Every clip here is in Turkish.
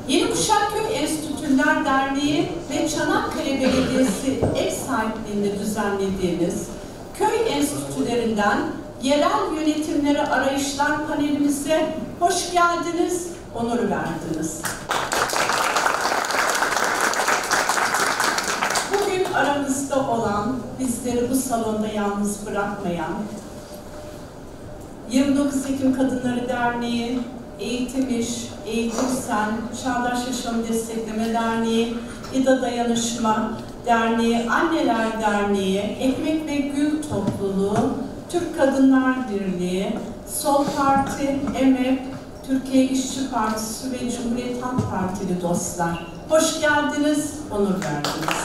Yeni Kuşak Köy Enstitüler Derneği ve Çanakkale Belediyesi ev sahipliğinde düzenlediğimiz köy enstitülerinden yerel yönetimlere arayışlar panelimize hoş geldiniz, onur verdiniz. Bugün aramızda olan, bizleri bu salonda yalnız bırakmayan 29 Ekim Kadınları Derneği, Eğitim İş, Eğitim Sen, Çağdaş Yaşam Destekleme Derneği, İDA Dayanışma Derneği, Anneler Derneği, Ekmek ve Gül Topluluğu, Türk Kadınlar Birliği, Sol Parti, EMEP, Türkiye İşçi Partisi ve Cumhuriyet Halk Partili dostlar. Hoş geldiniz, onur verdiniz.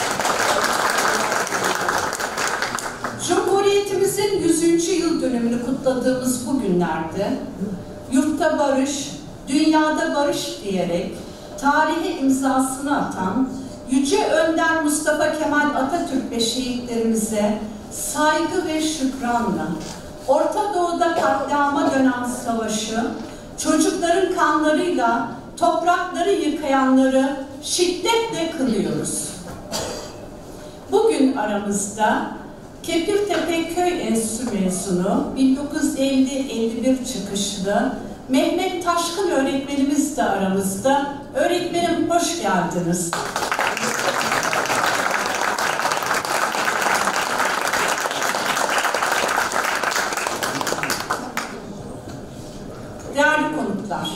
Cumhuriyetimizin 100. yıl dönümünü kutladığımız bu günlerde yurtta barış, dünyada barış diyerek tarihe imzasını atan Yüce Önder Mustafa Kemal Atatürk ve şehitlerimize saygı ve şükranla Orta Doğu'da katliama dönen savaşı, çocukların kanlarıyla toprakları yıkayanları şiddetle kınıyoruz. Bugün aramızda Kepirtepe Köy Enstitüsü mezunu, 1950-51 çıkışlı Mehmet Taşkın öğretmenimiz de aramızda. Öğretmenim hoş geldiniz. Değerli konuklar,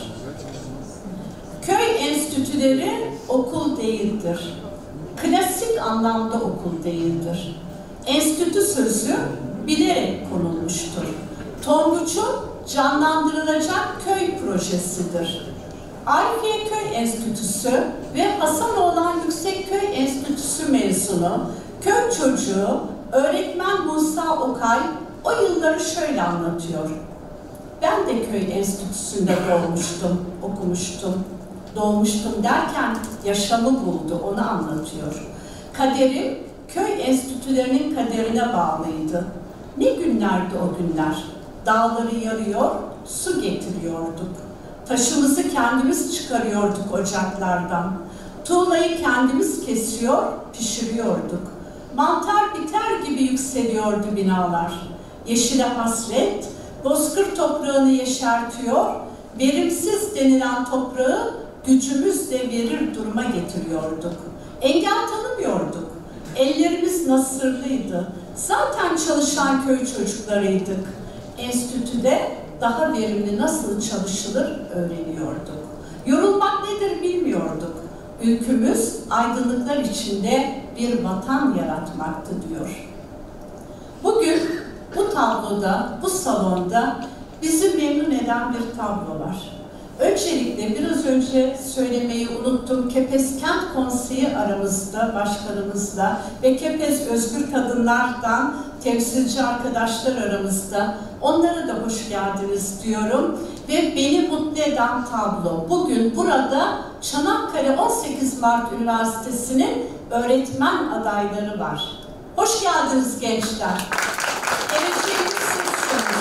köy enstitüleri okul değildir. Klasik anlamda okul değildir. Enstitü sözü bilerek konulmuştur. Tonguç'un canlandırılacak köy projesidir. Arifiye Köy Enstitüsü ve Hasanoğlan Yüksekköy Enstitüsü mezunu köy çocuğu öğretmen Musa Okay o yılları şöyle anlatıyor. Ben de köy enstitüsünde doğmuştum, okumuştum. Doğmuştum derken yaşamı buldu, onu anlatıyor. Kaderim köy enstitülerinin kaderine bağlıydı. Ne günlerdi o günler? Dağları yarıyor, su getiriyorduk. Taşımızı kendimiz çıkarıyorduk ocaklardan. Tuğlayı kendimiz kesiyor, pişiriyorduk. Mantar biter gibi yükseliyordu binalar. Yeşile hasret, bozkır toprağını yeşertiyor, verimsiz denilen toprağı gücümüzle verir duruma getiriyorduk. Engel tanımıyorduk. Ellerimiz nasırlıydı. Zaten çalışan köy çocuklarıydık. Enstitüde daha verimli nasıl çalışılır öğreniyorduk. Yorulmak nedir bilmiyorduk. Ülkümüz aydınlıklar içinde bir vatan yaratmaktı diyor. Bugün bu tabloda, bu salonda bizi memnun eden bir tablo var. Öncelikle biraz önce söylemeyi unuttum. Kepez Kent Konseyi aramızda başkanımızla ve Kepez Özgür Kadınlar'dan temsilci arkadaşlar aramızda. Onlara da hoş geldiniz diyorum. Ve beni mutlu eden tablo. Bugün burada Çanakkale 18 Mart Üniversitesi'nin öğretmen adayları var. Hoş geldiniz gençler. Geleceğimiz sizsiniz.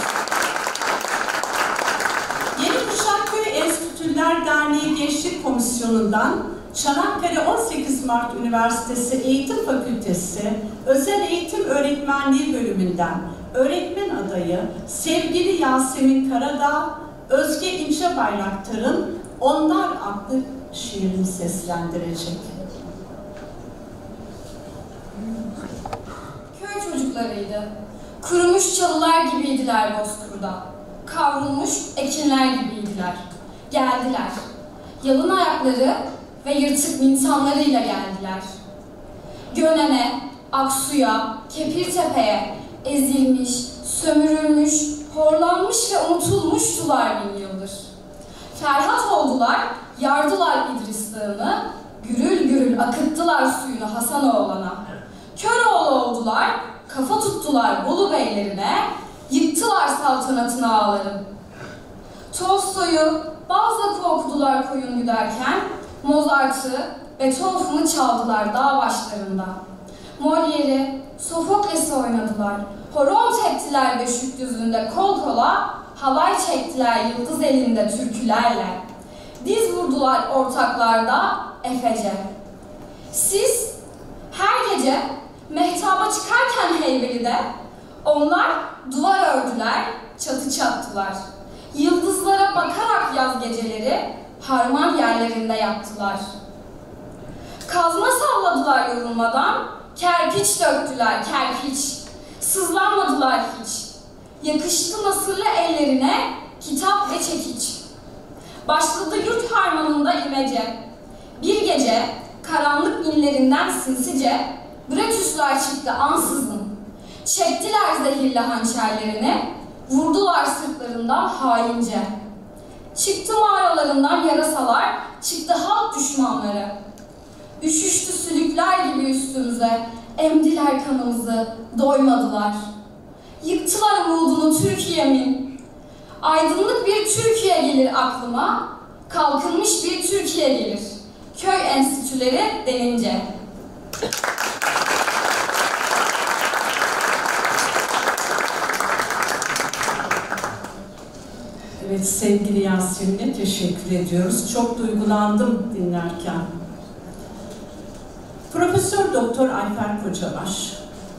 Yeni Kuşak Köy Enstitüler Derneği Gençlik Komisyonu'ndan Çanakkale 18 Mart Üniversitesi Eğitim Fakültesi Özel Eğitim Öğretmenliği bölümünden öğretmen adayı sevgili Yasemin Karadağ, Özge İncebayraktar'ın Onlar adlı şiirini seslendirecek. Köy çocuklarıydı. Kurumuş çalılar gibiydiler bozkırda. Kavrulmuş ekinler gibiydiler. Geldiler. Yalın ayakları ve yırtık mintanlarıyla geldiler. Gönen'e, Aksu'ya, Kepirtepe'ye ezilmiş, sömürülmüş, horlanmış ve unutulmuştular bin yıldır. Ferhat oldular, yardılar İdris Dağı'nı, gürül gürül akıttılar suyunu Hasanoğlan'a. Köroğlu oldular, kafa tuttular Bolu beylerine, yıktılar saltanatın ağaları. Tolstoy'u, Balzac'ı okudular koyun güderken, Mozart'ı, Beethoven'ı çaldılar dağ başlarında. Molière'i, Sofokles'i oynadılar, horon teptiler Beşikdüzü'nde kol kola, halay çektiler yıldız elinde türkülerle. diz vurdular ortaklarda efece. Siz her gece mehtaba çıkarken Heybeli'de onlar duvar ördüler, çatı çattılar. Yıldızlara bakarak yaz geceleri harman yerlerinde yattılar. Kazma salladılar yorulmadan, kerpiç döktüler kerpiç. Sızlanmadılar hiç. Yakıştı nasırlı ellerine kitap ve çekiç. Başladı yurt harmanında imece. Bir gece karanlık inlerinden sinsice Brutuslar çıktı ansızın. Çektiler zehirli hançerlerini, vurdular sırtlarından haince. Çıktı mağaralarından yarasalar, çıktı halk düşmanları. Üşüştü sülükler gibi üstümüze, emdiler kanımızı, doymadılar. Yıktılar umudunu Türkiye'min. Aydınlık bir Türkiye gelir aklıma, kalkınmış bir Türkiye gelir. Köy enstitüleri denince. Evet, sevgili Yasemin'e teşekkür ediyoruz. Çok duygulandım dinlerken. Profesör Doktor Ayfer Kocabaş,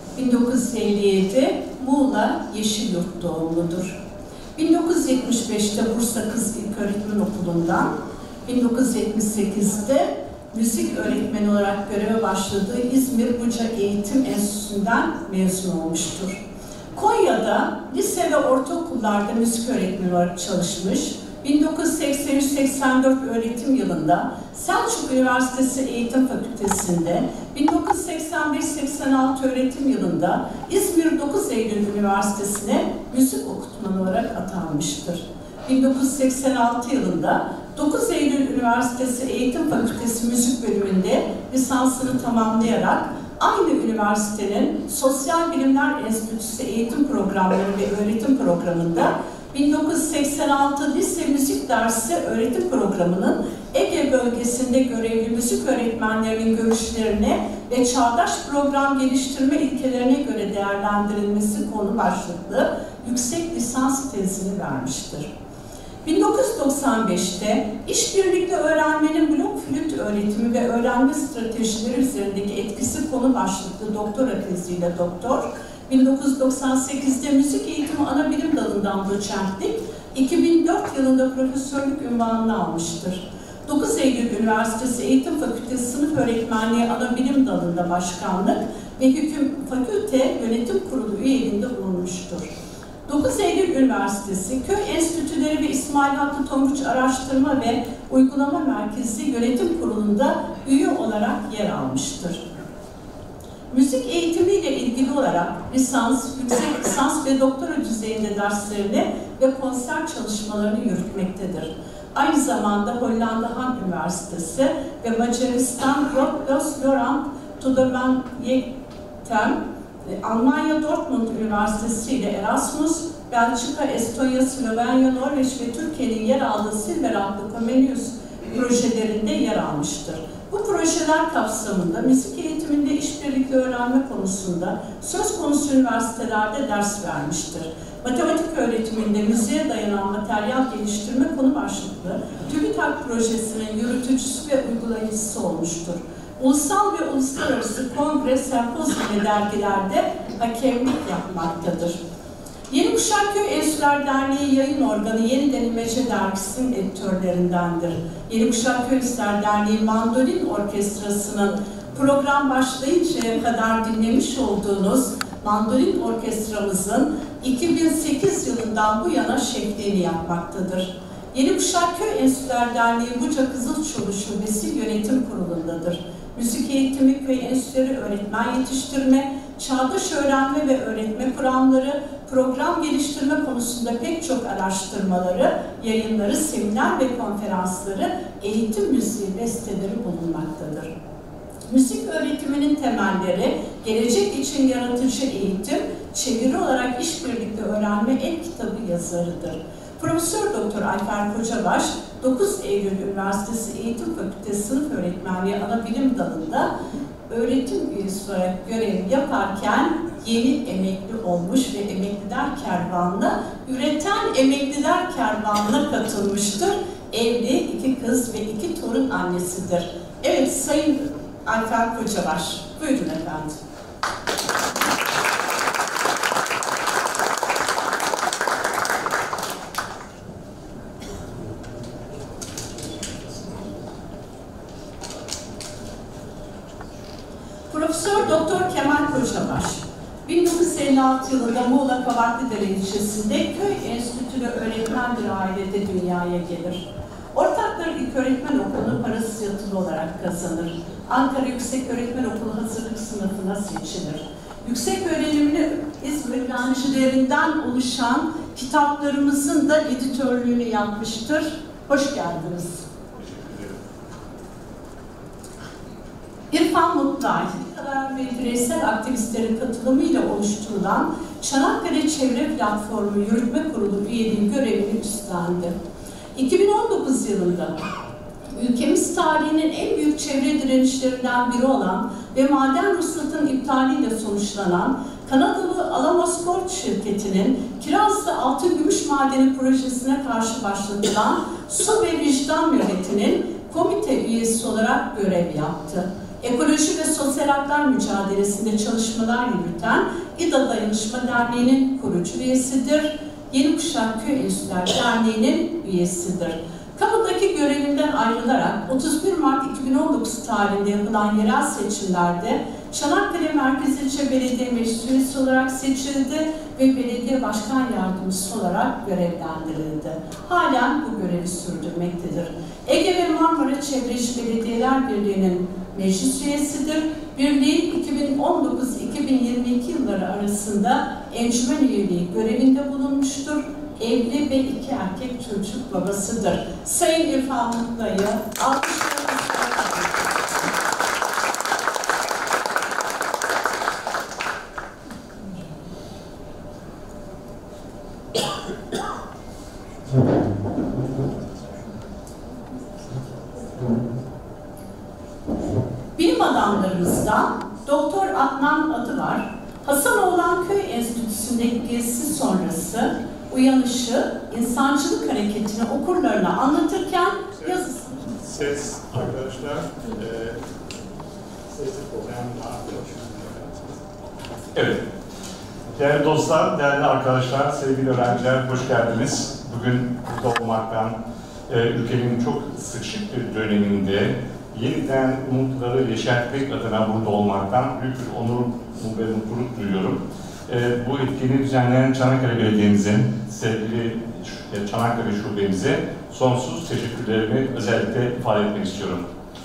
1957 Muğla Yeşilyurt doğumludur. 1975'te Bursa Kız İlköğretim Okulu'ndan, 1978'de müzik öğretmeni olarak göreve başladığı İzmir Buca Eğitim Enstitüsü'nden mezun olmuştur. Konya'da lise ve ortaokullarda müzik öğretmeni olarak çalışmış. 1983-84 öğretim yılında Selçuk Üniversitesi Eğitim Fakültesi'nde, 1985-86 öğretim yılında İzmir 9 Eylül Üniversitesi'ne müzik okutmanı olarak atanmıştır. 1986 yılında 9 Eylül Üniversitesi Eğitim Fakültesi Müzik Bölümünde lisansını tamamlayarak aynı üniversitenin Sosyal Bilimler Enstitüsü Eğitim Programları ve Öğretim Programı'nda 1986 Lise Müzik Dersi Öğretim Programı'nın Ege bölgesinde görevli müzik öğretmenlerinin görüşlerine ve çağdaş program geliştirme ilkelerine göre değerlendirilmesi konu başlıklı yüksek lisans tezini vermiştir. 1995'te işbirlikli öğrenmenin blok flüt öğretimi ve öğrenme stratejileri üzerindeki etkisi konu başlıklı doktora teziyle doktor, 1998'de müzik eğitimi ana bilim dalından doçentlik, 2004 yılında profesörlük unvanını almıştır. 9 Eylül Üniversitesi Eğitim Fakültesi Sınıf Öğretmenliği ana bilim dalında başkanlık ve fakülte yönetim kurulu üyeliğinde bulunmuştur. 9 Eylül Üniversitesi Köy Enstitüleri ve İsmail Hakkı Tonguç Araştırma ve Uygulama Merkezi Yönetim Kurulu'nda üye olarak yer almıştır. Müzik eğitimiyle ilgili olarak lisans, yüksek lisans ve doktora düzeyinde derslerini ve konser çalışmalarını yürütmektedir. Aynı zamanda Hollanda Han Üniversitesi ve Macaristan Los-Laurent Tudorban-Yektem, Almanya Dortmund Üniversitesi ile Erasmus, Belçika, Estonya, Slovenya, Norveç ve Türkiye'nin yer aldığı Silver adlı Comenius projelerinde yer almıştır. Bu projeler kapsamında müzik eğitiminde işbirlikli öğrenme konusunda söz konusu üniversitelerde ders vermiştir. Matematik öğretiminde müziğe dayanan materyal geliştirme konu başlıklı TÜBİTAK projesinin yürütücüsü ve uygulayıcısı olmuştur. Ulusal ve uluslararası kongre, sempozyum ve dergilerde hakemlik yapmaktadır. Yeni Kuşak Köy Enstitüler Derneği yayın organı Yeniden İmece Dergisi'nin editörlerindendir. Yeni Kuşak Köy Enstitüler Derneği Mandolin Orkestrası'nın program başlayıncaya kadar dinlemiş olduğunuz mandolin orkestramızın 2008 yılından bu yana şeklini yapmaktadır. Yeni Kuşak Köy Enstitüler Derneği Buca Kızılçulu Şubesi Yönetim Kurulu'ndadır. Müzik eğitimi, köy enstitüleri, öğretmen yetiştirme, çağdaş öğrenme ve öğretme kuramları, program geliştirme konusunda pek çok araştırmaları, yayınları, seminer ve konferansları, eğitim müziği besteleri bulunmaktadır. Müzik öğretiminin temelleri, gelecek için yaratıcı eğitim, çeviri olarak işbirlikli öğrenme el kitabı yazarıdır. Profesör Doktor Ayfer Kocabaş, 9 Eylül Üniversitesi Eğitim Fakültesi Sınıf Öğretmenliği ana bilim dalında öğretim üyesi olarak görev yaparken yeni emekli olmuş ve Emekliler Kervanı'na, Üreten Emekliler Kervanı'na katılmıştır. Evli, 2 kız ve 2 torun annesidir. Evet, Sayın Ayfer Kocabaş. Buyurun efendim. Profesör Doktor Kemal Kocabaş, 1956 yılında Muğla Kavaklıdere ilçesinde köy enstitülü öğretmen bir ailede dünyaya gelir. Ortakları İlköğretmen Okulu parasız yatılı olarak kazanır. Ankara Yükseköğretmen Okulu hazırlık sınıfına seçilir. Yüksek öğrenimli İzmir öğrencilerinden oluşan kitaplarımızın da editörlüğünü yapmıştır. Hoş geldiniz. İrfan Mutlay, karar ve bireysel aktivistlerin katılımıyla oluşturulan Çanakkale Çevre Platformu Yürütme Kurulu üyeliği görevini üstlendi. 2019 yılında ülkemiz tarihinin en büyük çevre direnişlerinden biri olan ve maden ruhsatının iptaliyle sonuçlanan Kanadalı Alamos Gold şirketinin Kirazlı Altın Gümüş Madeni projesine karşı başlatılan Su ve Vicdan Nöbeti'nin komite üyesi olarak görev yaptı. Ekoloji ve sosyal haklar mücadelesinde çalışmalar yürüten İDA Dayanışma Derneği'nin kurucu üyesidir. Yeni Kuşak Köy Enstitüleri Derneği'nin üyesidir. Kamudaki görevinden ayrılarak 31 Mart 2019 tarihinde yapılan yerel seçimlerde Çanakkale Merkez İlçe Belediye Meclis Üyesi olarak seçildi ve belediye başkan yardımcısı olarak görevlendirildi. Halen bu görevi sürdürmektedir. Ege ve Marmara Çevreci Belediyeler Birliği'nin meclis üyesidir. Birliğin 2019-2022 yılları arasında encümen üyeliği görevinde bulunmuştur. Evli ve 2 erkek çocuk babasıdır. Sayın İrfan Mutlay'ı alkışlarınızla bilim adamlarımızdan Doktor Adnan Adıvar, Hasanoğlan Köy Enstitüsü'ndeki gezisi sonrası uyanışı, insancılık hareketini okurlarına anlatırken yazısı. Ses arkadaşlar, sesi problem var. Evet. Değerli dostlar, değerli arkadaşlar, sevgili öğrenciler, hoş geldiniz. Bugün burada olmaktan, ülkenin çok sıkışık bir döneminde yeniden umutları yeşertmek adına burada olmaktan büyük bir onur ve mutluluk duyuyorum. Bu etkinliği düzenleyen Çanakkale Belediye'mize, sevgili Çanakkale Şube'mize sonsuz teşekkürlerimi özellikle ifade etmek istiyorum.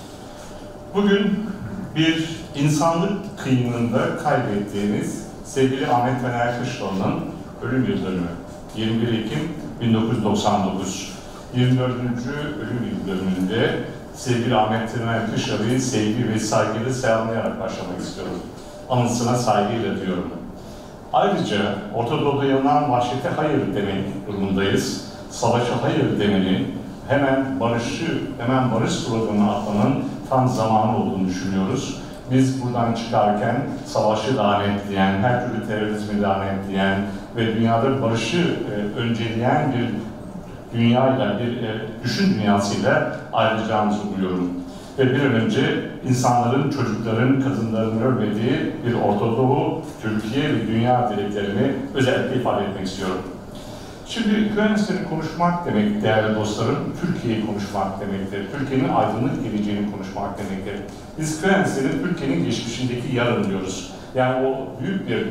Bugün bir insanlık kıyımında kaybettiğimiz sevgili Ahmet Taner Kışlalı'nın ölüm yıl dönümü. 21 Ekim 1999. 24. ölüm yıl dönümünde sevgili Ahmet Taner Kışlalı'yı sevgi ve saygıyla selamlayarak başlamak istiyorum. Anısına saygıyla diyorum. Ayrıca Orta Doğu'da yanılan vahşete hayır demek durumundayız. Savaşa hayır demenin, hemen barış sloganına atmanın tam zamanı olduğunu düşünüyoruz. Biz buradan çıkarken savaşı lanetleyen, her türlü terörizmi lanetleyen ve dünyada barışı önceleyen bir dünyayla, bir düşün dünyasıyla ayrılacağımızı umuyorum. Ve bir an önce insanların, çocukların, kadınların ölmediği bir Orta Doğu, Türkiye ve dünya dileklerini özellikle ifade etmek istiyorum. Şimdi köy enstitüsünü konuşmak demek değerli dostlarım, Türkiye'yi konuşmak demektir. Türkiye'nin aydınlık geleceğini konuşmak demektir. Biz köy enstitüsünü Türkiye'nin geçmişindeki yarın diyoruz. Yani o büyük bir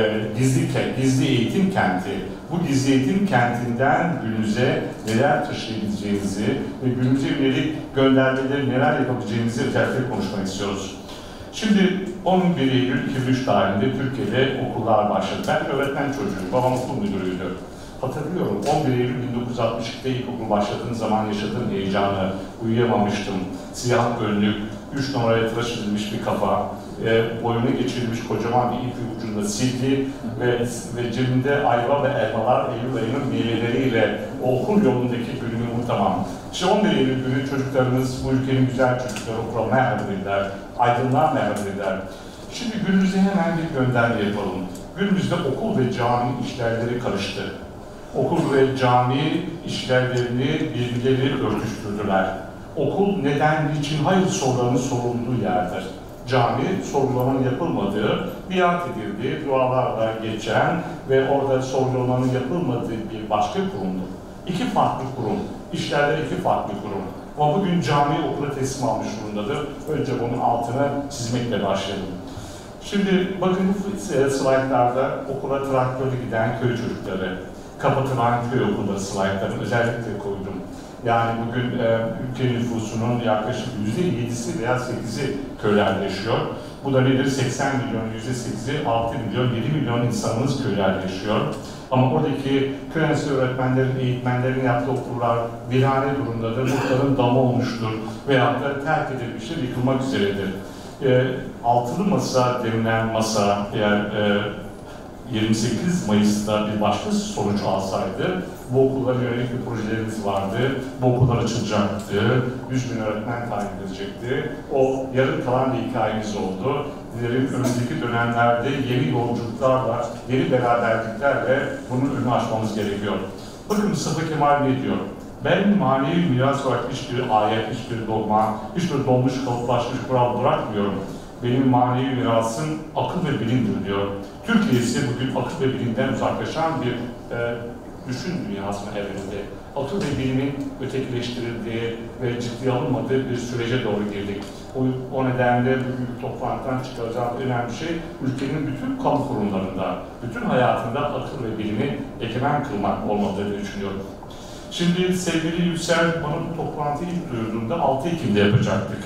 gizli eğitim kenti. Bu gizli eğitim kentinden günümüze neler taşıyabileceğimizi ve günümüze yönelik göndermeleri neler yapabileceğimizi özellikle konuşmak istiyoruz. Şimdi 11 Eylül 2003 tarihinde Türkiye'de okullar başladı. Ben öğretmen çocuğuyum, babam okul müdürüydü. Hatırlıyorum, 11 Eylül 1962'de ilkokul başladığım zaman yaşadığım heyecanı, uyuyamamıştım. Siyah önlük, 3 numaraya tıraş edilmiş bir kafa, boyuna geçirilmiş kocaman bir ip ucunda silgi ve cebimde ayva ve elmalar Eylül ayının meyveleriyle o okul yolundaki günümü unutamam. İşte 11 Eylül günü çocuklarımız, bu ülkenin güzel çocukları okula merhaba dediler, aydınlığa merhaba dediler. Şimdi günümüze hemen bir gönderme yapalım. Günümüzde okul ve cami işlerleri karıştı. Okul ve cami işlevlerini birbirleri örtüştürdüler. Okul neden, niçin, hayır sorularının sorulduğu yerdir. Cami sorgulamanın yapılmadığı, biat edildiği, dualarla geçen ve orada sorgulamanın yapılmadığı bir başka kurumdur. İki farklı kurum, işlerde iki farklı kurum. Ama bugün cami okula teslim almış durumdadır. Önce bunun altını çizmekle başlayalım. Şimdi bakın bu slaytlarda okula traktörle giden köy çocukları, kapatılan köy okulları slaytlarını özellikle koydum. Yani bugün ülke nüfusunun yaklaşık %7'si veya 8'i köylerde yaşıyor. Bu da nedir? 80 milyon, %8'i 6 milyon, 7 milyon insanımız köylerde yaşıyor. Ama oradaki köy enstitü öğretmenlerin, eğitmenlerin yaptığı okullar virane durumdadır, muhtarın damı olmuştur veyahut da terk edilmiştir, yıkılmak üzeredir. Altılı masa denilen masa eğer 28 Mayıs'ta bir başka sonuç alsaydı, bu okullara yönelik bir projelerimiz vardı, bu okullar açılacaktı, 100.000 öğretmen tayin edilecekti. O yarım kalan bir hikayemiz oldu. Dilerim önümüzdeki dönemlerde yeni yolculuklarla, yeni beraberliklerle bunun önünü açmamız gerekiyor. Bakın Mustafa Kemal ne diyor? Ben manevi miras olarak hiçbir ayet, hiçbir dogma, hiçbir dolmuş kalıplaşmış kural bırakmıyorum. Benim manevi mirasım akıl ve bilimdir diyor. Türkiye ise bugün akıl ve bilimden uzaklaşan bir düşün dünyasının evreninde. Akıl ve bilimin ötekileştirildiği ve ciddiye alınmadığı bir sürece doğru girdik. O nedenle bugün toplantıdan çıkaracağım önemli şey, ülkenin bütün kamu kurumlarında, bütün hayatında akıl ve bilimi egemen kılmak olmadığını düşünüyorum. Şimdi sevgili Yüksel, bana bu toplantıyı ilk duyurduğunda 6 Ekim'de yapacaktık.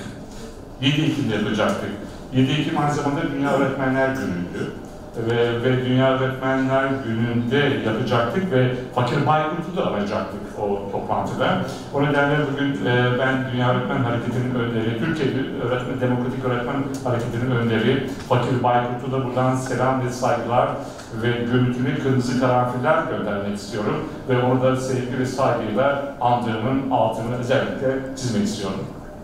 7 Ekim'de yapacaktık. 7 Ekim aynı zamanda Dünya Öğretmenler Günü'ydü. Ve Dünya Öğretmenler Günü'nde yapacaktık ve Fakir Baykurt'u da alacaktık o toplantıda. O nedenle bugün ben Dünya Öğretmen Hareketi'nin önderi, Türkiye Demokratik Öğretmen Hareketi'nin önderi Fakir Baykurt'u da buradan selam ve saygılar ve görüntülü kırmızı karanfiller göndermek istiyorum. Ve onu da sevgi ve saygıyla andığımın altını özellikle çizmek istiyorum.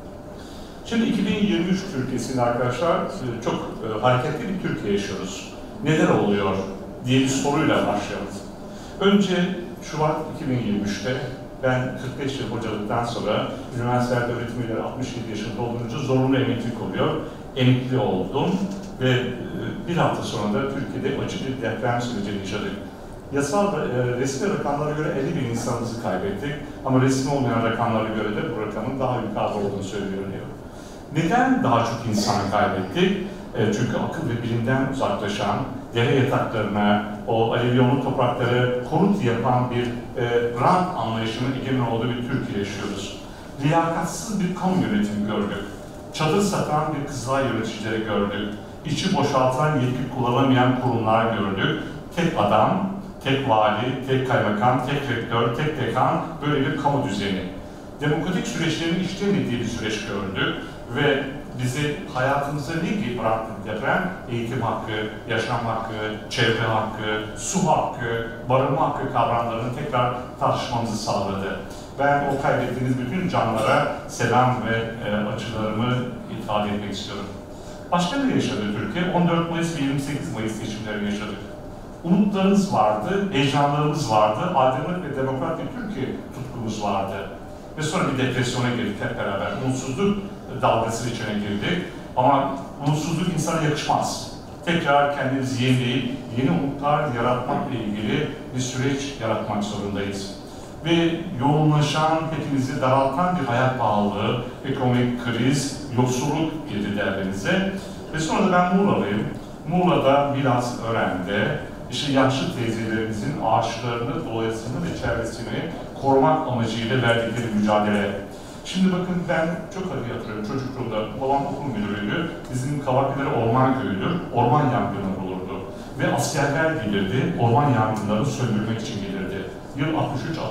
Şimdi 2023 Türkiye'sinde arkadaşlar çok hareketli bir Türkiye yaşıyoruz. Neler oluyor diye bir soruyla başlayalım. Önce Şubat 2023'te ben 45 yıl hocalıktan sonra üniversitelerde öğretim üyeleri 67 yaşında olunca zorunlu emeklilik oluyor. Emekli oldum ve bir hafta sonra da Türkiye'de acı bir deprem sürecini yaşadık. Yasal resmi rakamlara göre 50 bin insanımızı kaybettik ama resmi olmayan rakamlara göre de bu rakamın daha yukarıda olduğunu söyleniyor. Neden daha çok insan kaybettik? Çünkü akıl ve bilimden uzaklaşan, dere yataklarına, o alüvyonlu toprakları konut yapan bir rant anlayışının egemen olduğu bir Türkiye yaşıyoruz. Liyakatsız bir kamu yönetimi gördük. Çadır satan bir Kızılay yöneticileri gördük. İçi boşaltılan yetki kullanamayan kurumlar gördük. Tek adam, tek vali, tek kaymakam, tek rektör, tek dekan, böyle bir kamu düzeni. Demokratik süreçlerin işlemediği bir süreç gördük ve bizi hayatımıza ne gibi bıraktı deprem? Eğitim hakkı, yaşam hakkı, çevre hakkı, su hakkı, barınma hakkı kavramlarını tekrar tartışmamızı sağladı. Ben o kaybettiğiniz bütün canlara selam ve acılarımı ifade etmek istiyorum. Başka ne yaşadı Türkiye? 14 Mayıs ve 28 Mayıs seçimlerini yaşadık. Umutlarımız vardı, heyecanlarımız vardı, aydınlık ve demokrat bir Türkiye tutkumuz vardı. Ve sonra bir depresyona girdik hep beraber. Umutsuzluk dalgası içine girdik. Ama umutsuzluk insana yakışmaz. Tekrar kendimizi yenileyip yeni umutlar yaratmakla ilgili bir süreç yaratmak zorundayız. Ve yoğunlaşan, hepimizi daraltan bir hayat pahalılığı, ekonomik kriz, yoksulluk girdi derdimize. Ve sonra da ben Muğla'lıyım. Muğla'da Milasören'de işte yaşlı teyzelerimizin ağaçlarını, dolayısını ve çevresini korumak amacıyla verdikleri mücadele. Şimdi bakın ben çok iyi hatırlıyorum çocukluğumda, babam okul müdürüydü, bizim Kavaklıları Orman Köyü'dür, orman yangınları olurdu. Ve askerler gelirdi, orman yangınlarını söndürmek için gelirdi. Yıl 63-64,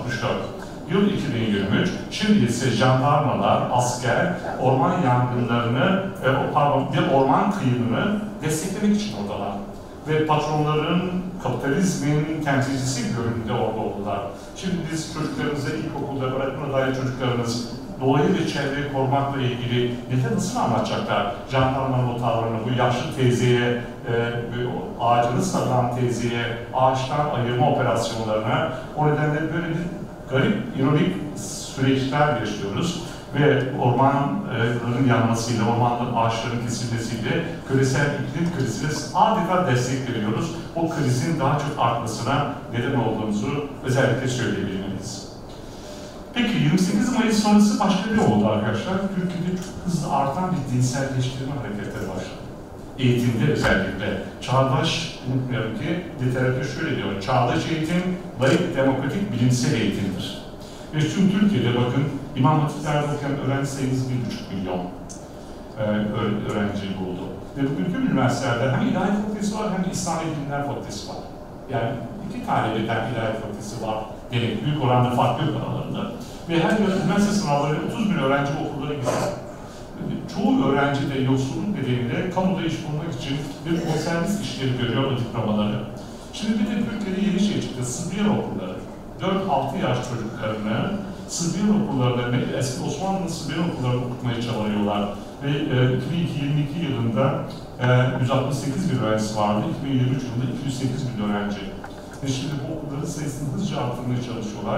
yıl 2023, şimdi ise jandarmalar, asker, orman yangınlarını, bir orman kıyımını desteklemek için oradalar. Ve patronların, kapitalizmin temsilcisi görünümde orada oldular. Şimdi biz çocuklarımıza ilkokulda öğretmen adaylı çocuklarımız doğayı ve çevreyi korumakla ilgili nasıl anlatacaklar? Jandarmanın o tavrını, bu yaşlı teyzeye, ağacını saran teyzeye ağaçtan ayırma operasyonlarına, o nedenle böyle bir garip, ironik süreçler yaşıyoruz. Ve ormanların yanmasıyla, ormanların ağaçların kesilmesiyle küresel iklim krizine adeta destek veriyoruz. O krizin daha çok artmasına neden olduğumuzu özellikle söyleyebilmeliyiz. Peki 28 Mayıs sonrası başka ne oldu arkadaşlar? Türkiye'de çok hızlı artan bir dinselleştirme hareketleri başladı. Eğitimde özellikle. Çağdaş, unutmayalım ki literatür şöyle diyor, çağdaş eğitim, laik, demokratik, bilimsel eğitimdir. Ve tüm Türkiye'de bakın, İmam Hatipler'de okuyan öğrenci sayımız 1,5 milyon öğrenci buldu. Ve bugün tüm üniversitelerde hem ilahiyat fakültesi var hem de İslami Bilimler Fakültesi var. Yani 2 tane birden ilahiyat fakültesi var demek, büyük oranda farklı aralarında. Ve her yıl üniversite sınavlarıyla 30 bin öğrenci okullara gidiyor. Çoğu öğrenci de yoksulluk nedeniyle kamuda iş bulmak için bir bonservis işleri görüyor o diplomaları. Şimdi bir de Türkiye'de yeni şey çıktı, Sıbyan okulları. 4-6 yaş çocuklarını Sıbyan okullarında, eski Osmanlı'nın Sıbyan okullarını okutmaya çabalıyorlar. Ve 2022 yılında 168 bin öğrencisi vardı, 2023 yılında 208 bin öğrenci. Ve şimdi bu okulların sayısını hızlıca arttırmaya çalışıyorlar.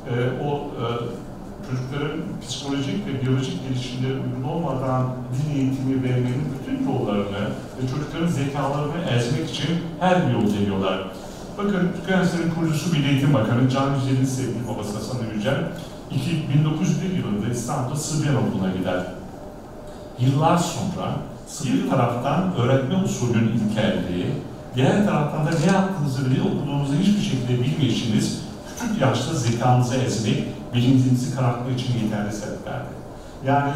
Çocukların psikolojik ve biyolojik gelişimleri uygun olmadan din eğitimi vermenin bütün yollarını ve çocukların zekalarını ezmek için her bir yol deniyorlar. Bakın, Türk Üniversitesi'nin kurucusu Milli Eğitim Bakanı Can Yücel'in sevgili babası Hasan Yücel, 1901 yılında İstanbul'da Sıbyan Okulu'na gider. Yıllar sonra bir taraftan öğretme usulünün ilkelliği, diğer taraftan da ne yaptığınızı bile okuduğunuzu hiçbir şekilde bilmeyişiniz, küçük yaşta zekanızı ezmek, bilincinizi karartmak için yeterli sebeplerdi. Yani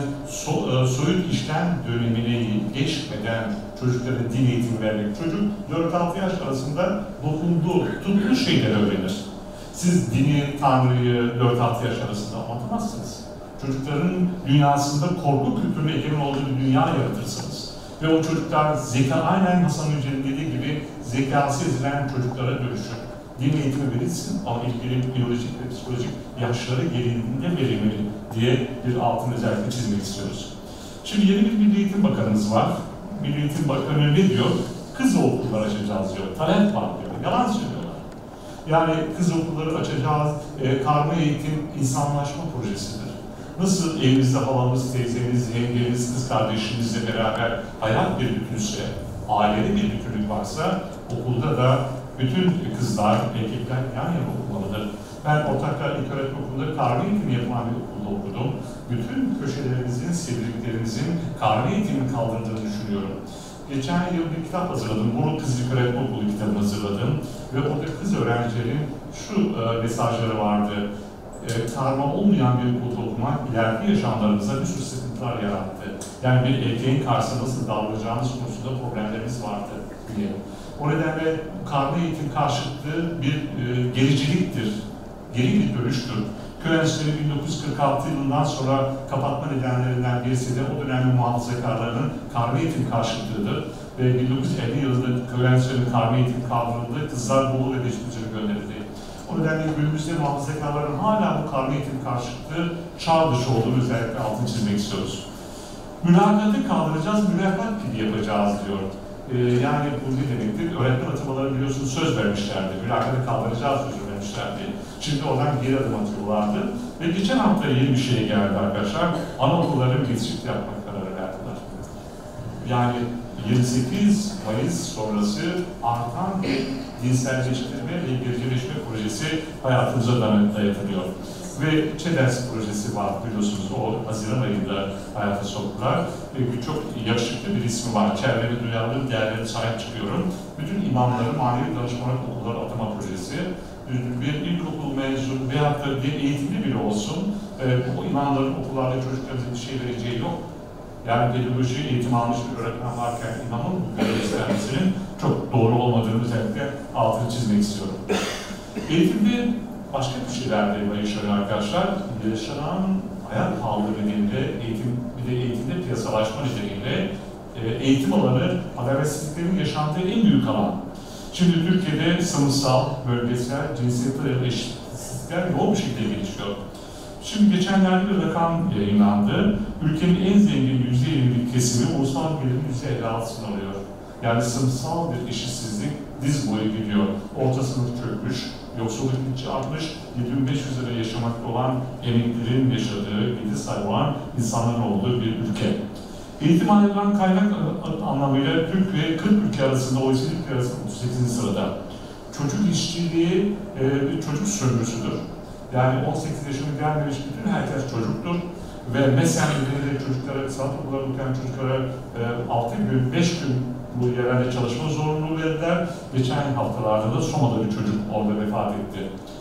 soyut işlem dönemine geçmeden çocuklara din eğitimi vermek. Çocuk 4-6 yaş arasında dokunduğu, tuttuğu şeyleri öğrenir. Siz dini, Tanrı'yı 4-6 yaş arasında anlatamazsınız. Çocukların dünyasında korku kültürüne egemen olduğu bir dünya yaratırsınız. Ve o çocuklar aynen Hasan Yücel'in dediği gibi zekası ezilen çocuklara dönüşür. Din eğitimi verilsin ama ilgili biyolojik ve psikolojik yaşları gereğinde verilmeli diye bir altını özellikle çizmek istiyoruz. Şimdi yeni bir Milli Eğitim Bakanımız var. Milli Eğitim Bakanı ne diyor? Kız okulları açacağız diyor. Talep var diyor. Yalan söylüyorlar. Yani kız okulları açacağız, karma eğitim insanlaşma projesidir. Nasıl evimizde halamız, teyzemiz, yengemiz, kız kardeşimizle beraber hayat bir bütünse, ailede bir bütünlük varsa, okulda da bütün kızlar, erkekler yan yana okumalıdır. Ben Ortaklar İlköğretim Okulu'nda karma eğitimi yapılan bir okulda okudum. Bütün köşelerimizin, sivriliklerimizin karma eğitimin kaldırdığını düşünüyorum. Geçen yıl bir kitap hazırladım, Burun Kız İlköğretim Okulu kitabını hazırladım. Ve orada kız öğrencilerin şu mesajları vardı. Karma olmayan bir okulda okumak ileriki yaşamlarımıza bir sürü sıkıntılar yarattı. Yani bir erkeğin karşısında nasıl davranacağımız konusunda problemlerimiz vardı diye. O nedenle karma eğitim karşıtlığı bir gericiliktir, geri bir dönüştür. Köy enstitüleri 1946 yılından sonra kapatma nedenlerinden birisi de o dönemin muhafazakarlarının karma eğitim karşıtlığıdır. Ve 1950 yılında köy enstitülerinin karma eğitim kaldırıldı, kızlar Bolu ve Beşiktaş'a gönderildi. O nedenle günümüzde muhafazakarların hala bu karma eğitim karşıtlığı çağ dışı olduğunu özellikle altını çizmek istiyoruz. Mülakatı kaldıracağız, mülakat pili yapacağız diyor. Yani bu ne demektir? Öğretmen atamaları biliyorsunuz söz vermişlerdi. Mülakatı kaldıracağız söz vermişlerdi. Şimdi oradan geri adım atıyorlardı. Ve geçen hafta yeni bir şey geldi arkadaşlar. Anaokulların geçişli yapmak kararı verdiler. Yani 28 Mayıs sonrası artan bir dinselleştirme ve gericileşme projesi hayatımıza dayatılıyor. Ve ÇEDERS projesi var biliyorsunuz, o Haziran ayında hayata soktular. Ve çok yakışıklı bir ismi var, çevremi duyarlı değerlerine sahip çıkıyorum. Bütün imamların manevi danışmanlık okulları atama projesi. Bir ilkokul mezun veyahut da bir eğitimli biri olsun, bu imamların okullarda çocuklarımıza bir şey vereceği yok. Yani pedagoji eğitim almış bir öğretmen varken imamın bu görev istenmesinin çok doğru olmadığını özellikle altını çizmek istiyorum. Eğitimde başka bir şeyler de yaşanıyor arkadaşlar. Yaşanan hayat pahalılığı nedeniyle, bir de eğitimde piyasalaşma nedeniyle eğitim alanı adaletsizliklerin yaşandığı en büyük alan. Şimdi Türkiye'de sınıfsal, bölgesel, cinsiyetler ya da eşitsizlikler yoğun bir şekilde gelişiyor. Şimdi geçenlerde bir rakam yayınlandı. Ülkenin en zengin %20'lik kesimi ulusal gelirin %56'sını alıyor. Yani sınıfsal bir eşitsizlik diz boyu gidiyor. Orta sınıf çökmüş, yoksulluk gittikçe artmış, 7500 lira yaşamakta olan emeklilerin yaşadığı, gidi sayılan insanların olduğu bir ülke. Eğitim ayrılan kaynak anlamıyla Türkiye 40 ülke arasında, OECD ülke arasında 38. sırada. Çocuk işçiliği çocuk sömürüsüdür. Yani 18 yaşını gelmemiş bütün herkes çocuktur. Ve mesela çocuklara, sanat okulları okuyan çocuklara 6 gün, 5 gün bu yerlerde çalışma zorunluluğu verdiler. Geçen haftalarda da Soma'da bir çocuk orada vefat etti.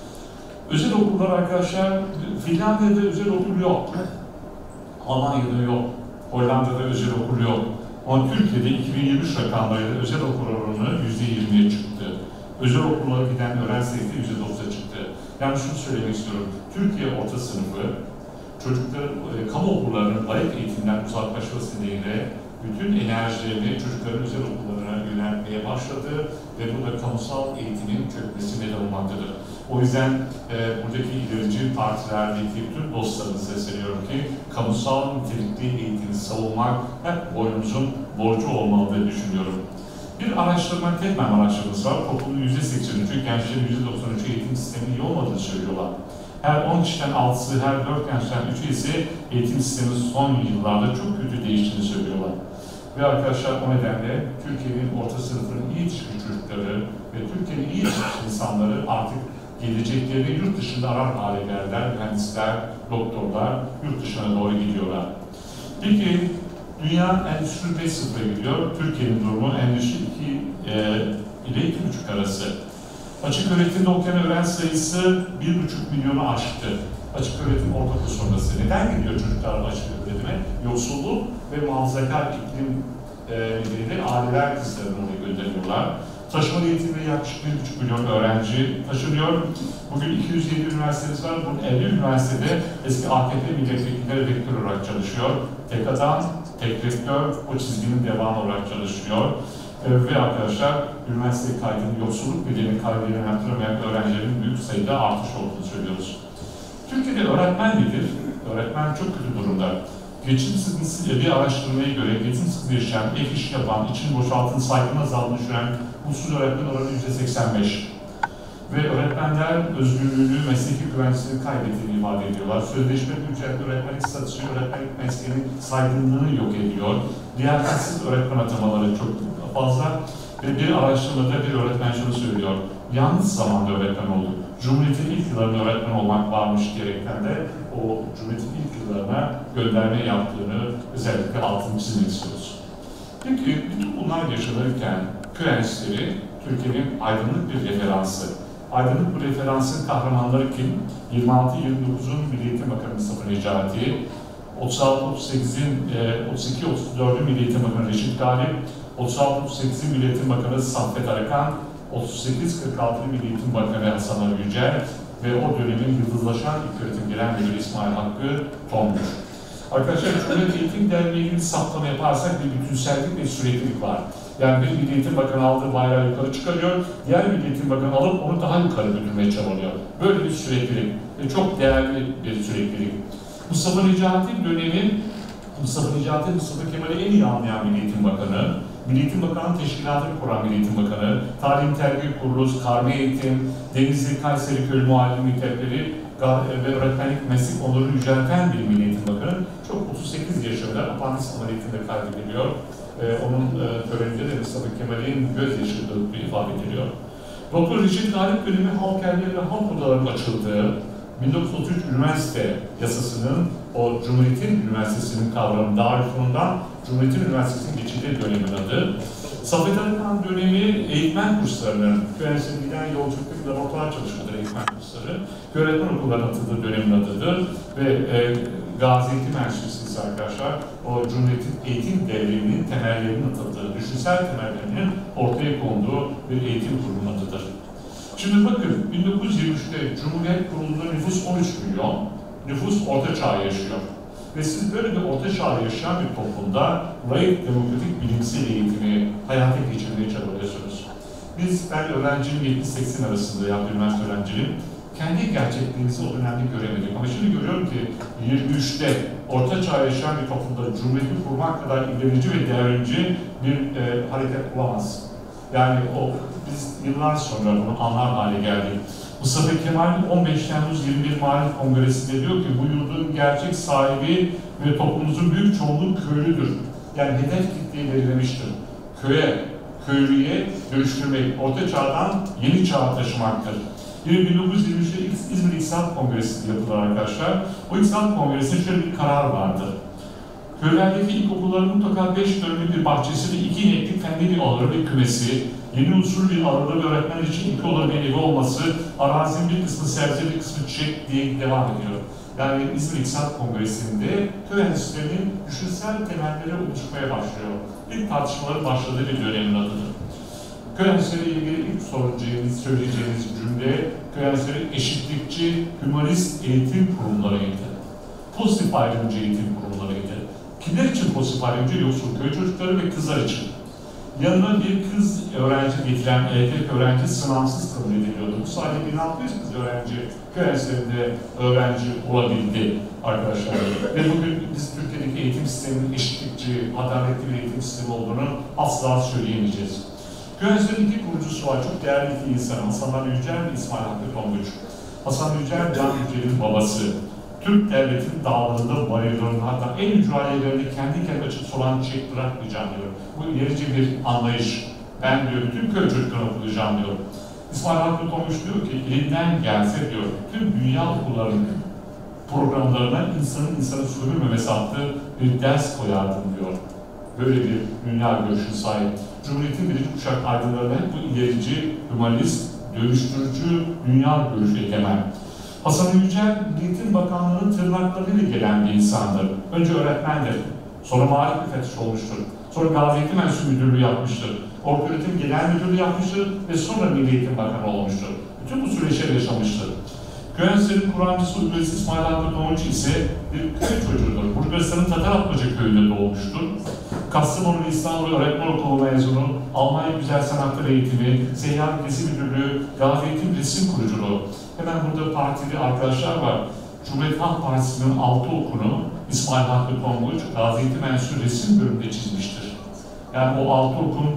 Özel okullar arkadaşlar, Finlandiya'da özel okul yok. Almanya'da yok. Hollanda'da özel okul yok. Ama Türkiye'de 2023 rakamlarıyla özel okul oranı %20'ye çıktı. Özel okullara giden öğrenci sayısı %9'a çıktı. Yani şunu söylemek istiyorum. Türkiye orta sınıfı, çocukların, kamu okullarının layık eğitimden uzaklaşması nedeniyle bütün enerjilerini çocukların özel okullarına yöneltmeye başladı ve bu da kamusal eğitimin çökmesi neden olmaktadır. O yüzden buradaki ilerici partilerdeki tüm dostlarımıza sesleniyorum ki kamusal nitelikli eğitimi savunmak hep boynumuzun borcu olmalı diye düşünüyorum. Bir araştırma, TEDMEM araştırması var. Toplumun %83'ü, gençlerin %93'ü eğitim sistemi iyi olmadığını söylüyorlar. Her 10 kişiden 6'sı, her 4 gençten 3'ü ise eğitim sistemi son yıllarda çok kötü değiştiğini söylüyorlar. Ve arkadaşlar o nedenle Türkiye'nin orta sınıfının iyi çıkmış çocukları ve Türkiye'nin iyi çıkmış insanları artık gelecekleri yurt dışında arar hale geldiler. Mühendisler, doktorlar yurt dışına doğru gidiyorlar. Peki dünya Endüstri 5.0'a gidiyor. Türkiye'nin durumu Endüstri 2 ile 2,5 arası. Açık öğretimde okuyan öğrenci sayısı 1,5 milyonu aştı. Açık öğretim ortaokul sonrası. Neden gidiyor çocuklar açık öğretime? Yoksulluk ve muhafazakar iklim nedeniyle aileler kızlarını oraya gönderiyorlar. Taşımalı eğitimde yaklaşık 1,5 milyon öğrenci taşınıyor. Bugün 207 üniversitemiz var. Bunun 50 üniversitede eski AKP milletvekilleri rektör olarak çalışıyor. Tek adam, tek rektör, o çizginin devamı olarak çalışıyor. Ve arkadaşlar, üniversite kaydının yoksulluk nedeniyle kaydını yaptıramayan öğrencilerin büyük sayıda artış olduğunu söylüyoruz. Türkiye'de öğretmen nedir? Öğretmen çok kötü durumda. Geçim sıkıntısıyla bir araştırmaya göre geçim sıkıntısı yaşayan, ek iş yapan, için boşaltın saygın azaldığını düşünen mutsuz öğretmen oranı %85. Ve öğretmenler özgürlüğünü, mesleki güvencesini kaybettiğini ifade ediyorlar. Sözleşme ücretli öğretmenlik statüsü, öğretmenlik mesleğinin saygınlığını yok ediyor. Liyakatsiz öğretmen atamaları çok fazla. Ve bir araştırmada bir öğretmen şunu söylüyor. Yanlış zamanda öğretmen olduk. Cumhuriyet'in ilk yıllarında öğretmen olmak varmış diyerekten de o Cumhuriyet'in ilk yıllarına gönderme yaptığını özellikle altını çizmek istiyoruz. Peki bütün bunlar yaşanırken köy enstitüleri Türkiye'nin aydınlık bir referansı. Aydınlık bu referansın kahramanları kim? 26-29'un Milli Eğitim Bakanı Mustafa Necati, 36-38'in 32-34'ün Milli Eğitim Bakanı Reşit Galip, 36-38'in Milli Eğitim Bakanı Saffet Arıkan, 38-46'ın Milli Eğitim Bakanı Hasan Ali Yücel ve o dönemin yıldızlaşan İlköğretim Genel Müdürü İsmail Hakkı Tonguç. Arkadaşlar, Cumhuriyet Eğitim Derneği'yle ilgili saptama yaparsak bir bütünsellik ve süreklilik var. Yani bir Milli Eğitim Bakanı aldığı bayrağı yukarı çıkarıyor, diğer Milli Eğitim Bakanı alıp onu daha yukarı götürmeye çabalıyor. Böyle bir süreklilik ve çok değerli bir süreklilik. Mustafa Necati dönemi, Mustafa Kemal'i en iyi anlayan Milli Eğitim Bakanı, Milli Eğitim Bakanı teşkilatını kuran Milli Eğitim Bakanı, Talim Terbiye Kurulu, Karma Eğitim, Denizli, Kayseri Köy Muallim Mektepleri ve öğretmenlik meslek onurunu yücelten bir Milli Eğitim Bakanı. Çok 38 yaşında apandis ameliyatında kaydediliyor. Onun töreninde de Mustafa Kemal'in gözyaşı ifade ediliyor. Doktor Reşit Galip dönemi halk evleri ve halk odalarının açıldığı 1933 üniversite yasasının o Cumhuriyet'in Üniversitesi'nin kavramı Darülfünun'dan Cumhuriyet'in Üniversitesi'nin geçildiği dönemin adı. Saffet Arıkan dönemi eğitmen kurslarının, Üniversitesi'nin giden yolculuk laboratuvar çalışmaları eğitmen kursları, öğretmen okullarına atıldığı dönemin adıdır ve Gazi Eğitim Enstitüsü arkadaşlar, o Cumhuriyet'in eğitim devriminin temellerinin atıldığı, düşünsel temellerinin ortaya konduğu bir eğitim kurumunun adıdır. Şimdi bakın, 1923'te Cumhuriyet kurulduğunda nüfus 13 milyon, nüfus orta çağ yaşıyor. Ve siz böyle bir orta çağda yaşayan bir toplumda layık, demokratik, bilimsel eğitimi hayata geçirmeye çabalıyorsunuz. Ben öğrencinin 70-80 arasında yaptığım üniversite öğrenciliğim, kendi gerçekliğimizi o dönemde göremedik. Ama şimdi görüyorum ki 23'te Orta Çağ yaşayan bir toplumda Cumhuriyeti kurmak kadar ilerici ve devrimci bir hareket olamaz. Yani biz yıllar sonra bunu anlar hale geldik. Mustafa Kemal 15 Temmuz 21 Mart Kongresi'nde diyor ki bu yurdun gerçek sahibi ve toplumumuzun büyük çoğunluğu köylüdür. Yani hedef kitleyi belirlemiştir. Köylüye dönüştürmek, Orta Çağ'dan yeni çağa taşımaktır. 1923'te İzmir İktisat Kongresi yapılır arkadaşlar. O İktisat Kongresi'nde şöyle bir karar vardır. Köylerdeki ilkokulların mutlaka 5 dönümlük bir bahçesi ve 2 ineklik kendi bir ahırı ve kümesi, yeni usul bir ahırda ve öğretmen için 2 odalı bir evi olması, arazinin bir kısmı sebze, bir kısmı çiçek diye devam ediyor. Yani İzmir İktisat Kongresi'nde köy enstitülerinin düşünsel temelleri oluşmaya başlıyor. İlk tartışmaların başladığı bir dönemin adıdır. Köy enstitüleriyle ilgili ilk söyleyeceğiniz cümle, köy enstitüleri eşitlikçi, hümanist eğitim kurumlarıydı. Pozitif ayrımcı eğitim kurumlarıydı. Kimler için pozitif ayrımcı? Yoksul köy çocukları ve kızlar için. Yanına bir kız öğrenci getiren erkek öğrenci sınavsız kabul ediliyordu. Bu sayede 1600 kız öğrenci köy enstitülerinde öğrenci olabildi arkadaşlar. Ve bugün biz Türkiye'deki eğitim sisteminin eşitlikçi, adaletli bir eğitim sistemi olduğunu asla söyleyemeyeceğiz. Köy enstitülerinin iki kurucusu var, çok değerli iki insan. Hasan Yücel ve İsmail Hakkı Tonguç. Hasan Yücel, Can Yücel'in babası. Türk devletinin dağlarında bayırlarının hatta en ücra yerlerinde kendi kendine açıp solan çiçek bırakmayacağım diyor. Bu ilerici bir anlayış. Ben diyor bütün köy çocuklarını okuyacağım diyor. İsmail Hakkı Tonguç diyor ki elinden gelse diyor tüm dünya okullarının programlarına insanın sömürmemesi adlı bir ders koyardım diyor. Böyle bir dünya görüşü sahip. Cumhuriyet'in birinci kuşak aydınlarına hep bu ilerici, humanist, dönüştürücü dünya görüşü egemen. Hasan Yücel, Eğitim Bakanlığı'nın tırnaklarıyla gelen bir insandır. Önce öğretmendir, sonra Maarif Müfettiş olmuştur. Sonra Gazi Eğitim Enstitüsü Müdürlüğü yapmıştır. Ortaöğretim Genel Müdürlüğü yapmıştır ve sonra Milli Eğitim Bakanı olmuştur. Bütün bu süreçleri yaşamıştır. Köy enstitüsünün kuramcısı Uygulası İsmail Hakkı Tonguç ise bir köy çocuğudur. Bulgaristan'ın Tatarapmaca köyünde doğmuştur. Kastamonu İstanbul Öğretmen Okulu mezunu, Almanya Güzel Sanatlar Eğitimi, Seyyar Ülkesi Müdürlüğü, Gazi Eğitim Resim Kuruculuğu. Hemen burada partili arkadaşlar var. Cumhuriyet Halk Partisi'nin 6 okunu İsmail Hakkı Tonguç, Gazi Eğitim Enstitüsü Resim Bölümünde çizmiştir. Yani o 6 okulun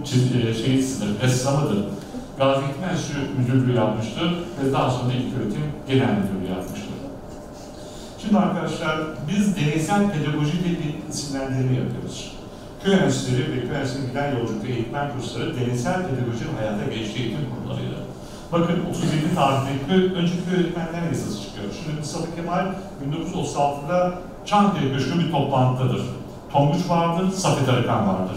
ressamıdır. Gazi Eğitim Enstitüsü Müdürlüğü yapmıştır ve daha sonra İlköğretim Genel Müdürlüğü yapmıştır. Şimdi arkadaşlar, biz deneysel pedagoji diye bir isimlendirme yapıyoruz. Köy enstitüleri ve köy enstitüleri giden yolculukta eğitmen kursları deneysel pedagojinin hayata geçtiği eğitim kurumlarıydı. Bakın 37 tarihinde önceki köy öğretmenler yasası çıkıyor. Şimdi Mustafa Kemal 1936'da Çankaya Köşkü bir toplantıdadır. Tonguç vardır, Safet Arıkan vardır.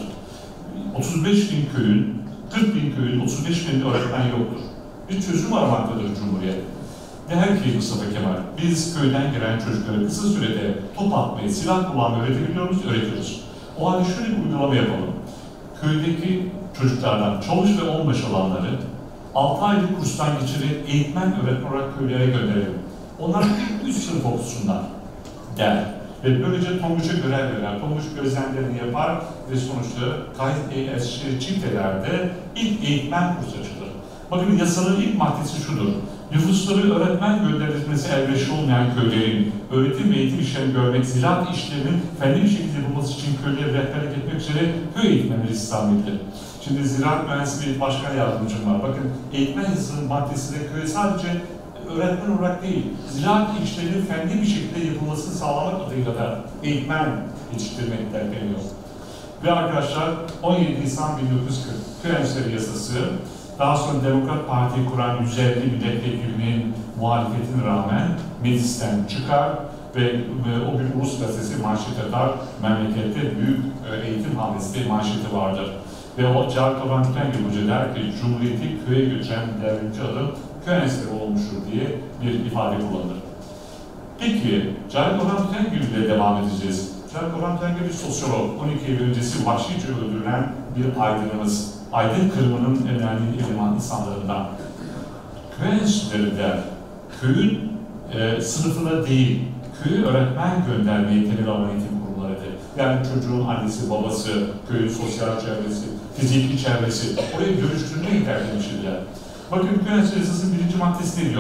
35 bin köyün, 40 bin köyün, 35 bin öğretmen yoktur. Bir çözüm aramaktadır Cumhuriyet. Der ki Mustafa Kemal, biz köyden gelen çocuklara kısa sürede top atmayı, silah kullanmayı öğretebiliyor muyuz? Öğretiyoruz. O halde şöyle bir uygulama yapalım. Köydeki çocuklardan çavuş ve onbaşı olanları 6 aylık kurstan geçirip eğitmen öğretmen olarak köylere gönderelim. Onlar 3 sınıf okusunlar der. Ve böylece Tonguç'a görev verir. Tonguç gözlemlerini yapar ve sonuçta çiftelerde ilk eğitmen kursu açılır. Bakın yasanın ilk maddesi şudur. Nüfusları öğretmen gönderilmesi elverişli olmayan köylerin öğretim ve eğitim işlerini görmek, ziraat işlerinin fenli bir şekilde yapılması için köylere rehberlik etmek üzere köy eğitmenleri istihdam edilir. Şimdi ziraat mühendisi bir başkan yardımcım var. Bakın eğitmen yasasının maddesinde köye sadece öğretmen olarak değil, ziraat işlerinin fenli bir şekilde yapılmasını sağlamak adıyla da eğitmen yetiştirmek dertleniyor. Ve arkadaşlar 17 Nisan 1940 köy enstitüleri yasası, daha sonra Demokrat Parti'yi kuran 150 milletvekilinin muhalefetine rağmen meclisten çıkar ve o gün Ulus Gazetesi manşet atar, memlekette büyük eğitim hamlesi manşeti vardır. Ve o Cahit Orhan Tütengil Hoca der ki, Cumhuriyeti köye götüren devrimci adım köy enstitüleri olmuştur diye bir ifade kullanır. Peki, Cahit Orhan Tütengil ile devam edeceğiz. Cahit Orhan Tütengil bir sosyolog, 12 Eylül öncesi vahşice öldürülen bir aydınımız. Aydın kırımının önemli eleman insanlarından. Köy enstitüleri der, köyün sınıfına değil, köyü öğretmen göndermeye temel alan eğitim kurumlarıdır. Yani çocuğun annesi, babası, köyün sosyal çevresi, fiziki çevresi, oraya dönüştürmeye tercih. Bakın köy enstitüleri yasasının 1. maddesi ne diyor?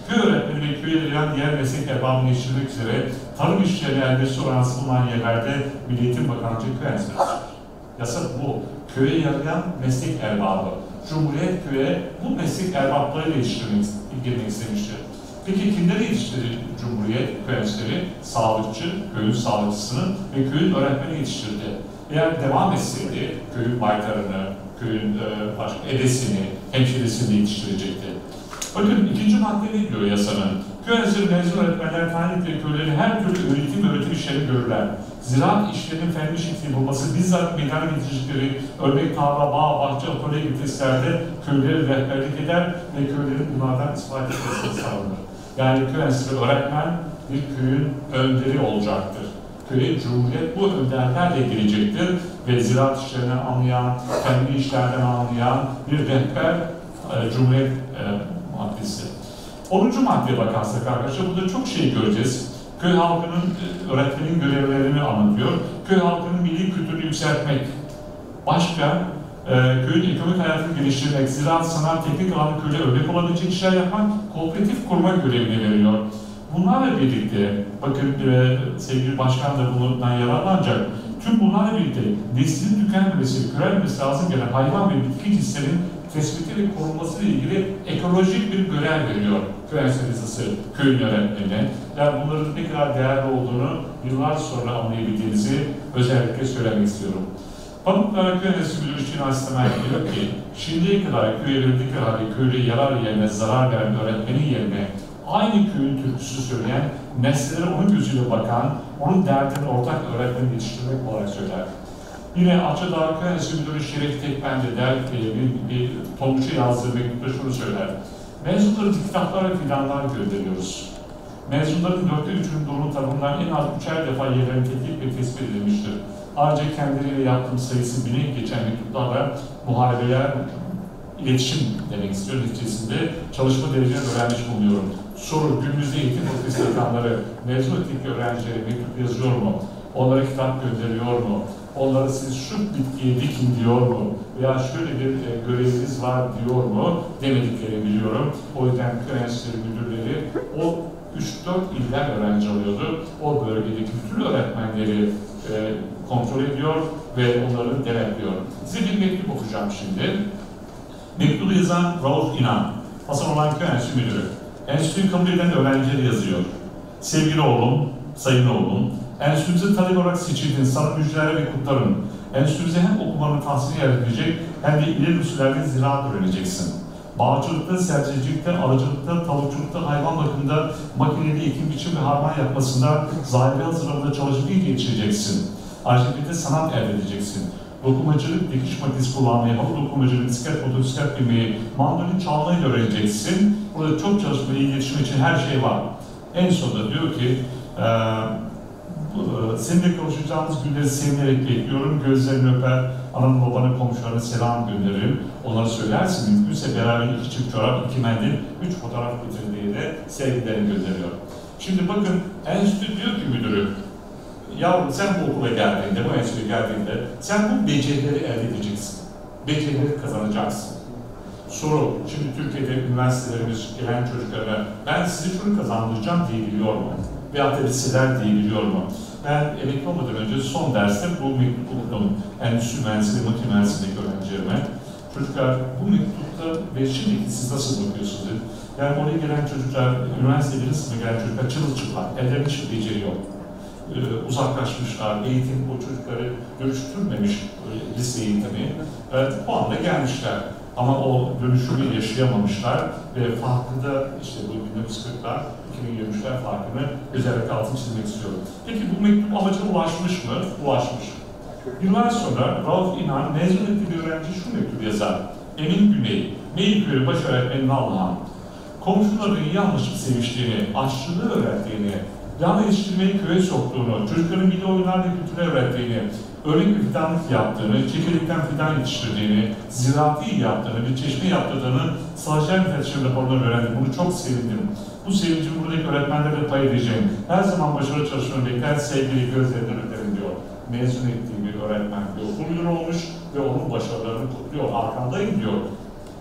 köy öğretmeni ve köye yarayan diğer meslek erbabını yetiştirmek üzere tarım işçilerine elverişli orantısı bulunan yerlerde Milli Eğitim Bakanlığı köy enstitüsü. Yasa bu. Köye yarayan meslek erbabı. Cumhuriyet köye bu meslek erbaplarıyla ilgilenmek istemiştir. Peki kimleri yetiştirdi Cumhuriyet köy enstitüleri? Sağlıkçı, köyün sağlıkçısını ve köyün öğretmeni yetiştirdi. Eğer devam etseydi köyün baytarını, köyün başka edesini, hemşiresini yetiştirecekti. Bakın ikinci madde ne diyor yasanın? Köy enstitüleri mezun öğretmenler tayin ettiği köyleri her türlü öğretim işlerini görürler. Ziraat işlerinin fen işitliği bulması, bizzat meydana getirecekleri örnek tarla, bağ, bahçe, atölye gibi testlerde köyleri rehberlik eder ve köylerin bunlardan istifade etmesini sağlanır. Yani köy enstitüleri öğretmen bir köyün önderi olacaktır. Köye Cumhuriyet bu önderlerle gelecektir ve ziraat işlerinden anlayan, kendi işlerden anlayan bir rehber Cumhuriyet maddesi. 10. maddeye bakarsak arkadaşlar burada çok şey göreceğiz. Köy halkının, öğretmenin görevlerini anlatıyor. Köy halkının milli kültürünü yükseltmek. Başka, köyün ekonomik hayatını geliştirmek, ziraat, sanat, teknik alanda köyde örnek olabilecek işler yapmak, kooperatif kurma görevini veriyor. Bunlarla birlikte, bakın sevgili başkan da bundan yararlanacak, tüm bunlarla birlikte neslinin tükenmemesi, körelmemesi lazım gelen hayvan ve bitki cinslerinin tespiti ve korunması ile ilgili ekolojik bir görev veriyor köy enstitüsü köyün öğretmenine. Yani bunların ne kadar değerli olduğunu yıllar sonra anlayabildiğinizi özellikle söylemek istiyorum. Pamuklara köy enstitüsü müdürü için asistemel diyor ki, şimdiye kadar köye verdikleri halde köylüye yarar yerine zarar veren öğretmenin yerine aynı köyün türküsü söyleyen, nesnelere onun gözüyle bakan, onun derdini ortak öğretmeni yetiştirmek olarak söyler. Yine Açıdağ Köy Enstitüsü Müdürü Şerif Tekben de der ki bir Tonguç'a yazdığı mektupta şunu söyler. Mezunları kitaplar ve fidanlar gönderiyoruz. Mezunların 3'ünün durumu tarafından en az 3'er defa yerlerini tetkik ve tespit edilmiştir. Ayrıca kendileriyle yaptığım sayısı bine geçen mektuplarla muharebeler, iletişim demek istiyor. Neticesinde çalışma derecelerini öğrenmiş bulunuyorum. Soru, günümüzde eğitim fakültesi yapanları, mezun ettik öğrencilere mektup yazıyor mu? Onlara kitap gönderiyor mu? Onlara siz şu bitkiyi dikin diyor mu? Veya şöyle bir göreviniz var diyor mu? Demediklerini biliyorum. O yüzden köy enstitüsü müdürleri o 3-4 ilden öğrenci alıyordu. O bölgedeki bütün öğretmenleri kontrol ediyor ve onları denetliyor. Size bir mektup okuyacağım şimdi. Mektubu yazan Rauf İnan, Hasan olan Köy Enstitüsü Müdürü. Enstitüyü kabul eden öğrencileri yazıyor. Sevgili oğlum, sayın oğlum, enstitümüze talep olarak seçildiğin sana müjdeler ve kutlarım. Enstitümüze hem okumanı tahsil edilecek hem de ileri usullerde ziraat öğreneceksin. Bağcılıkta, sebzecilikte, arıcılıkta, tavukçulukta, hayvan bakımında, makineli ekim biçim ve harman yapmasında, zahiri hazırlamada çalışıp iyi geçireceksin. Ayrıca bir de sanat elde edeceksin. Dokumacılık, dikiş makinesi kullanmayı, hava dokumacılık, bisiklet, motosiklet binmeyi, mandolin çalmayı da öğreneceksin. Burada çok çalışma, iyi gelişme için her şey var. En sonunda diyor ki, seninle konuşacağımız günleri sevinerek bekliyorum. Gözlerini öper, ananı babanı, komşularına selam gönderirim. Onları söylersin, mümkünse beraber 2 çift çorap, 2 mendil, 3 fotoğraf getirin diye de sevgilerini gönderiyor. Şimdi bakın, enstitü diyor ki müdürü, yavrum sen bu okula geldiğinde, bu enstitüye geldiğinde sen bu becerileri elde edeceksin. Becerileri kazanacaksın. Soru, şimdi Türkiye'de üniversitelerimiz gelen çocuklara ben size şunu kazandıracağım diyebiliyor mu? Veyahut da liseler diyebiliyor mu? Ben emekli olmadan önce son derste bu mektup okudum. Endüstri mühendisliği, makine mühendisliğindeki öğrencilerime. Çocuklar bu mektupta ve şimdiki siz nasıl bakıyorsunuz? Yani oraya gelen çocuklar, üniversite birinci sınıfa gelen çocuklar çırılçıplak, ellerinde hiçbir beceri yok. Uzaklaşmışlar, eğitim o çocukları dönüştürmemiş lise eğitimi. Bu anda gelmişler. Ama o dönüşümü yaşayamamışlar ve farklı da işte bu 1940'lar, 2023'ler farkını özellikle altını çizmek istiyorum. Peki bu mektup amacına ulaşmış mı? Ulaşmış. Yıllar sonra Rauf İnan mezun ettiği bir öğrenci şu mektubu yazar. Emin Güney, Meyiköy baş öğretmeni Nalhan. Komşuların yanlışlık seviştiğini, aşçılığı öğrettiğini, yan yetiştirmeyi köye soktuğunu, çocukların milli oyunlar ve kültürü öğrettiğini, örnek bir fidanlık yaptığını, çekirdekten fidan yetiştirdiğini, ziraati yaptığını, bir çeşme yaptırdığını stajyer müfettişi raporları öğrendim. Bunu çok sevindim. Bu sevincimi buradaki öğretmenlerle pay edeceğim. Her zaman başarılı çalışmanı bekler, sevgili gözlerinden öperim diyor. Mezun ettiği bir öğretmen diyor. Okul müdürü olmuş ve onun başarılarını kutluyor. Arkandayım diyor.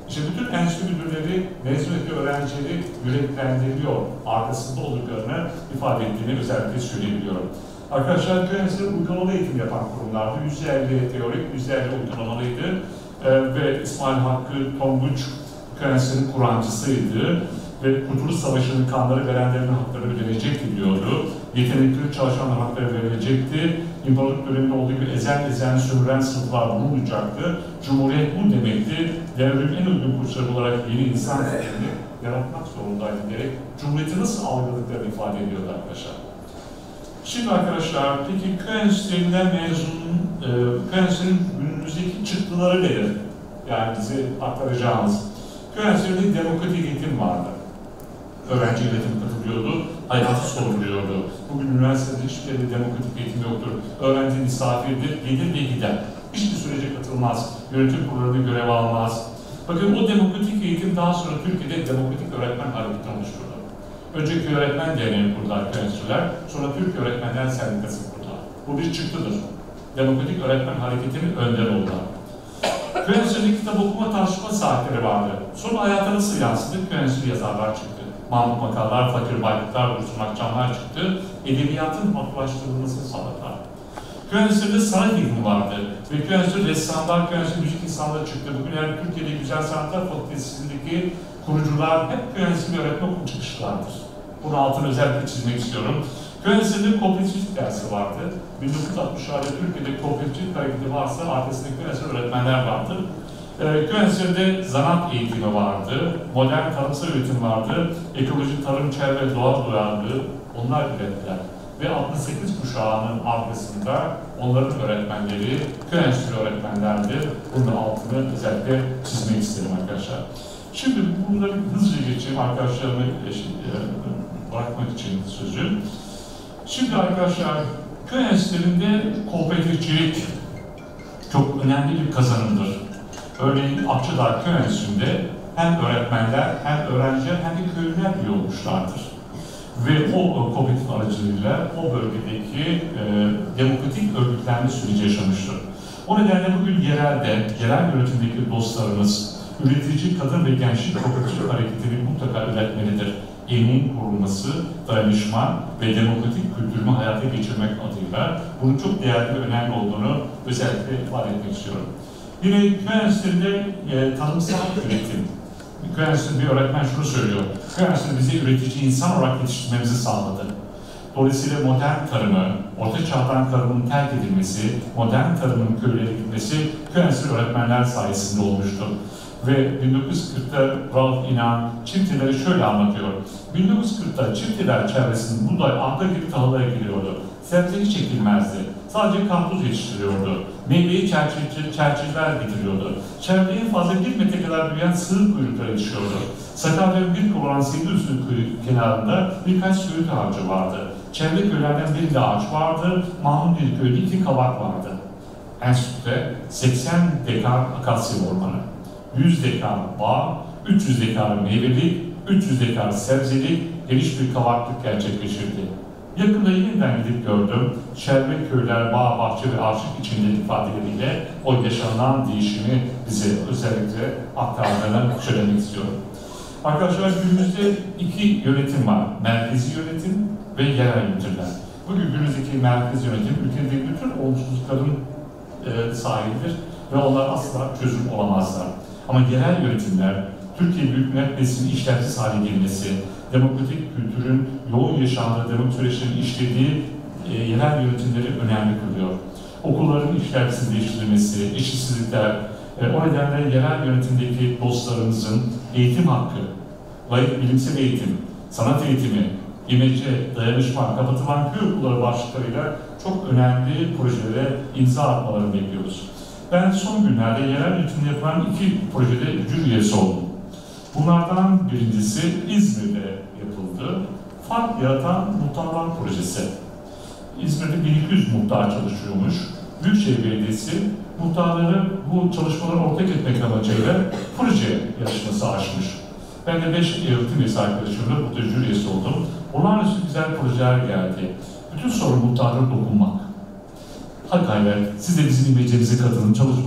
İşte bütün enstitü müdürleri mezun ettiği öğrencileri yüreklendiriyor, arkasında olduklarını ifade ettiğini özellikle söyleyebiliyorum. Arkadaşlar, köy enstitüleri uygulamalı eğitim yapan kurumlardı. %50 teorik, %50 uygulamalıydı. Ve İsmail Hakkı Tonguç köy enstitülerinin kurancısıydı. Ve Kurtuluş Savaşı'nın kanları verenlerin hakları ödenecekti diyordu. Yetenekli çalışanların hakları verilecekti. İmparatorluk döneminde olduğu gibi ezen sömüren sınıflar bulunmayacaktı. Cumhuriyet bu demekti. Devletin en uygun koşulları olarak yeni insan sistemini yaratmak zorundaydı diyerek Cumhuriyeti nasıl algıladıklarını ifade ediyordu arkadaşlar. Şimdi arkadaşlar, peki köy enstitülerinden köy enstitülerinin günümüzdeki çıktıları nedir? Yani bize aktaracağımız. Köy enstitülerinde demokratik eğitim vardı. Öğrenci yönetimi katılıyordu, hayatı soruluyordu. Bugün üniversitede hiçbir yerde demokratik eğitim yoktur. Öğrenci misafirdir, gelir ve gider. Hiçbir sürece katılmaz, yönetim kurullarında görev almaz. Bakın o demokratik eğitim daha sonra Türkiye'de demokratik öğretmen hareketi oluşturdu. Önceki öğretmen derneği kurdular köy enstitüler, sonra Türk Öğretmenler Sendikası kurdular. Bu bir çıktıdır. Demokratik öğretmen hareketinin önder oldular. Köy enstitülerinde kitap okuma tartışma saatleri vardı. Sonra hayata nasıl yansıdı? Köy enstitülü yazarlar çıktı. Mahmut Makallar, Fakir Baylıklar, Dursun Akçamlar çıktı. Edebiyatın halklaştırılmasını sağladılar. Köy enstitülerinde sanat eğitimi vardı. Ve köy enstitüleri ressamlar, köy enstitüleri müzik insanları çıktı. Bugün yani Türkiye'de Güzel Sanatlar Fakültesi'ndeki kurucular hep köy enstitüleri öğretmen okul çıkışlardır. Bunun altını özellikle çizmek istiyorum. Köy enstitülerinde kooperatiflik dersi vardı. 1960'larda Türkiye'de kooperatiflik hareketi varsa arkasındaki köy enstitüleri öğretmenler vardı. Köy enstitülerinde zanaat eğitimi vardı, modern tarımsal üretim vardı, ekoloji, tarım, çevre, doğa duyarlılığı onlar ürettiler. Ve 68 kuşağının arkasında onların öğretmenleri, köy enstitülü öğretmenlerdi. Bunun altını özellikle çizmek isterim arkadaşlar. Şimdi bunları hızlıca geçeyim arkadaşlarımı bırakmak için sözü. Şimdi arkadaşlar, köy enstitülerinde kooperatifçilik çok önemli bir kazanımdır. Örneğin Akçadağ Köy Enstitüsü'nde hem öğretmenler, hem öğrenciler, hem de köylüler üye olmuşlardır. Ve o kooperatif aracılığıyla o bölgedeki demokratik örgütlenme süreci yaşamıştır. O nedenle bugün yerel yönetimdeki dostlarımız, üretici kadın ve gençlik kooperatif hareketini mutlaka üretmelidir. Emin kurulması, dayanışma ve demokratik kültürünü hayata geçirmek adıyla bunun çok değerli ve önemli olduğunu özellikle ifade etmek istiyorum. Yine köy enstitülerinde tarımsal üretim. Köy enstitüsünde bir öğretmen şunu söylüyor. Köy enstitüsü bizi üretici insan olarak yetiştirmemizi sağladı. Dolayısıyla modern tarımı, orta çağdan tarımın terk edilmesi, modern tarımın köylere gitmesi köy enstitülü öğretmenler sayesinde olmuştur. Ve 1940'ta Ralph İnan çiftçileri şöyle anlatıyor. 1940'ta çiftçiler çevresinde buğday, arpa gibi tahıllara ekiliyordu. Sebze hiç ekilmezdi. Sadece karpuz yetiştiriyordu. Meyveyi çerçeveler getiriyordu. Çevrede en fazla 1 metre kadar büyüyen sığır kuyrukları yetişiyordu. Sakarya'nın bir kovan Seydiüstü kenarında birkaç söğüt ağacı vardı. Çevre köylerden birinde ağaç vardı. Mahmudiyeli köyünde 2 kavak vardı. Enstitüde 80 dekar akasya ormanı, 100 dekar bağ, 300 dekar meyvelik, 300 dekar sebzelik, geniş bir kavaklık gerçekleşirdi. Yakında yeniden gidip gördüm, çevre köyler, bağ, bahçe ve ağaçlık içinde ifadeleriyle o yaşanan değişimi bize özellikle aktardığını söylemek istiyorum. Arkadaşlar günümüzde 2 yönetim var, merkezi yönetim ve yerel yönetimler. Bugün günümüzdeki merkezi yönetim ülkedeki bütün olumsuzlukların sahibidir ve onlar asla çözüm olamazlar. Ama yerel yönetimler, Türkiye Büyük Millet Meclisi'nin işlevsiz hale gelmesi, demokratik kültürün yoğun yaşandığı demokratik süreçlerin işlediği yerel yönetimleri önemli kılıyor. Okulların işlevsizleştirilmesi, eşitsizlikler, o nedenle yerel yönetimdeki dostlarımızın eğitim hakkı, layık bilimsel eğitim, sanat eğitimi, imece, dayanışma, kapatılan köy okulları başlıklarıyla çok önemli projelere imza atmalarını bekliyoruz. Ben son günlerde yerel yönetimde yapılan 2 projede jüri üyesi oldum. Bunlardan birincisi İzmir'de yapıldı. Fark yaratan muhtarlar projesi. İzmir'de 1200 muhtar çalışıyormuş. Büyükşehir Belediyesi muhtarları bu çalışmaları ortak etmek amacıyla proje yarışması açmış. Ben de 5 öğretim üyesi arkadaşımla burada jüri üyesi oldum. Olağanüstü güzel projeler geldi. Bütün sorun muhtarlara dokunmak. Hadi gayret, siz de bizim imecimize katılın, çalışmayı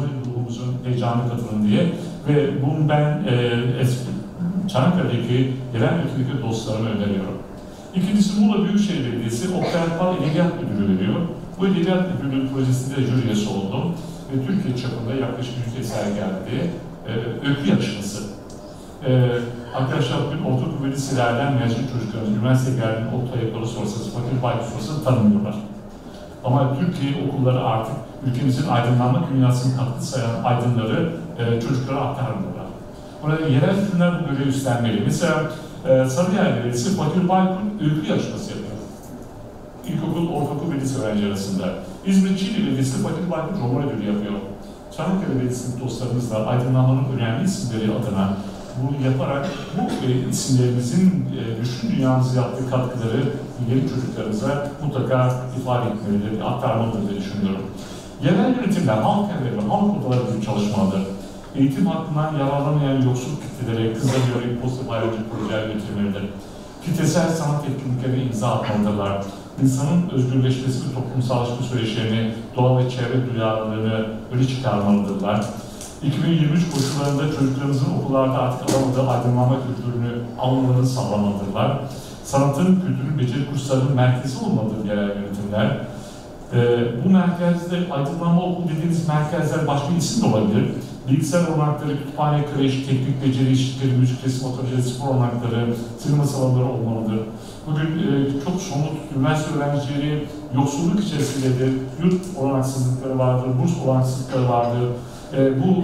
grubumuzun heyecanı katılın diye. Ve bunu ben Çanakkale'deki gelen ülkedeki dostlarıma öneriyorum. İkincisi Muğla Büyükşehir Belediyesi Oktay Akbal Edebiyat Müdürü veriyor. Bu Edebiyat Müdürlüğü projesinde jüri üyesi oldum. Ve Türkiye çapında yaklaşık 100 eser geldi. Öykü yarışması. Arkadaşlar bugün ortaokul ve liselerden mezun çocuklarımız, üniversiteye geldiğinde Oktay Akbal'ı sorsanız, Fakir Baykuş sorsanız tanımıyorlar. Ama Türkiye okulları artık ülkemizin aydınlanma dünyasının katkı sayan aydınları çocuklara aktarmıyorlar. Burada yerel hükümler bu görevi üstlenmeli. Mesela Sarıyer Belediyesi Fakir Baykuş öykü yarışması yapıyor. İlkokul, ortaokul ve lise öğrenci arasında. İzmir Çiğli Belediyesi Fakir Baykuş roman ödülü yapıyor. Çanakkale Belediyesi'nin dostlarımızla aydınlanmanın önemli isimleri adına bunu yaparak bu isimlerimizin düşün dünyamıza yaptığı katkıları yeni çocuklarımıza mutlaka ifade etmelidir, aktarmalıdır diye düşünüyorum. Yerel yönetimler, halk evleri, halk odaları gibi çalışmalıdır. Eğitim hakkından yararlamayan yoksul kitlelere kıza yönelik pozitif ayrıcı projeler götürmelidir. Kitlesel sanat etkinliklerine imza atmalıdırlar. İnsanın özgürleşmesi ve toplumsallaşma süreçlerini, doğa ve çevre duyarlılığını öne çıkarmalıdırlar. 2023 koşullarında çocuklarımızın okullarda artık alamadığı aydınlanma kültürünü almalarını sağlamalıdırlar. Sanatın, kültürün, beceri kurslarının merkezi olmalıdır yerel yönetimler. Bu merkezde aydınlanma okulu dediğimiz merkezler başka isim de olabilir. Bilgisayar olanakları, kütüphane, kreş, teknik beceri işleri, müzik resim atölyeleri, spor olanakları, sinema salonları olmalıdır. Bugün çok somut üniversite öğrencileri yoksulluk içerisindedir, yurt olanaksızlıkları vardır, burs olanaksızlıkları vardır. Bu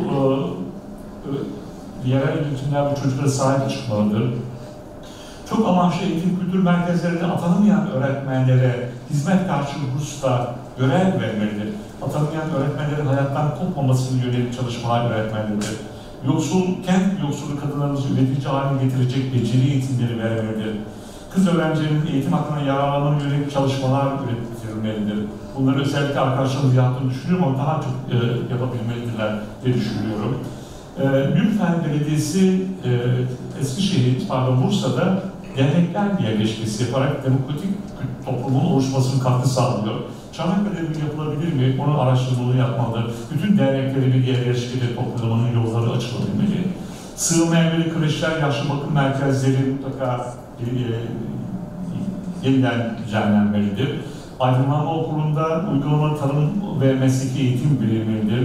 yerel yönetimler bu çocuklara sahip çıkmalıdır. Çok amaçlı eğitim kültür merkezlerinde atanamayan öğretmenlere hizmet karşılığı bursla görev vermelidir. Atanamayan öğretmenlerin hayattan kopmamasını yönelik çalışmalar öğretmelidir. Kent yoksulu kadınlarımızı üretici haline getirecek beceri eğitimleri vermelidir. Kız öğrencilerin eğitim hakkında yararlanmanın yönelik çalışmalar üretilmelidir. Bunları özellikle arkadaşlarımız yaptığını düşünüyorum ama daha çok yapabilmelidirler diye düşünüyorum. Gülfen Belediyesi Bursa'da dernekler yerleşkesi yaparak demokratik toplumun oluşmasının katkı sağlıyor. Çanakkale'de bir yapılabilir mi? Onun araştırmalarını yapmalıdır. Bütün dernekleri bir yerleşkede toplamanın yolları açılabilmeli. Sığınma evleri, kreşler, yaşlı bakım merkezleri mutlaka yeniden düzenlenmelidir. Aydınlanma okulunda uygulamalı tarım ve mesleki eğitim verilmelidir.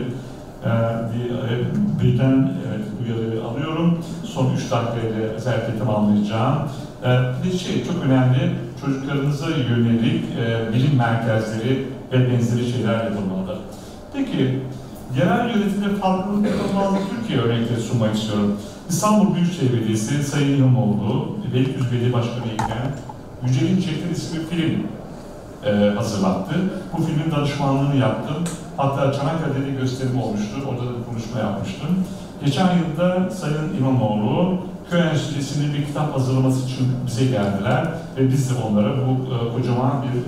Birden uyarı alıyorum. Son 3 dakikayla özellikle tamamlayacağım. Bir çok önemli, çocuklarımıza yönelik bilim merkezleri ve benzeri şeyler yapılmalıdır. Peki, yerel yönetimde farklılıklarla bazı Türkiye örnekleri sunmak istiyorum. İstanbul Büyükşehir Belediyesi Sayın İmamoğlu, Beylikdüzü Belediye Başkanı iken Yücel'in Çekleri isimli film hazırlattı. Bu filmin danışmanlığını yaptım. Hatta Çanakkale'de gösterim olmuştur, orada da konuşma yapmıştım. Geçen yılda Sayın İmamoğlu, Köy Enstitüsü'nde bir kitap hazırlaması için bize geldiler ve biz de onlara bu kocaman bir,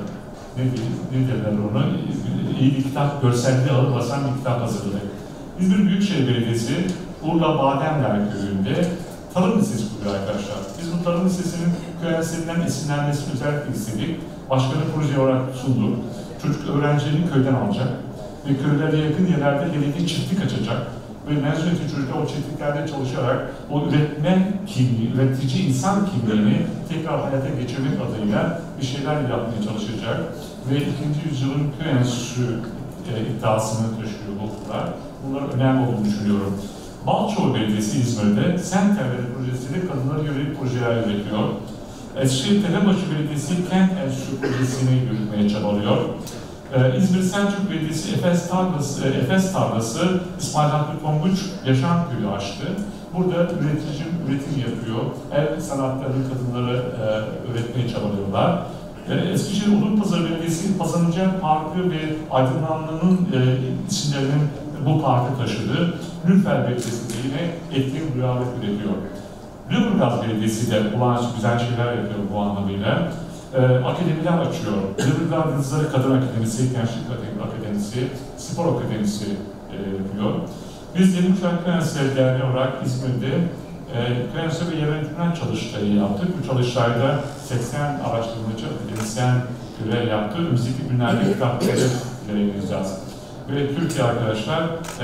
ne derler ona, iyi bir kitap, görselliği ağır basan bir kitap hazırladık. İzmir Büyükşehir Belediyesi, Urla Bademler Köyü'nde tarım lisesi kuruyor arkadaşlar. Biz bu tarım lisesinin köy enstitüsünden esinlenmesini özellikle istedik. Başkanı proje olarak sunduk. Çocuk öğrencilerini köyden alacak ve köylere yakın yerlerde gerekli çiftlik açacak ve mezuniyetli çocuklar o çiftliklerde çalışarak o üretme kimliği, üretici insan kimliğini tekrar hayata geçirmek adıyla bir şeyler yapmaya çalışacak ve 2. yüzyılın köy enstitüsü iddiasını taşıyor bu okullar. Bunlar önemli olduğunu düşünüyorum. Balçova Belediyesi İzmir'de Sent Evleri projesiyle kadınlara yönelik projeler üretiyor. Eskişehir Tepebaşı Belediyesi Kent Enstitüsü projesini yürütmeye çabalıyor. İzmir Selçuk Belediyesi Efes Tarlası İsmail Hakkı Tonguç Yaşam Köyü açtı. Burada üretim yapıyor. El sanatlarını kadınlara öğretmeye çabalıyorlar. Eskişehir Odunpazarı Belediyesi Pazarıncak Parkı ve aydınlanmanın isimlerinin bu parkı taşıdı. Nülfer Belediyesi de yine etkin duyarlılık üretiyor. Lüleburgaz Belediyesi de olağanüstü güzel şeyler yapıyor bu anlamıyla. Akademiler açıyor. Lüleburgaz Yıldızları Kadın Akademisi, Gençlik Akademisi, Spor Akademisi yapıyor. Biz Yeni Kuşak Üniversitesi Derneği olarak İzmir'de Üniversite ve yönetimler çalıştayı yaptık. Bu çalıştayda 80 araştırmacı, akademisyen görev yaptı. Önümüzdeki günlerde kitapları yayınlayacağız. Ve Türkiye arkadaşlar,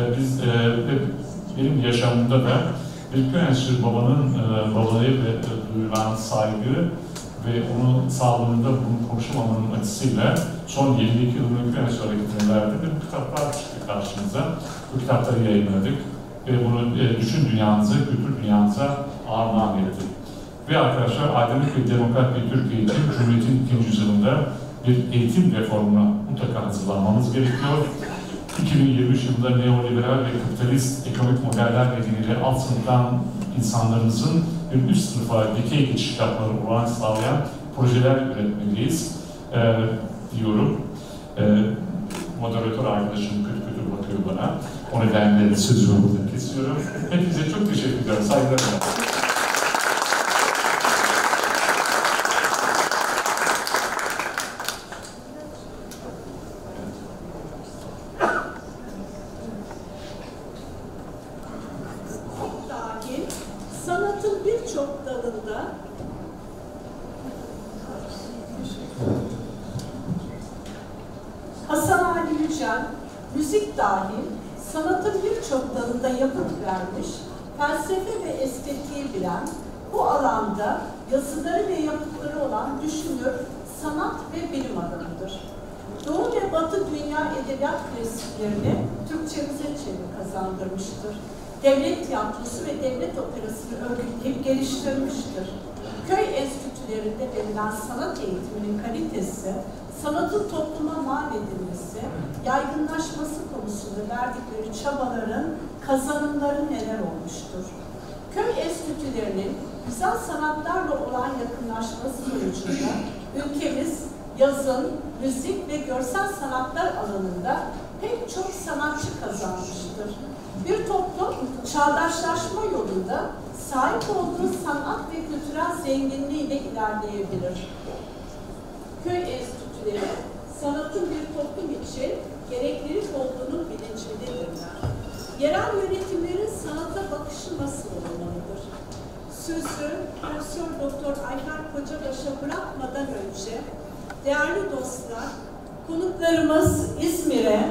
benim yaşamımda da bir köy enstitüsü babanın babaya duyulan saygı ve onun sağlığında bunu konuşamamanın açısıyla son 22 yılın köy enstitüsü hareketine verdiğim bir kitaplar çıktı karşımıza. Bu kitapları yayınladık ve bunu düşün dünyanıza, kültür dünyanıza armağan ettik. Ve arkadaşlar, aydınlık ve demokrat bir Türkiye için Cumhuriyet'in 2. yüzyılında bir eğitim reformuna mutlaka hazırlanmamız gerekiyor. 2023 yılında neoliberal ve kapitalist ekonomik modeller nedeniyle alt sınıftan insanlarımızın bir üst sınıfa dikey geçiş yapmaları olarak sağlayan projeler üretmeliyiz diyorum. Moderatör arkadaşım kötü bakıyor bana. O nedenle sözümü burada kesiyorum. Hepinize çok teşekkür ediyorum. Saygılarımla. Sanatın birçok dalında Hasan Ali Yücel, müzik dahil sanatın birçok dalında yapıt vermiş, felsefe ve estetiği bilen, bu alanda yazıları ve yapıtları olan düşünür, sanat ve bilim adamıdır. Doğu ve Batı dünya edebiyat klasiklerini Türkçemize çeviri kazandırmıştır. Devlet tiyatrosu ve devlet operasını örgütleyip geliştirmiştir. Köy enstitülerinde verilen sanat eğitiminin kalitesi, sanatın topluma mal edilmesi, yaygınlaşması konusunda verdikleri çabaların kazanımları neler olmuştur? Köy enstitülerinin güzel sanatlarla olan yakınlaşması sonucunda ülkemiz yazın, müzik ve görsel sanatlar alanında pek çok sanatçı kazanmıştır. Bir toplum çağdaşlaşma yolunda sahip olduğu sanat ve kültürel zenginliğiyle ilerleyebilir. Köy enstitüleri sanatın bir toplum için gereklilik olduğunu bilincindedirler. Yerel yönetimlerin sanata bakışı nasıl olmalıdır? Sözü Profesör Doktor Ayfer Kocabaş'a bırakmadan önce değerli dostlar, konuklarımız İzmir'e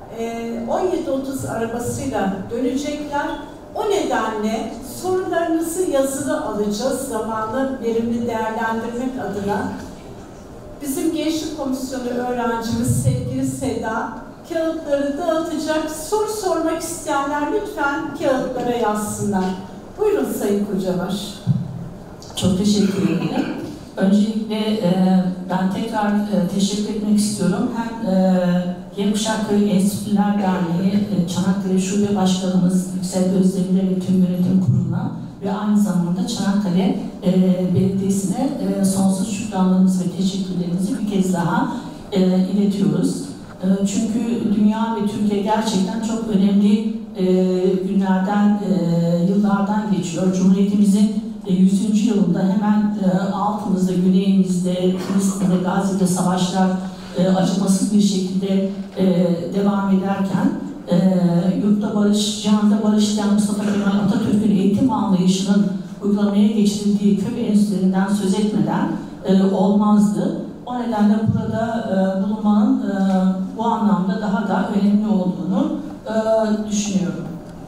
17.30 arabasıyla dönecekler. O nedenle sorularınızı yazılı alacağız zamanı verimli değerlendirmek adına. Bizim Gençlik Komisyonu öğrencimiz sevgili Seda kağıtları dağıtacak. Soru sormak isteyenler lütfen kağıtlara yazsınlar. Buyurun Sayın Kocabaş. Çok teşekkür ederim. Öncelikle ben tekrar teşekkür etmek istiyorum. Hem Yemkuşak Köy Enstitüler Derneği, Çanakkale Şube Başkanımız Yüksel Özdemir ve tüm yönetim kuruluna ve aynı zamanda Çanakkale Belediyesi'ne sonsuz şükranlarımızı ve teşekkürlerimizi bir kez daha iletiyoruz. Çünkü dünya ve Türkiye gerçekten çok önemli günlerden, yıllardan geçiyor. Cumhuriyetimizin 100. yılında hemen altımızda, güneyimizde, Filistin'de, Gazze'de savaşlar acımasız bir şekilde devam ederken yurtta barış, cihanda barış diyen Mustafa Kemal Atatürk'ün eğitim anlayışının uygulamaya geçirildiği köy enstitülerinden söz etmeden olmazdı. O nedenle burada bulunmanın bu anlamda daha da önemli olduğunu düşünüyorum.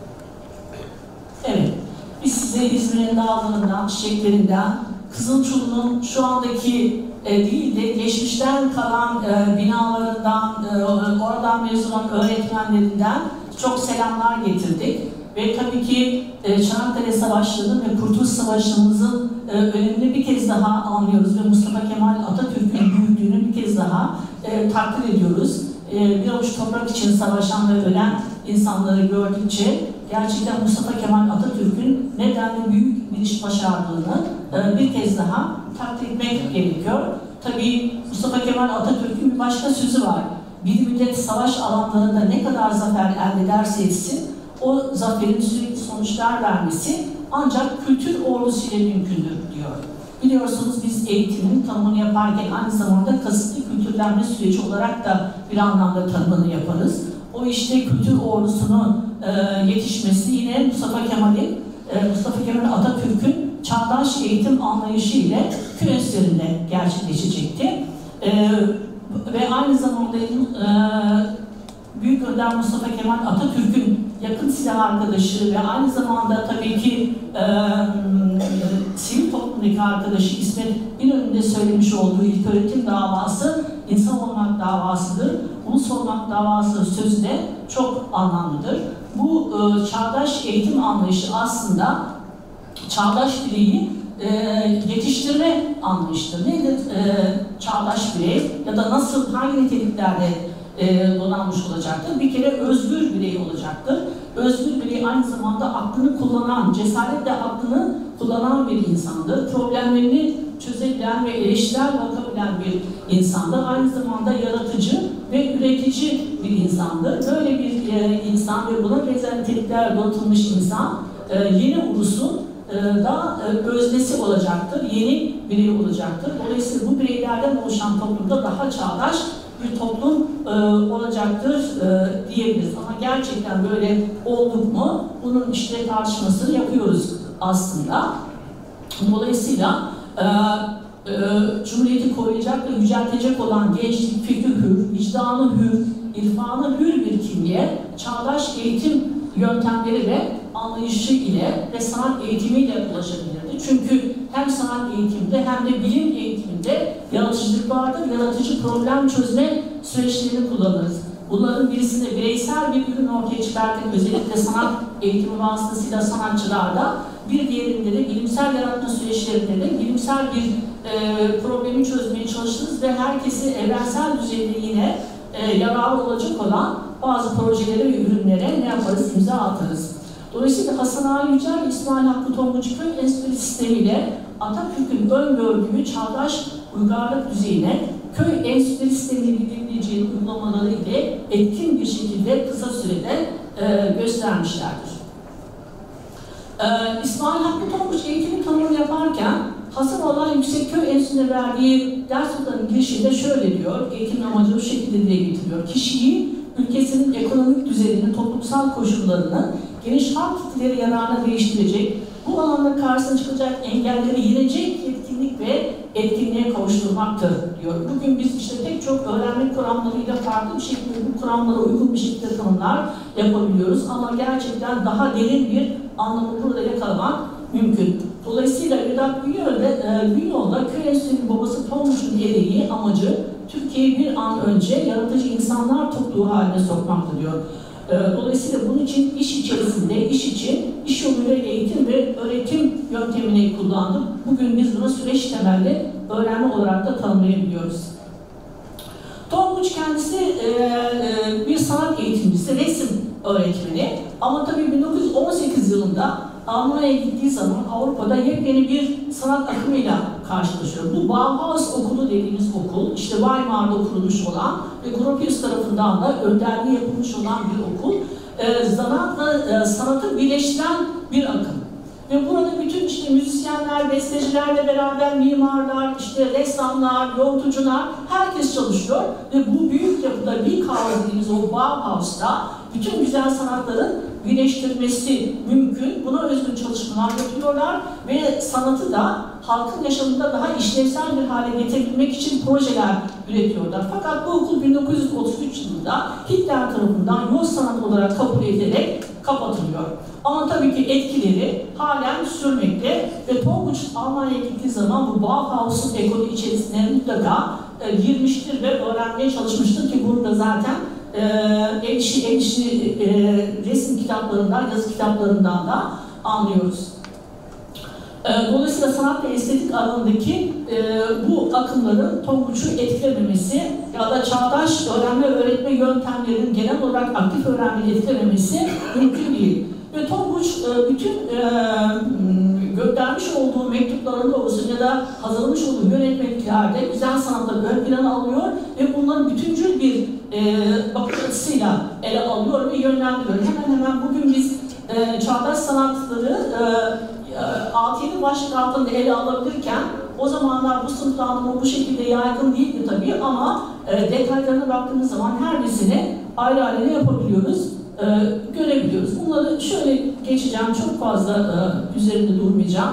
Evet, biz size İzmir'in dağlarından, çiçeklerinden, Kızılçullu'nun şu andaki değil de geçmişten kalan binalarından, oradan mezun olan öğretmenlerinden çok selamlar getirdik. Ve tabii ki Çanakkale Savaşları'nın ve Kurtuluş Savaşı'mızın önemini bir kez daha anlıyoruz ve Mustafa Kemal Atatürk'ün büyüklüğünü bir kez daha takdir ediyoruz. Bir avuç toprak için savaşan ve ölen insanları gördükçe gerçekten Mustafa Kemal Atatürk'ün nedenle büyük bir iş başardığını bir kez daha takdir etmek gerekiyor. Tabii Mustafa Kemal Atatürk'ün bir başka sözü var. Bir millet savaş alanlarında ne kadar zafer elde ederse etsin, o zaferin sürekli sonuçlar vermesi ancak kültür ordusu ile mümkündür diyor. Biliyorsunuz biz eğitimin tanımını yaparken aynı zamanda kasıtlı kültürlenme süreci olarak da bir anlamda tanımını yaparız. O işte kültür ordusunun yetişmesi yine Mustafa Kemal Atatürk'ün çağdaş eğitim anlayışı ile köy enstitülerinde gerçekleşecekti. Ve aynı zamanda Büyük Önder Mustafa Kemal Atatürk'ün yakın silah arkadaşı ve aynı zamanda tabii ki sivil toplumdaki arkadaşı İsmet İnönü'nde söylemiş olduğu ilköğretim davası insan olmak davasıdır. Ulus olmak davası sözü de çok anlamlıdır. Bu çağdaş eğitim anlayışı aslında çağdaş bireyi yetiştirme anlayışıdır. Nedir çağdaş birey ya da nasıl, hangi niteliklerle donanmış olacaktır? Bir kere özgür birey olacaktır. Özgür birey aynı zamanda aklını kullanan, cesaretle aklını kullanan bir insandır. Problemlerini çözebilen ve eleştirel bakabilen bir insandır. Aynı zamanda yaratıcı ve üretici bir insandır. Böyle bir insan ve buna benzer nitelikler donatılmış insan yeni ulusun da öznesi olacaktır, yeni birey olacaktır. Dolayısıyla bu bireylerden oluşan toplumda daha çağdaş bir toplum olacaktır diyebiliriz. Ama gerçekten böyle olduk mu? Bunun işte tartışmasını yapıyoruz aslında. Dolayısıyla Cumhuriyeti koruyacak ve yüceltecek olan gençlik, fikri hür, vicdanı hür, irfanı hür bir kimliğe çağdaş eğitim yöntemleri ve anlayışı ile ve sanat eğitimiyle ulaşabilirdi. Çünkü hem sanat eğitiminde hem de bilim eğitiminde yaratıcılık vardır. Yaratıcı problem çözme süreçlerini kullanırız. Bunların birisinde bireysel bir ürün ortaya çıkarttık, özellikle sanat eğitimi vasıtasıyla sanatçılarda. Bir diğerinde de bilimsel yaratma süreçlerinde de bilimsel bir problemi çözmeye çalışırız ve herkesi evrensel düzeyde yine yararlı olacak olan bazı projelere ve ürünlere ne yaparız? İmza atarız. Dolayısıyla Hasan Ali Yücel ve İsmail Hakkı Tonguç köy enstitüsü sistemiyle Atatürk'ün öngördüğü çağdaş uygarlık düzeyine köy enstitüsü sistemini gidebileceği uygulamaları ile etkin bir şekilde kısa sürede göstermişlerdir. İsmail Hakkı Tonguç eğitimi tanımı yaparken Hasanoğlan Yüksekköy Enstitüsü'ne verdiği ders notunun girişinde şöyle diyor, eğitimin amacı bu şekilde dile getiriyor. Kişiyi, ülkesinin ekonomik düzenini, toplumsal koşullarını geniş halk kitleleri yararına değiştirecek, bu alanda karşısına çıkacak engelleri yenecek yetkinlik ve etkinliğe kavuşturmaktır diyor. Bugün biz işte pek çok öğrenme kuramlarıyla farklı bir şekilde bu kuramlara uygun bir şekilde tanımlar yapabiliyoruz ama gerçekten daha derin bir anlamı burada yakalamak mümkün. Dolayısıyla Vedat Günyoğlu'da köy enstitüsünün babası Tonguç'un ereği amacı Türkiye'yi bir an önce yaratıcı insanlar topluluğu haline sokmaktır diyor. Dolayısıyla bunun için iş içerisinde, iş yoluyla eğitim ve öğretim yöntemini kullandık. Bugün biz buna süreç temelli öğrenme olarak da tanımlayabiliyoruz. Tonguç kendisi bir sanat eğitimcisi, resim öğretmeni ama tabii 1918 yılında Almanya'ya gittiği zaman Avrupa'da yepyeni bir sanat akımıyla karşılaşıyor. Bu Bauhaus okulu dediğimiz okul, işte Weimar'da kurulmuş olan ve Gropius tarafından da önderliği yapılmış olan bir okul. Sanatla sanatı birleştiren bir akım. Ve burada bütün işte müzisyenler, bestecilerle beraber mimarlar, işte ressamlar, yoğurtucular, herkes çalışıyor. Ve bu büyük yapıda Bauhaus dediğimiz o Bauhaus'ta bütün güzel sanatların birleştirmesi mümkün. Buna özgün çalışmalar yapıyorlar ve sanatı da halkın yaşamında daha işlevsel bir hale getirebilmek için projeler üretiyorlar. Fakat bu okul 1933 yılında Hitler tarafından yol sanatı olarak kabul edilerek kapatılıyor. Ama tabii ki etkileri halen sürmekte ve Tonguç Almanya'ya gittiği zaman bu Bauhaus'un ekolü içerisine mutlaka girmiştir ve öğrenmeye çalışmıştır ki bunu da zaten resim kitaplarından, yazı kitaplarından da anlıyoruz. Dolayısıyla sanat ve estetik alanındaki bu akımların Tonguç'u etkilememesi ya da çağdaş öğrenme ve öğretme yöntemlerinin genel olarak aktif öğrenmeyi etkilememesi mümkün değil. Ve Tonguç bütün göndermiş olduğu mektuplarında olsun ya da hazırlamış olduğu yönetmeliklerde güzel sanatları ön plana alıyor ve bunların bütüncül bir bakış açısıyla ele alıyor ve yönlendiriyor. Hemen bugün biz çağdaş sanatları 6-7 başlık altında ele alabilirken o zamanlar bu sınıflandırma bu şekilde yaygın değildi tabii ama detaylarına baktığımız zaman her birisini ayrı ayrı yapabiliyoruz, görebiliyoruz. Bunları şöyle geçeceğim, çok fazla üzerinde durmayacağım.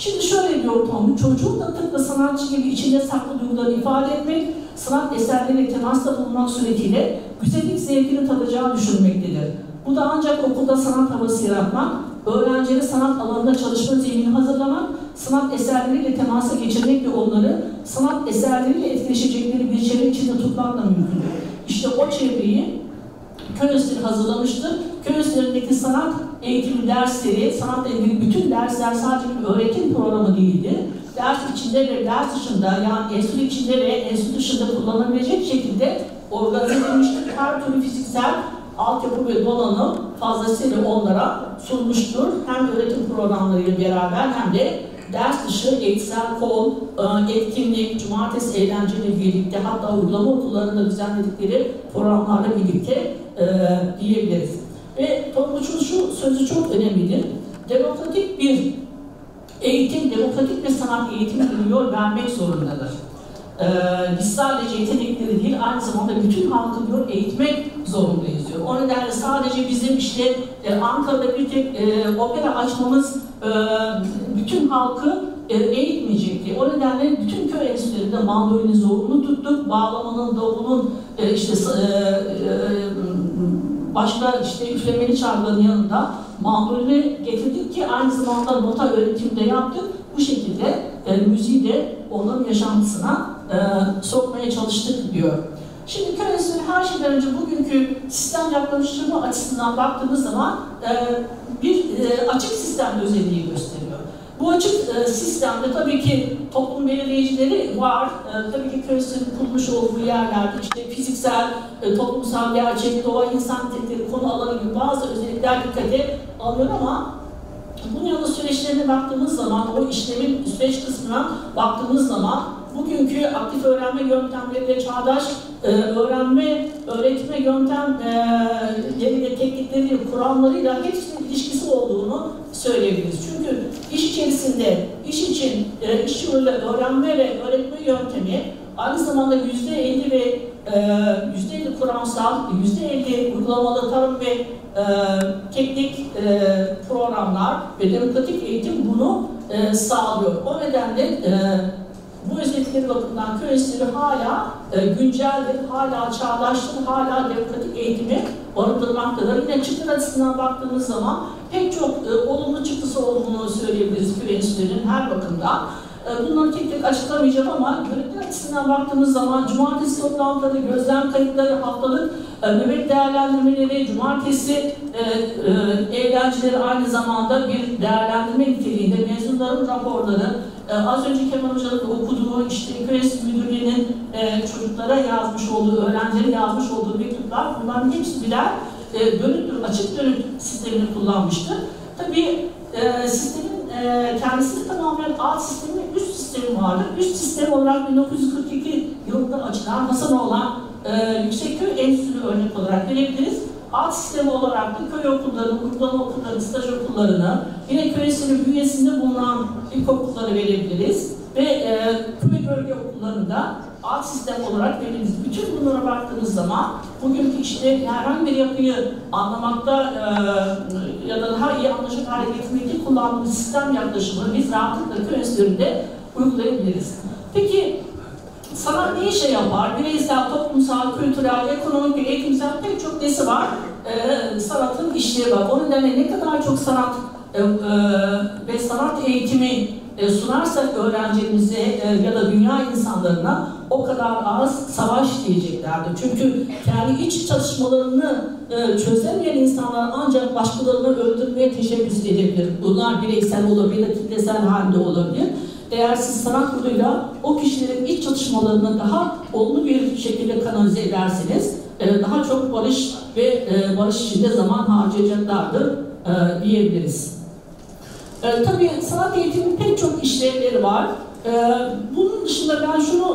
Şimdi şöyle bir ortam, çocuğun da tıpkı sanatçı gibi içinde saklı duygularını ifade etmek, sanat eserleriyle temasta bulunmak suretiyle güzellik zevkini tadacağı düşünülmektedir. Bu da ancak okulda sanat havası yaratmak, öğrencileri sanat alanında çalışma zeminini hazırlamak, sanat eserleriyle temasa geçirmek ve onları sanat eserleriyle etkileşecekleri bir çevre içinde tutmakla mümkündür. İşte o çevreyi köy enstitüsü hazırlamıştır. Köy enstitüsündeki sanat eğitimi dersleri, sanatla ilgili bütün dersler sadece bir öğretim programı değildir. Ders içinde ve ders dışında, yani enstitü içinde ve enstitü dışında kullanılabilecek şekilde organize edilmiştir. Her türlü fiziksel altyapı ve donanım fazlasıyla onlara sunmuştur. Hem öğretim programlarıyla beraber hem de ders dışı eğitsel kol, etkinlik, cumartesi eğlenceyle birlikte, hatta uygulama okullarında düzenledikleri programlarla birlikte diyebiliriz. Ve Tonguç'un şu sözü çok önemlidir. Demokratik bir eğitim, demokratik bir sanat eğitimi yol vermek zorundadır. Biz sadece yetenekleri değil, aynı zamanda bütün halkı diyor eğitmek zorundayız diyor. O nedenle sadece bizim işte Ankara'da bir tek opera açmamız bütün halkı eğitmeyecekti. O nedenle bütün köy enstitülerinde mandolini zorunlu tuttuk. Bağlamanın, davulun, başka işte üflemeli çalgıların yanında mandolini getirdik ki aynı zamanda nota öğretimi de yaptık. Bu şekilde müziği de onların yaşantısına sokmaya çalıştık diyor. Şimdi köy enstitüsü her şeyden önce bugünkü sistem yaklaşımı açısından baktığımız zaman bir açık sistem özelliği gösteriyor. Bu açık sistemde tabii ki toplum belirleyicileri var. Tabii ki köy enstitüsünün kurulmuş olduğu yerlerde işte fiziksel, toplumsal gerçek, doğa, insan tehditleri, konu alanı gibi bazı özellikler dikkate alıyor ama bunun yanında süreçlerine baktığımız zaman, o işlemin süreç kısmına baktığımız zaman bugünkü aktif öğrenme yöntemleriyle çağdaş öğretme yöntemleriyle, teknikleriyle, kuramlarıyla hepsinin ilişkisi olduğunu söyleyebiliriz. Çünkü iş içerisinde, iş yoluyla öğrenme ve öğretme yöntemi aynı zamanda %50 ve %50 kuramsal, %50 uygulamalı tarım ve teknik programlar ve demokratik eğitim bunu sağlıyor. O nedenle bu özellikleri bakımından köy enstitüsü hala günceldir, hala çağdaştır, hala demokratik eğitimi barındırmaktadır. Yine çıktı açısından baktığımız zaman pek çok olumlu çıktısı olduğunu söyleyebiliriz köy enstitüsünün her bakımdan. Bunları tek tek açıklamayacağım ama görüntü açısından baktığımız zaman cumartesi toplantıları, gözlem kayıtları, haftalık nöbet değerlendirmeleri, cumartesi eğlenceleri aynı zamanda bir değerlendirme niteliğinde mezunların raporları, az önce Kemal Hoca'nın okuduğu işte köy enstitüsü müdürlüğünün çocuklara yazmış olduğu, öğrencilere yazmış olduğu mektuplar, bunların hepsi birer dönüttür, açık dönüt sistemini kullanmıştır. Tabii sistemin kendisi tamamen alt sistemi ve üst sistemi vardır. Üst sistem olarak 1942 yılında açılan Hasanoğlan Yüksekköy Enstitüsü'nü örnek olarak verebiliriz. Alt sistemi olarak da köy okullarını, uygulama okullarını, staj okullarını, yine köy enstitüsü bünyesinde bulunan ilkokulları verebiliriz. Ve köy bölge okullarında alt sistem olarak verebiliriz. Bütün bunlara baktığınız zaman bugünkü işte herhangi bir yapıyı anlamakta ya da daha iyi anlaşık hale getirmekte kullandığımız sistem yaklaşımını biz rahatlıkla köy enstitülerinde uygulayabiliriz. Peki sanat ne işe yapar? Bireysel, toplumsal, kültürel, ekonomik ve eğitimsel pek çok nesi var? Sanatın işlevi var. O nedenle ne kadar çok sanat ve sanat eğitimi sunarsak öğrencilerimize ya da dünya insanlarına o kadar az savaş diyeceklerdir. Çünkü kendi iç çatışmalarını çözemeyen insanlar ancak başkalarını öldürmeye teşebbüs edebilir. Bunlar bireysel olabilir, kitlesel halde olabilir. Eğer siz sanat yoluyla o kişilerin iç çatışmalarını daha olumlu bir şekilde kanalize ederseniz daha çok barış ve barış içinde zaman harcayacaklardır diyebiliriz. Tabii sanat eğitiminin pek çok işlevleri var. Bunun dışında ben şunu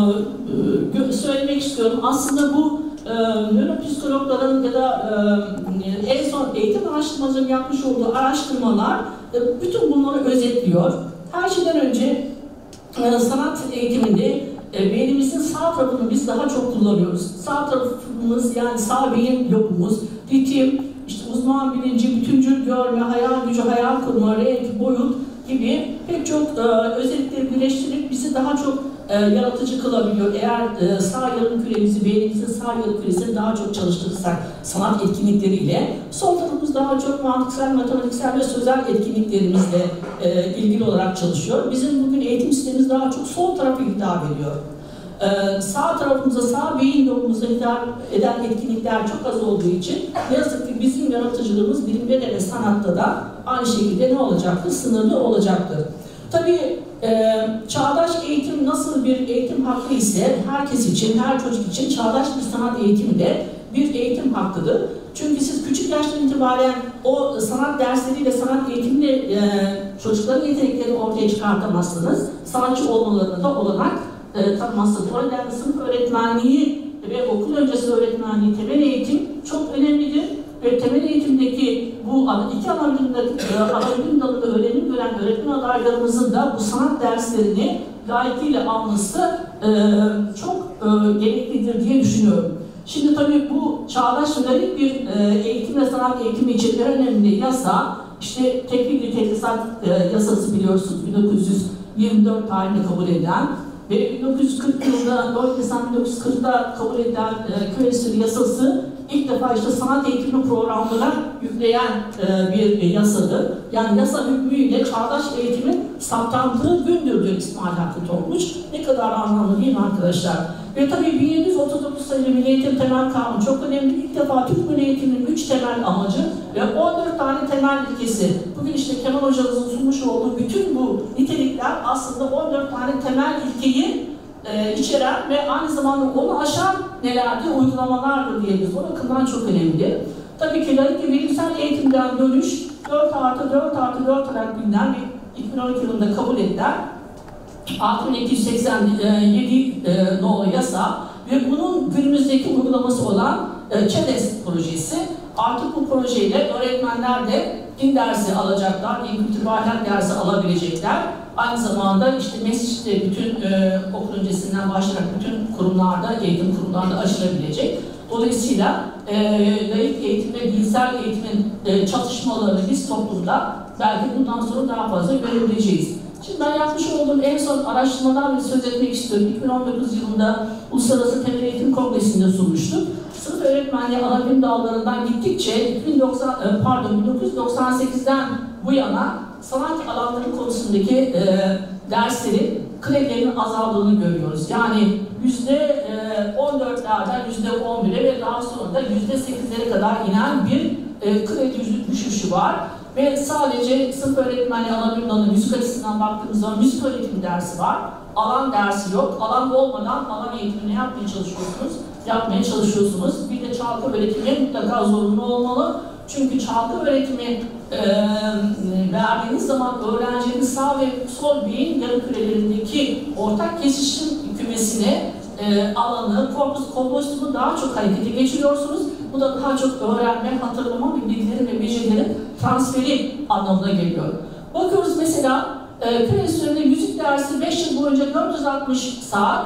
söylemek istiyorum. Aslında bu nöropsikologların ya da en son eğitim araştırmacının yapmış olduğu araştırmalar bütün bunları özetliyor. Her şeyden önce sanat eğitiminde beynimizin sağ tarafını biz daha çok kullanıyoruz. Sağ tarafımız yani sağ beyin lobumuz, ritim, işte uzman bilinci, bütüncül görme, hayal gücü, hayal kurma, renk, boyut gibi pek çok özellikleri birleştirip bizi daha çok yaratıcı kılabiliyor. Eğer sağ yarım küremizi, beynimizin sağ yarım küresini daha çok çalıştırırsak sanat etkinlikleriyle, sol tarafımız daha çok mantıksal, matematiksel ve sözel etkinliklerimizle ilgili olarak çalışıyor. Bizim bugün eğitim sistemimiz daha çok sol tarafa hitap ediyor. Sağ tarafımıza, sağ beyin lobumuza hitap eden etkinlikler çok az olduğu için ne yazık ki bizim yaratıcılığımız bilimde de ve sanatta da aynı şekilde ne olacaktır? Sınırlı olacaktır. Tabii çağdaş eğitim nasıl bir eğitim hakkı ise herkes için, her çocuk için çağdaş bir sanat eğitimi de bir eğitim hakkıdır. Çünkü siz küçük yaştan itibaren o sanat dersleriyle, sanat eğitimle çocukların yeteneklerini ortaya çıkartamazsınız. Sanatçı olmalarına da olanak tanımazsınız. O nedenle sınıf öğretmenliği ve okul öncesi öğretmenliği, temel eğitim çok önemlidir. Ve temel eğitimdeki bu iki ana bilim dalında öğrenim gören öğretmen adaylarımızın da bu sanat derslerini layıkıyla alması çok gereklidir diye düşünüyorum. Şimdi tabii bu çağdaş yönelik bir eğitim ve sanat eğitimi için en önemli yasa, işte teknik tedrisat yasası biliyorsunuz 1924 tarihinde kabul edilen ve 1940 yılında 4 Nisan 1940'da kabul edilen köy enstitüsü yasası ilk defa işte sanat eğitimi programlarına yükleyen bir yasadır. Yani yasa hükmüyle çağdaş eğitimin saptandığı gündür diyor İsmail Hakkı Tonguç. Ne kadar anlamlı değil mi arkadaşlar? Ve tabii 1739 sayılı Milli Eğitim Temel Kanunu çok önemli. İlk defa Türk Milli Eğitim'in 3 temel amacı ve 14 tane temel ilkesi. Bugün işte Kemal Hocamızın sunmuş olduğu bütün bu nitelikler aslında 14 tane temel ilkeyi içeren ve aynı zamanda onu aşan nelerde uygulamalardır diyebiliriz. O bakımdan çok önemli. Tabii ki layık ve bilimsel eğitimden dönüş 4+4+4 olarak bilinen ve 2012 yılında kabul edilen 6287 nolu yasa ve bunun günümüzdeki uygulaması olan ÇEDES projesi. Artık bu projeyle öğretmenler de din dersi alacaklar, din kültür ve ahlak dersi alabilecekler. Aynı zamanda işte mescitte bütün okul öncesinden başlayarak bütün kurumlarda, eğitim kurumlarında aşılabilecek. Dolayısıyla laik eğitim ve dinsel eğitimin çatışmalarını biz toplumda belki bundan sonra daha fazla görebileceğiz. Şimdi ben yapmış olduğum en son araştırmadan bir söz etmek istiyorum. 2019 yılında Uluslararası Temel Eğitim Kongresi'nde sunmuştuk. Sınıf öğretmenliği ana bilim dallarından gittikçe 1998'den bu yana sanat alanları konusundaki derslerin kredilerinin azaldığını görüyoruz. Yani %14'lerden %11'e ve daha sonra da %8'lere kadar inen bir kredi düşüşü var. Ve sadece sınıf öğretmenliği ana bilim dalı müzik açısından baktığımız zaman müzik öğretimi dersi var. Alan dersi yok. Alan olmadan alan eğitimini yapmaya çalışıyorsunuz. Bir de çalgı öğretimi mutlaka zorunlu olmalı. Çünkü çalgı öğretimi verdiğiniz zaman öğrencinin sağ ve sol beyin yarı kürelerindeki ortak kesişim kümesine alanı, korpus kompozitumu daha çok harekete geçiriyorsunuz. Bu da daha çok öğrenme, hatırlama ve bilgilerin ve becerilerin transferi anlamına geliyor. Bakıyoruz mesela köy enstitüsünde müzik dersi 5 yıl boyunca 460 saat,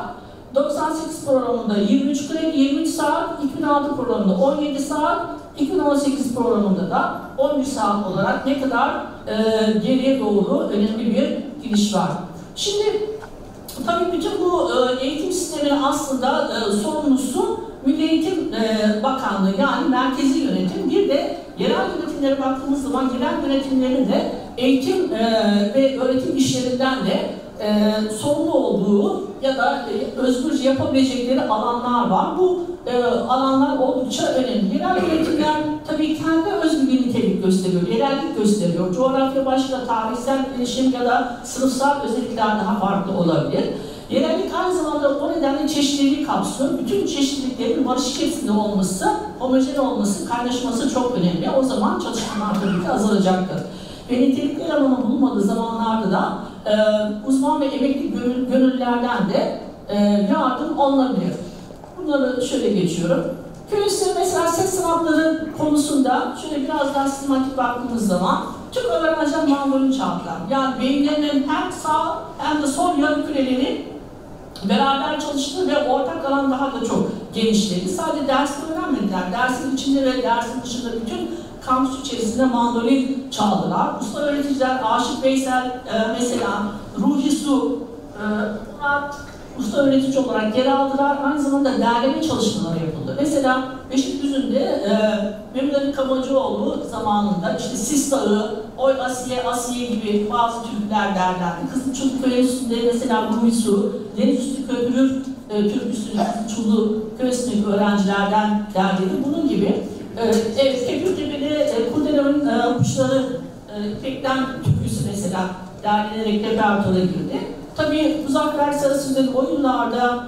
98 programında 23 kredi, 23 saat, 2006 programında 17 saat, 2018 programında da 13 saat olarak ne kadar geriye doğru önemli bir gidiş var. Şimdi tabii bütün bu eğitim sisteminin aslında sorumlusu Milli Eğitim Bakanlığı yani merkezi yönetim. Bir de yerel yönetimlere baktığımız zaman yerel yönetimlerin de eğitim ve öğretim işlerinden de sorumlu olduğu ya da özgürce yapabilecekleri alanlar var. Bu alanlar oldukça önemli. Yerel yönetimler tabii kendi özgü bir nitelik gösteriyor, yerellik gösteriyor. Coğrafya başka, tarihsel gelişim ya da sınıfsal özellikler daha farklı olabilir. Yerellik aynı zamanda o nedenle çeşitliliği kapsıyor. Bütün çeşitliliklerin barış içerisinde olması, homojen olması, kaynaşması çok önemli. O zaman çalışmalar tabii ki azalacaktır. Ve nitelikli elemanın bulunmadığı zamanlarda da uzman ve emekli gönüllülerden de yardım alınabilir. Bunları şöyle geçiyorum. Köy enstitüsü mesela ses sanatları konusunda şöyle biraz daha sistematik baktığımız zaman tüm öğrenciler mandolin çaldılar. Yani beyinlerinin hem sağ hem de sol yarı küreleri beraber çalıştı ve ortak alan daha da çok genişledi. Sadece dersi öğrenmediler. Dersin içinde ve dersin dışında bütün kampüs içerisinde mandolin çaldılar. Usta öğreticiler Aşık Veysel mesela, Ruhi Su, bunlar usta öğretici olarak yer aldılar. Aynı zamanda derleme çalışmaları yapıldı. Mesela Beşikdüzü'nde Mehmet Ali Kabacıoğlu zamanında işte Sis Dağı, Oy Asiye, Asiye gibi bazı türküler derlendi. Kızılçullu Köyü'nde mesela Ruhi Su, Denizüstü Köprü türküsünü Kızılçullu Köyü'ndeki öğrencilerden derledi. Bunun gibi Kepürtepe'de Kurdeler'in Kuşları İpek'ten türküsü mesela derlenerek repertuara girdi. Tabii Muzaffer Sarısüz'ün o yıllarda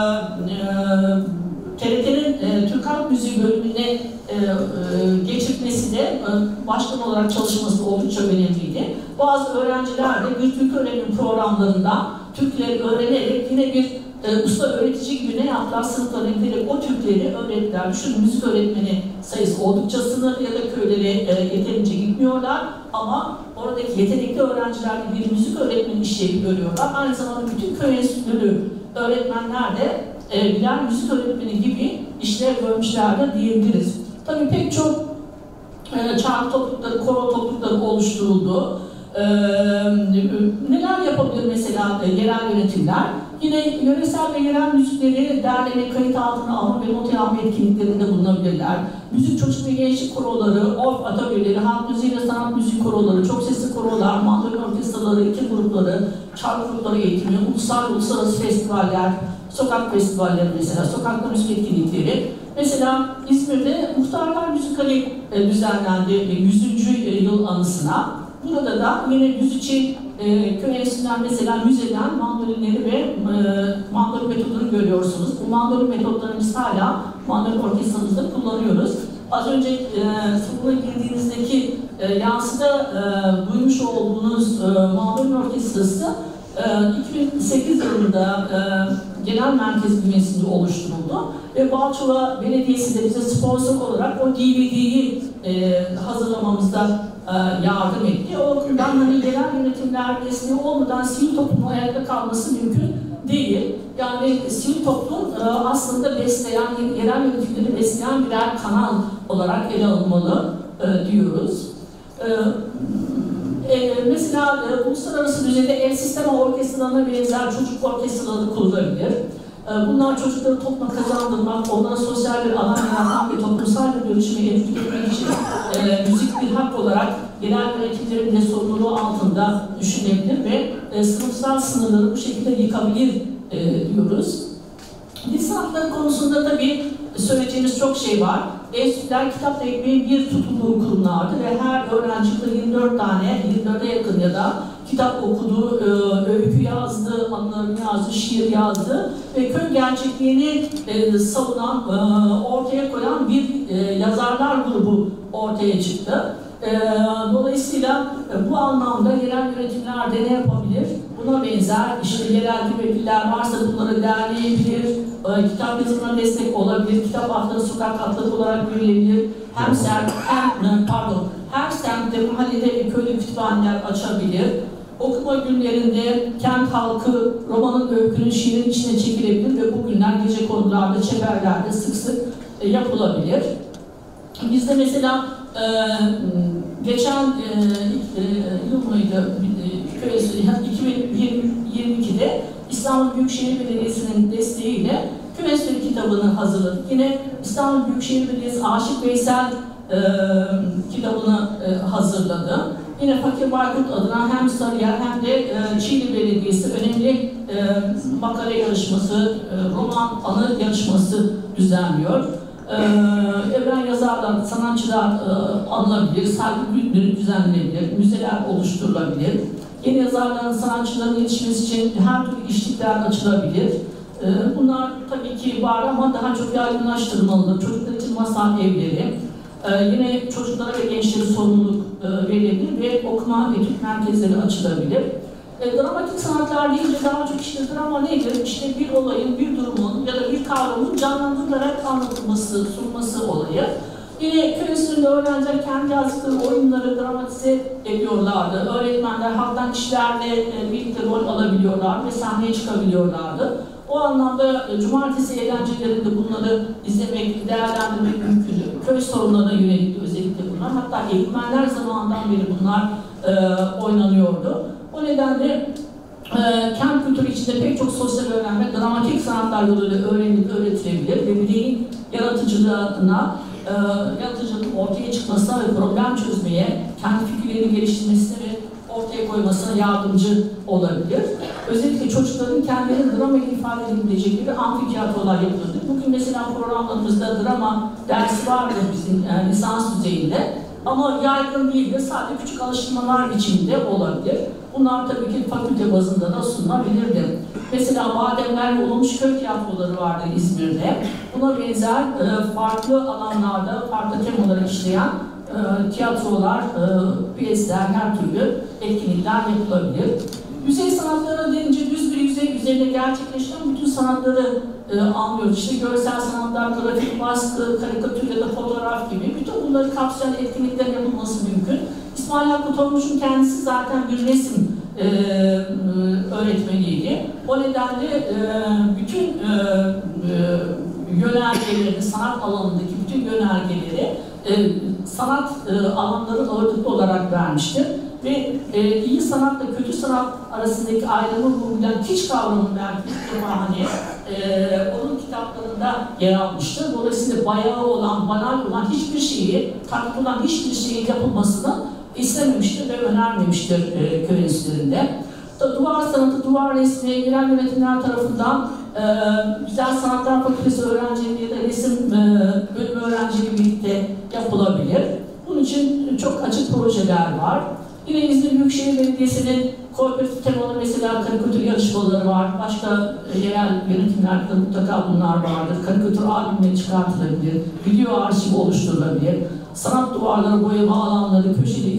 TRT'nin Türk Halk Müziği bölümüne geçirmesi de başkan olarak çalışması oldukça önemliydi. Bazı öğrenciler de bir Türk öğrenim programlarında Türkleri öğrenerek yine bir usta öğretici gibi ne yaptılar? Sınıflara giderek o Türkleri öğrettiler. Düşünün, müzik öğretmeni sayısı oldukça sınırlı ya da köylere yeterince gitmiyorlar ama oradaki yetenekli öğrenciler de bir müzik öğretmeni işlevi görüyorlar. Aynı zamanda bütün köy enstitülü öğretmenler de birer müzik öğretmeni gibi işler görmüşlerdir diyebiliriz. Tabii pek çok çağrı toplulukları, koro toplulukları oluşturuldu. Neler yapabilir mesela yerel yönetimler? Yine yöresel ve yerel müzikleri derleme, kayıt altına alma ve not alma etkinliklerinde bulunabilirler. Müzik çocuk ve gençlik koroları, orf atölyeleri, halk müziği ve sanat müziği koroları, çok sesli korolar, mandolin orkestraları, iki grupları, çağrı grupları eğitimi, uluslararası festivaller, sokak festivalleri mesela, sokakta müzik etkinlikleri. Mesela İzmir'de Muhtarlar Müzikali düzenlendi 100. yıl anısına. Burada da yine Düzüçi köy enstitüsünden mesela müzeden mandolinleri ve mandolin metodunu görüyorsunuz. Bu mandolin metodlarını biz hala mandolin orkestramızda kullanıyoruz. Az önce sınıfa girdiğinizdeki yansıda duymuş olduğunuz mandolin orkestrası 2008 yılında genel merkez bünyesinde oluşturuldu ve Balçova Belediyesi de bize sponsor olarak o DVD'yi hazırlamamızda yardım etti. O bakımdan hani yerel yönetimler desteği olmadan sivil toplumun ayakta kalması mümkün değil. Yani sivil toplum aslında besleyen, yerel yönetimleri besleyen birer kanal olarak ele alınmalı diyoruz. Mesela uluslararası düzeyde el sistema orkestralarına benzer çocuk orkestraları kurulabilir. Bunlar çocukları topluma kazandırmak, onlara sosyal bir alan yaratmak ve toplumsal bir dönüşüme etki etmek için müzik bir hak olarak genel yönetimlerin de sorumluluğu altında düşünebilir ve sınıfsal sınırları bu şekilde yıkabilir diyoruz. Dil sanatları konusunda tabii söyleyeceğimiz çok şey var. Enstitüler kitapla ekmeğin bir tutulduğu kurumlardı ve her öğrenci 24'e yakın ya da kitap okudu, öykü yazdı, anılarını yazdı, şiir yazdı ve köy gerçekliğini savunan, ortaya koyan bir yazarlar grubu ortaya çıktı. Dolayısıyla bu anlamda yerel yönetimler de ne yapabilir? Buna benzer işte yerel müvekkiller varsa bunları derleyebilir, kitap yazımına destek olabilir, kitap hatları, sokak hatları olarak verilebilir. Her semtte, mahallede ve köyde kütüphaneler açabilir. Okuma günlerinde kent halkı romanın, öykünün, şiirin içine çekilebilir ve bu günler gece konularda, çeperlerde sık sık yapılabilir. Bizde mesela geçen yıl mıydı, 2022'de İstanbul Büyükşehir Belediyesi'nin desteğiyle köy enstitüsü kitabını hazırladık. Yine İstanbul Büyükşehir Belediyesi Aşık Veysel kitabını hazırladı. Yine Fakir Baykurt adına hem Sarıyer hem de Çiğli Belediyesi önemli makale yarışması, roman anı yarışması düzenliyor. Evren yazarlar, sanatçılar alınabilir, saygı günleri düzenlenebilir, müzeler oluşturulabilir. Yeni yazarların, sanatçıların yetişmesi için her türlü işlikler açılabilir. Bunlar tabii ki var ama daha çok yaygınlaştırılmalıdır. Çocuklar için masal evleri, yine çocuklara ve gençlere sorumluluk verilebilir ve okuma ve etüt merkezleri açılabilir. Dramatik sanatlar deyince daha çok işte drama nedir? İşte bir olayın, bir durumun ya da bir kavramın canlandırılarak anlatılması, sunması olayı. Yine köy enstitüsünde öğrenciler kendi yazdıkları oyunları dramatize ediyorlardı. Öğretmenler halktan kişilerle birlikte rol alabiliyorlar ve sahneye çıkabiliyorlardı. O anlamda cumartesi eğlencelerinde bunları izlemek, değerlendirmek mümkündür. Köy sorunlarına yönelik özellikle bunlar. hatta eğitmenler zamanından beri bunlar oynanıyordu. O nedenle kent kültürü içinde pek çok sosyal öğrenme, dramatik sanatlar yoluyla öğrenilip öğretilebilir ve bireyin yaratıcılığının ortaya çıkmasına ve problem çözmeye, kendi fikirlerini geliştirmesine ve ortaya koymasına yardımcı olabilir. Özellikle çocukların kendilerini drama ile ifade edebilecekleri amfitiyatrolar yapılır. Bugün mesela programlarımızda drama dersi vardır bizim lisans düzeyinde. Ama yaygın değil de sadece küçük alıştırmalar içinde olabilir. Bunlar tabii ki fakülte bazında da sunulabilirdi. Mesela Bademler ve Olmuş Köy tiyatroları vardı İzmir'de. Buna benzer farklı alanlarda, farklı temaları işleyen tiyatrolar, piyesler, her türlü etkinlikler yapılabilir. Yüzey sanatları denince düz bir yüzey üzerinde gerçekleşen bütün sanatları anlıyoruz. İşte görsel sanatlar, grafik, baskı, karikatür ya da fotoğraf gibi bütün bunları kapsayan etkinliklerin yapılması mümkün. İsmail Hakkı Tormuş'un kendisi zaten bir resim öğretmeniydi. O nedenle bütün yönergeleri, sanat alanındaki bütün yönergeleri sanat alanları ağırlıklı olarak vermiştir. Ve iyi sanatla kötü sanat arasındaki ayrımı vurgulayan hiç kavramı belki onun kitaplarında yer almıştır. Dolayısıyla bayağı olan, banal olan hiçbir şeyi, taklit olan hiçbir şeyin yapılmasını istememiştir ve önermemiştir köy enstitülerinde. Duvar sanatı, duvar resmi, yerel yönetimler tarafından Güzel Sanatlar Fakültesi öğrencileri ya da resim bölümü öğrencileri birlikte yapılabilir. Bunun için çok açık projeler var. Yine İzmir Büyükşehir Belediyesi'nin kooperatif temalı mesela karikatür yarışmaları var. Başka yerel yönetimlerde mutlaka bunlar vardır. Karikatür albümleri çıkartılabilir, video arşivi oluşturulabilir. Sanat duvarları, boyama alanları,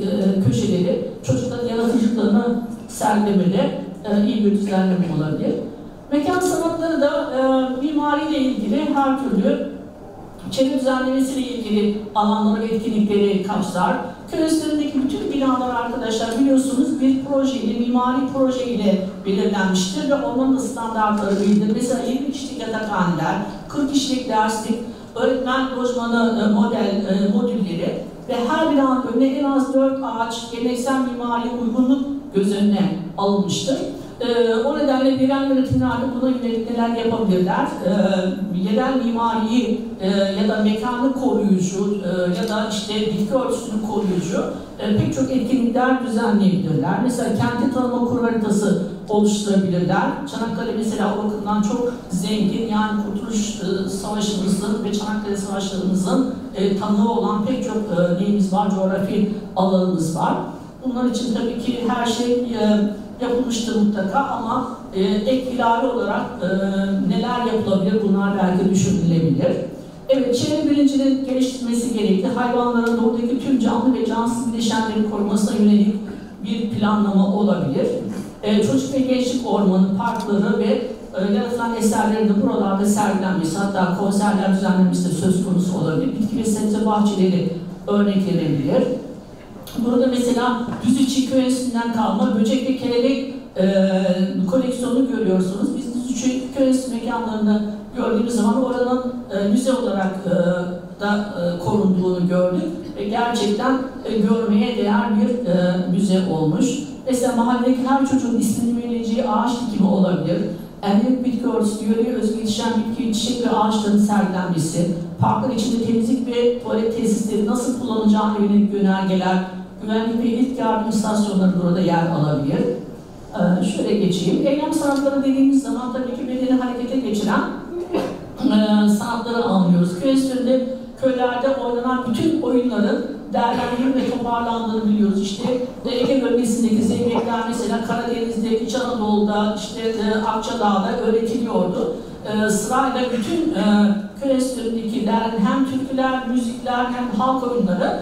köşeleri çocukların yaratıcılıklarını sergilemede iyi bir düzenleme olabilir. Mekan sanatları da mimariyle ilgili her türlü çevre düzenlemesiyle ilgili alanları ve etkinlikleri kapsar. Köy enstitülerindeki bütün binalar arkadaşlar biliyorsunuz bir projeyle, mimari projeyle belirlenmiştir ve onların da standartları belirlenir. Mesela 20 kişilik yatakhaneler, 40 kişilik derslik, öğretmen lojmanı modülleri ve her binanın önüne en az 4 ağaç, geleneksel mimari uygunluk göz önüne alınmıştır. O nedenle yerel yönetimlerde buna yönelik neler yapabilirler? Yerel mimariyi ya da mekanı koruyucu ya da işte bitki örtüsünü koruyucu pek çok etkinlikler düzenleyebilirler. Mesela kendi tanıma kur haritası oluşturabilirler. Çanakkale mesela o bakımdan çok zengin, yani Kurtuluş Savaşımızın ve Çanakkale Savaşlarımızın tanığı olan pek çok neyimiz var, coğrafi alanımız var. Bunlar için tabii ki her şey yapılmıştır mutlaka ama ek ilave olarak neler yapılabilir bunlar belki düşünülebilir. Evet, çevre bilincinin geliştirilmesi gerekli. Hayvanların doğudaki tüm canlı ve cansız bileşenlerin korumasına yönelik bir planlama olabilir. Çocuk ve gençlik ormanı, parkları ve yaratılan eserlerin de buralarda sergilenmesi, hatta konserler düzenlenmesi de söz konusu olabilir. Bitki ve sebze bahçeleri örneklenebilir. Burada mesela Düzüçi Köy Enstitüsü'nden kalma böcek ve kelebek koleksiyonu görüyorsunuz. Biz Düzüçi Köy Enstitüsü mekanlarını gördüğümüz zaman oranın müze olarak da korunduğunu gördük ve gerçekten görmeye değer bir müze olmuş. Mesela mahalledeki her çocuğun ismini vereceği ağaç dikimi olabilir. Endemik bitki örtüsü, yöreye özgü yetişen bitki, çiçek ve ağaçların sergilenmesi, parklar içinde temizlik ve tuvalet tesisleri nasıl kullanacağına yönelik yönergeler, güvenlik ve ilk yardım istasyonları burada yer alabilir. Şöyle geçeyim. Eylem sanatları dediğimiz zaman tabii ki bedeni harekete geçiren sanatları anlıyoruz. Köy enstitülerinde, köylerde oynanan bütün oyunların değerlendirilip ve toparlandığını biliyoruz. İşte Ege bölgesindeki zeybekler mesela Karadeniz'de, İç Anadolu'da, işte Akçadağ'da öğretiliyordu. Sırayla bütün köy enstitülerindeki hem türküler, müzikler hem halk oyunları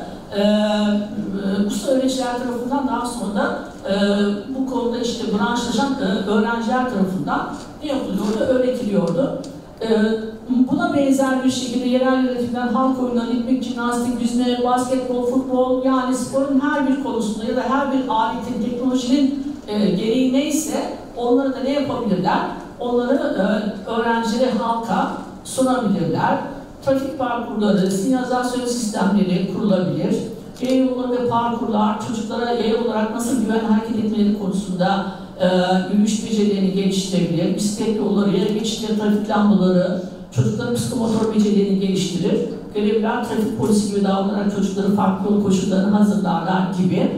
usta öğrenciler tarafından daha sonra bu konuda işte branşlaşan öğrenciler tarafından ne yapılıyordu? Öğretiliyordu. Buna benzer bir şekilde yerel yönetimler halk oyunları, ritmik, jimnastik, yüzme, basketbol, futbol, yani sporun her bir konusunda ya da her bir aletin, teknolojinin gereği neyse onları da ne yapabilirler? Onları öğrencilere, halka sunabilirler. Trafik parkurları, sinyalizasyon sistemleri kurulabilir. yaya yolları ve parkurlar, çocuklara yaya olarak nasıl güvenli hareket etmeleri konusunda yürüyüş becerilerini geliştirebilir, bisiklet yolları, yaya geçişleri, trafik lambaları, çocukların psikomotor becerilerini geliştirir. Görevliler trafik polisi gibi davranarak çocukları farklı yol koşullarını hazırlarlar gibi.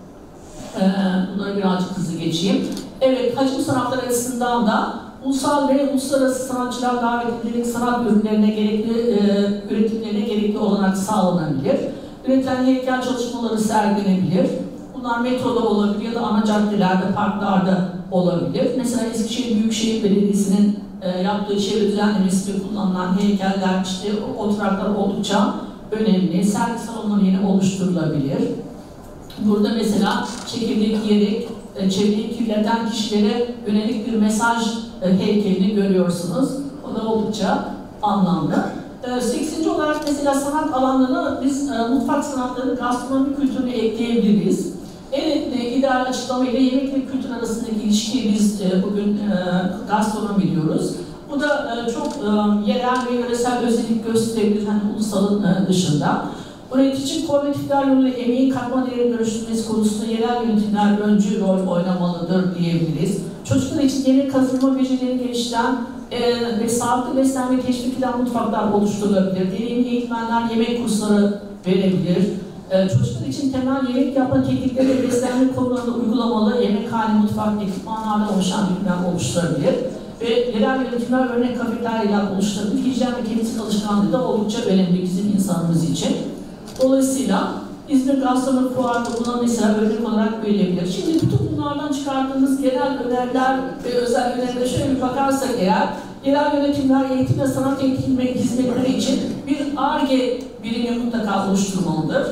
Bunları birazcık hızlı geçeyim. Evet, hacim sanatları açısından da ulusal ve uluslararası sanatçılar davet edilerek sanat ürünlerine gerekli, üretimlerine gerekli olarak sağlanabilir. Üretilen heykel çalışmaları sergilenebilir. Bunlar metroda olabilir ya da ana caddelerde, parklarda olabilir. Mesela Eskişehir Büyükşehir Belediyesi'nin yaptığı çevre düzenlemesiyle kullanılan heykeller, işte oturaklar oldukça önemli. Sergi salonları yine oluşturulabilir. Burada mesela çekirdek yiyerek çevreyi kirleten kişilere yönelik bir mesaj heykelini görüyorsunuz. O da oldukça anlamlı. 8. olarak mesela sanat alanlarına biz mutfak sanatlarını, gastronomi kültürünü ekleyebiliriz. Evet, ideal açıklamayla yemek ve kültür arasındaki ilişkiyi biz bugün gastronomi diyoruz. Bu da çok yerel ve yöresel özellik gösterebilir, hani ulusalın dışında. Üretici kooperatifler yoluyla emeğin katma değeri dönüştürmesi konusunda yerel yönetimler öncü rol oynamalıdır diyebiliriz. Çocuklar için yemek kazanma becerilerini geliştiren ve sağlıklı beslenme teşvik eden mutfaklar oluşturulabilir. Deneyimli eğitmenler yemek kursları verebilir. Çocuklar için temel yemek yapma teknikleri ve beslenme konularında uygulamalı yemekhane, mutfak, ekipmanlardan oluşan ürünler oluşturabilir. Ve yerel yönetimler örnek kafeteryalar oluşturabilir. Hijyen ve temizlik alışkanlığı da oldukça önemli bizim insanımız için. Dolayısıyla İzmir Gastronomi Fuarı'nda buna mesela örnek olarak verilebilir. Şimdi bütün bunlardan çıkardığımız genel öneriler ve özel önerilere şöyle bir bakarsak eğer, yerel yönetimler eğitim ve sanat eğitim hizmetleri için bir ARGE birimi mutlaka oluşturmalıdır.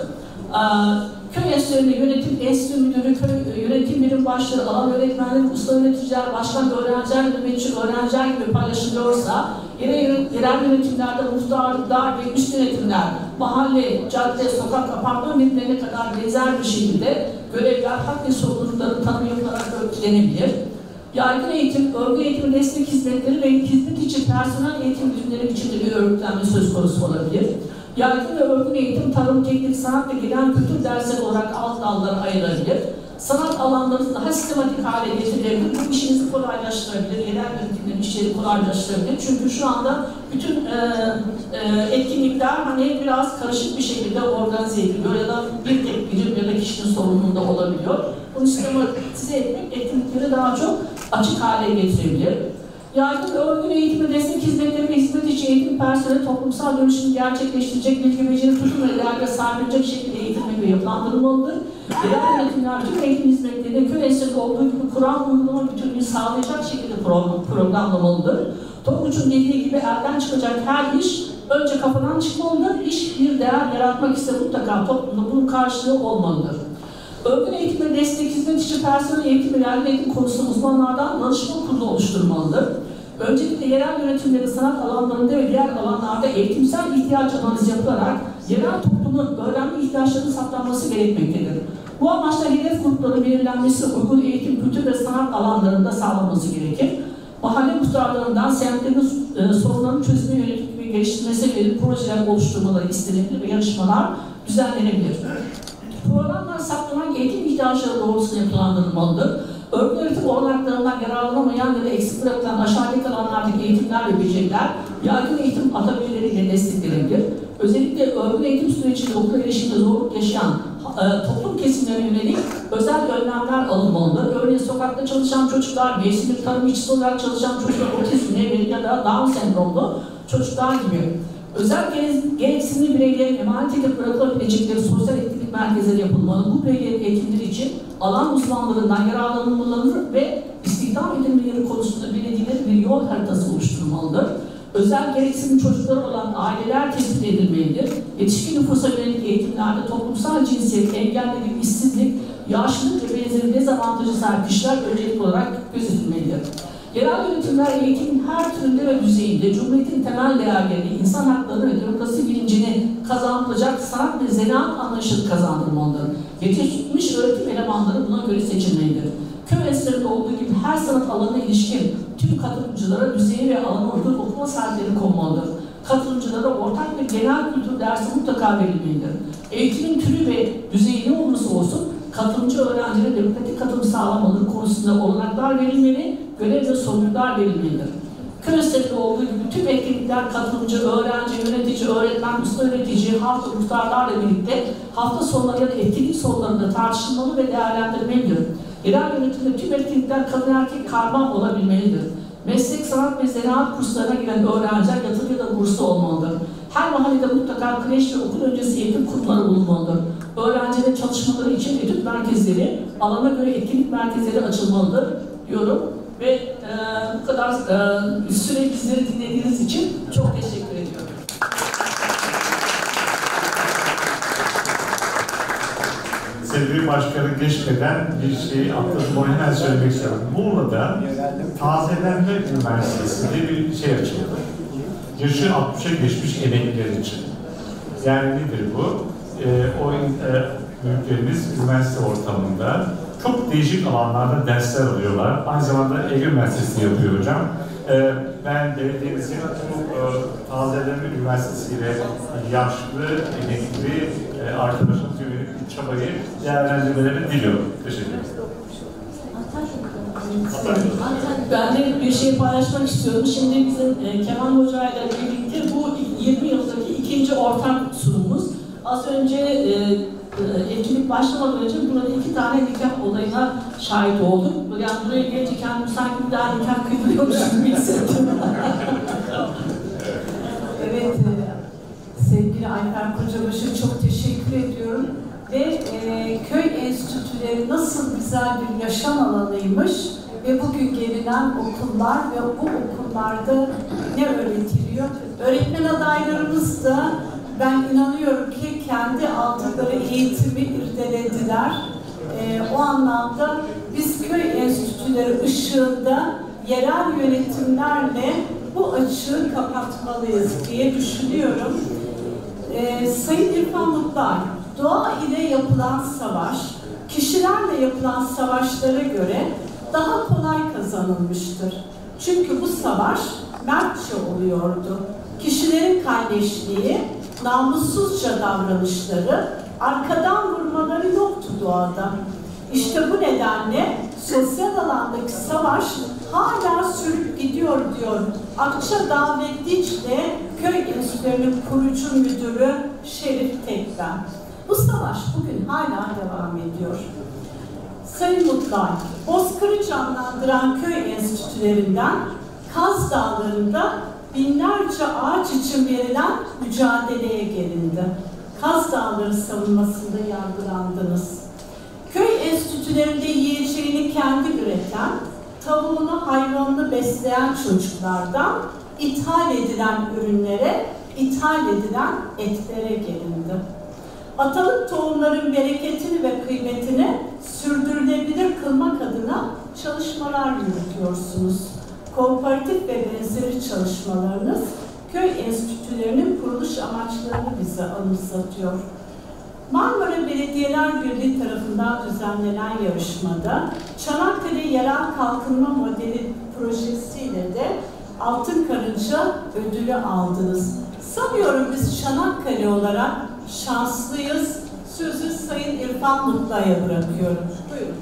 Köy enstitülerinde yönetim enstitü müdürü, köy yönetim birim başları, alan öğretmenler, usta yöneticiler, başkan öğrenciler, nöbetçi öğrenciler gibi paylaşılıyorsa, yerel yönetimlerde muhtarlıklar ve üst yönetimler, mahalle, cadde, sokak, apartman birimlerine kadar benzer bir şekilde görevler, hak ve sorumlulukları tanımı yapılarak örgütlenebilir. Yaygın eğitim, örgü eğitimi, destek hizmetleri ve hizmet için personel eğitim birimleri içinde bir örgütlenme söz konusu olabilir. Yaygın ve örgün eğitim, tarım, teknik, sanat ve genel kültür dersleri olarak alt dallara ayrılabilir. Sanat alanları daha sistematik hale getirilebilir. Bu işinizi kolaylaştırabilir, yerel yönetimlerin işleri kolaylaştırabilir. Çünkü şu anda bütün etkinlikler hani biraz karışık bir şekilde organize ediliyor ya da bir tek birim ya da kişinin sorumluluğunda olabiliyor. Bunu sistematize etmek etkinlikleri daha çok açık hale getirebilir. Yaygın ve örgün eğitimi, destek hizmetleri ve hizmet içi eğitim personeli toplumsal dönüşümü gerçekleştirecek bilgi beceri tutum ve değerle sahiplenecek şekilde eğitilmek ve yapılandırılmalıdır. Yerel yönetimler tüm eğitim hizmetlerini köy enstitüsü olduğu gibi Kur'an uygulama bütünlüğünü sağlayacak şekilde programlamalıdır. Tonguç'un dediği gibi elden çıkacak her iş önce kafadan çıkmalıdır. İş bir değer yaratmak ise mutlaka toplumda bunun karşılığı olmalıdır. Örgün eğitim ve destek hizmet için personel eğitim ve yerel eğitim konusunda uzmanlardan danışma kurulu oluşturmalıdır. Öncelikle yerel yönetimlerin sanat alanlarında ve diğer alanlarda eğitimsel ihtiyaç analizi yapılarak yerel toplumun öğrenme ihtiyaçlarının saptanması gerekmektedir. Bu amaçla hedef grupları belirlenmesi uygun eğitim, kültür ve sanat alanlarında sağlanması gerekir. Mahalle muhtarlarından semtlerin sorunlarının çözümü yönelik ve geliştirmesi yönelik projeler oluşturmaları istenebilir ve yarışmalar düzenlenebilir. Programlar saklanan eğitim ihtiyaçları doğrultusunda yapılandırılmalıdır. Örgün öğretim olanaklarından yararlanamayan ya da eksik bırakılan aşağıdaki alanlardaki eğitimler ve beceriler yaygın eğitim atölyeleriyle desteklenebilir. Özellikle örgün eğitim sürecinde okula erişimde zorluk yaşayan toplum kesimlerine yönelik özel önlemler alınmalıdır. Örneğin sokakta çalışan çocuklar, mevsimlik tarım işçisi olarak çalışan çocuklar, otizmli ya da Down sendromlu çocuklar gibi özel gereksinimli bireylerin emanet edip bırakılabilecekleri sosyal etkinlik merkezleri yapılmalı. Bu bireylerin eğitimleri için alan uzmanlarından yararlanılmalıdır ve istihdam edilmeleri konusunda belediyelerin bir yol haritası oluşturulmalıdır. Özel gereksinimli çocukları olan aileler tespit edilmelidir. Yetişkin nüfusa yönelik eğitimlerde toplumsal cinsiyet, engellilik, işsizlik, yaşlılık ve benzeri dezavantajı sahip kişiler öncelik olarak gözetilmelidir. Yerel yönetimler eğitimin her türünde ve düzeyinde Cumhuriyet'in temel değerlerini, insan haklarını ve demokrasi bilincini kazandıracak sanat ve zanaat anlayışını kazandırmalıdır. Yetişmiş öğretim elemanları buna göre seçilmelidir. Köy enstitülerinde olduğu gibi her sanat alanına ilişkin tüm katılımcılara düzeyi ve alana uygun okuma saatleri konmalıdır. Katılımcılara ortak ve genel kültür dersi mutlaka verilmelidir. Eğitimin türü ve düzeyi ne olursa olsun katılımcı öğrencilere demokratik katılım sağlamaları konusunda olanaklar verilmeli, görev ve sorumluluklar verilmelidir. Köy olduğu gibi tüm etkinlikler katılımcı, öğrenci, yönetici, öğretmen, usta yönetici, halk ve muhtarlarla birlikte hafta sonları ya da etkinlik sonlarında tartışılmalı ve değerlendirmelidir. Yerel yönetimde tüm etkinlikler kadın erkek karma olabilmelidir. Meslek, sanat ve zanaat kurslarına giren öğrenciler yatılı ya da burslu olmalıdır. Her mahallede mutlaka kreş ve okul öncesi eğitim kurumları bulunmalıdır. Öğrencilerin çalışmaları için etüt merkezleri, alana göre etkinlik merkezleri açılmalıdır diyorum. Ve bu kadar süre bizleri dinlediğiniz için çok teşekkür ediyorum. Sevgili Başkanı geçmeden bir şeyi atladım, onu hemen söylemek istiyorum. Muğla'da Tazelenme Üniversitesi'nde bir şey açıldı. Yaşı 60'a geçmiş emekliler için. Yani nedir bu? Büyüklerimiz üniversite ortamında çok değişik alanlarda dersler alıyorlar. Aynı zamanda Ege Üniversitesi'nde yapıyor hocam. Ben belediyemizin bu Tazelenme Üniversitesi ile yaşlı, emekli arkadaşımıza yönelik bir çabayı değerlendirmelerini diliyorum. Teşekkür ederim. Ben de bir şey paylaşmak istiyorum. Şimdi bizim Kemal Hoca ile birlikte bu 20 yıldaki ikinci ortak sunumumuz. Az önce etkinlik başlamadan önce burada 2 tane nikah olayına şahit oldum. Yani buraya gelince kendimi sanki bir daha nikah kıydırıyormuşum gibi hissettim. Evet, sevgili Ayfer Kocabaş'a çok teşekkür ediyorum. Ve köy enstitüleri nasıl güzel bir yaşam alanıymış ve bugün gelinen okullar ve bu okullarda ne öğretiliyor? Öğretmen adaylarımız da ben inanıyorum ki kendi aldıkları eğitimi irdelediler. O anlamda biz köy enstitüleri ışığında yerel yönetimlerle bu açığı kapatmalıyız diye düşünüyorum. Sayın İrfan Mutlar, doğa ile yapılan savaş, kişilerle yapılan savaşlara göre daha kolay kazanılmıştır. Çünkü bu savaş mertçe oluyordu. Kişilerin kardeşliği, namussuzca davranışları, arkadan vurmaları yoktu doğada. İşte bu nedenle sosyal alandaki savaş hala sürüp gidiyor diyor Akçadağ ve Dicle Köy Enstitülerinin kurucu müdürü Şerif Tekben. Bu savaş bugün hala devam ediyor. Sayın Mutlar, Bozkır'ı canlandıran köy enstitülerinden Kaz Dağları'nda binlerce ağaç için verilen mücadeleye gelindi. Kaz Dağları savunmasında yargılandınız. Köy enstitülerinde yiyeceğini kendi üreten, tavuğunu, hayvanını besleyen çocuklardan ithal edilen ürünlere, ithal edilen etlere gelindi. Atalık tohumların bereketini ve kıymetini sürdürülebilir kılmak adına çalışmalar yürütüyorsunuz. Kooperatif ve benzeri çalışmalarınız köy enstitülerinin kuruluş amaçlarını bize anımsatıyor. Marmara Belediyeler Birliği tarafından düzenlenen yarışmada Çanakkale Yerel Kalkınma Modeli projesiyle de Altın Karınca ödülü aldınız. Sanıyorum biz Çanakkale olarak şanslıyız. Sözü Sayın İrfan Mutlu'ya bırakıyorum. Buyurun.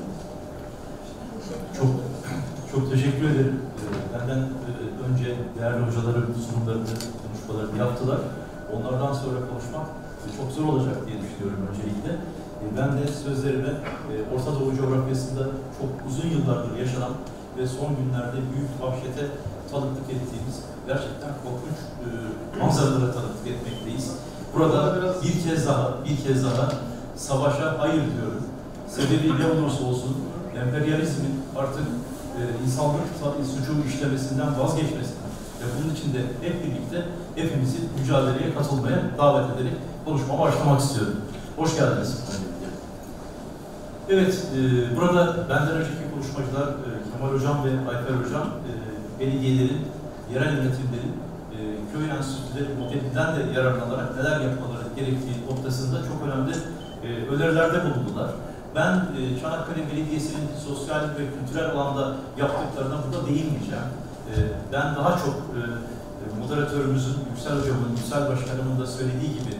Çok teşekkür ederim. Benden önce değerli hocalarım sunumlarını, konuşmalarını yaptılar. Onlardan sonra konuşmak çok zor olacak diye düşünüyorum öncelikle. Ben de sözlerime Orta Doğu coğrafyasında çok uzun yıllardır yaşanan ve son günlerde büyük vahşete tanıklık ettiğimiz gerçekten korkunç manzaralara tanıklık etmekteyiz. Burada bir kez daha savaşa hayır diyorum. Sebebi ne olursa olsun emperyalizmin artık insanlık suçu işlemesinden vazgeçmesini ve bunun için de hep birlikte hepimizi mücadeleye katılmaya davet ederek konuşmama başlamak istiyorum. Hoş geldiniz. Evet, burada benden önceki konuşmacılar Kemal Hocam ve Ayfer Hocam belediyelerin, yerel yönetimlerin köy enstitüleri modelinden de yararlanarak neler yapmaları gerektiği noktasında çok önemli önerilerde bulundular. Ben Çanakkale Belediyesi'nin sosyal ve kültürel alanda yaptıklarına burada değinmeyeceğim. Ben daha çok moderatörümüzün, Yüksel Hocam'ın, Yüksel Başkanımın da söylediği gibi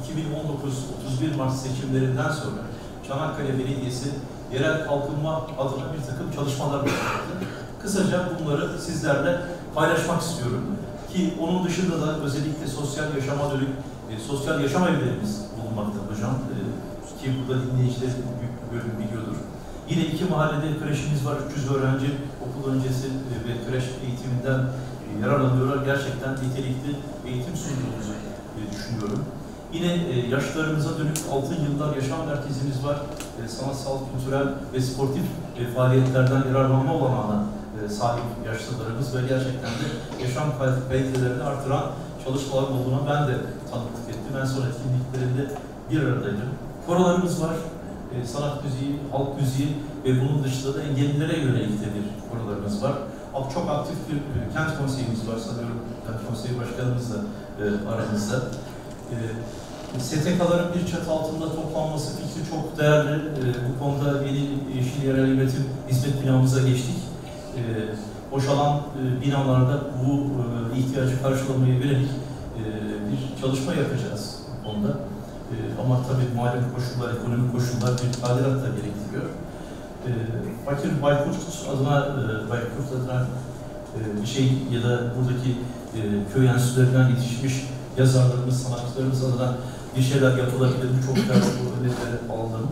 2019-31 Mart seçimlerinden sonra Çanakkale Belediyesi yerel kalkınma adına bir takım çalışmalar başlattı. Kısaca bunları sizlerle paylaşmak istiyorum. Ki onun dışında da özellikle sosyal yaşama dönük sosyal yaşam evlerimiz bulunmakta hocam. Ki burada dinleyiciler büyük bir bölüm biliyordur. Yine 2 mahallede kreşimiz var. 300 öğrenci okul öncesi ve kreş eğitiminden yararlanıyorlar. Gerçekten nitelikli eğitim sunduğumuzu düşünüyorum. Yine yaşlarımıza dönük Altın Yıllar Yaşam Merkezimiz var. Sanatsal, kültürel ve sportif faaliyetlerden yararlanma olanağına sahip yaşlılarımız ve gerçekten de yaşam kalitelerini artıran çalışmalar olduğuna ben de tanıklık ettim. En son etkinliklerinde bir aradaydım. Korolarımız var. Sanat müziği, halk müziği ve bunun dışında da engellilere yönelik de bir korolarımız var. Çok aktif bir kent konseyimiz var sanıyorum. Kent konseyi başkanımız da aramızda. STK'ların bir çatı altında toplanması fikri çok değerli. Bu konuda yeni Yeşil Yerel Üretim Hizmet Planımıza geçtik. Boşalan binalarda bu ihtiyacı karşılamaya yönelik bir çalışma yapacağız bu konuda. Ama tabii malum koşullar, ekonomik koşullar bir tadilat da gerektiriyor. Fakir Baykurt adına bir şey ya da buradaki köy enstitülerinden yetişmiş yazarlarımız, sanatçılarımız adına bir şeyler yapılabilir. Çok değerli bu önerileri aldım.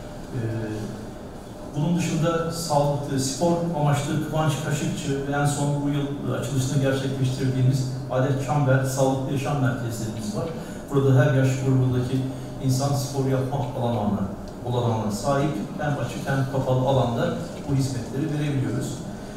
Bunun dışında sağlıklı, spor amaçlı Kıvanç Kaşıkçı ve en son bu yıl açılışını gerçekleştirdiğimiz Adet Çamber Sağlıklı Yaşam Merkezlerimiz var. Burada her yaş grubundaki insan spor yapma olanağına sahip, hem açık hem kapalı alanda bu hizmetleri verebiliyoruz.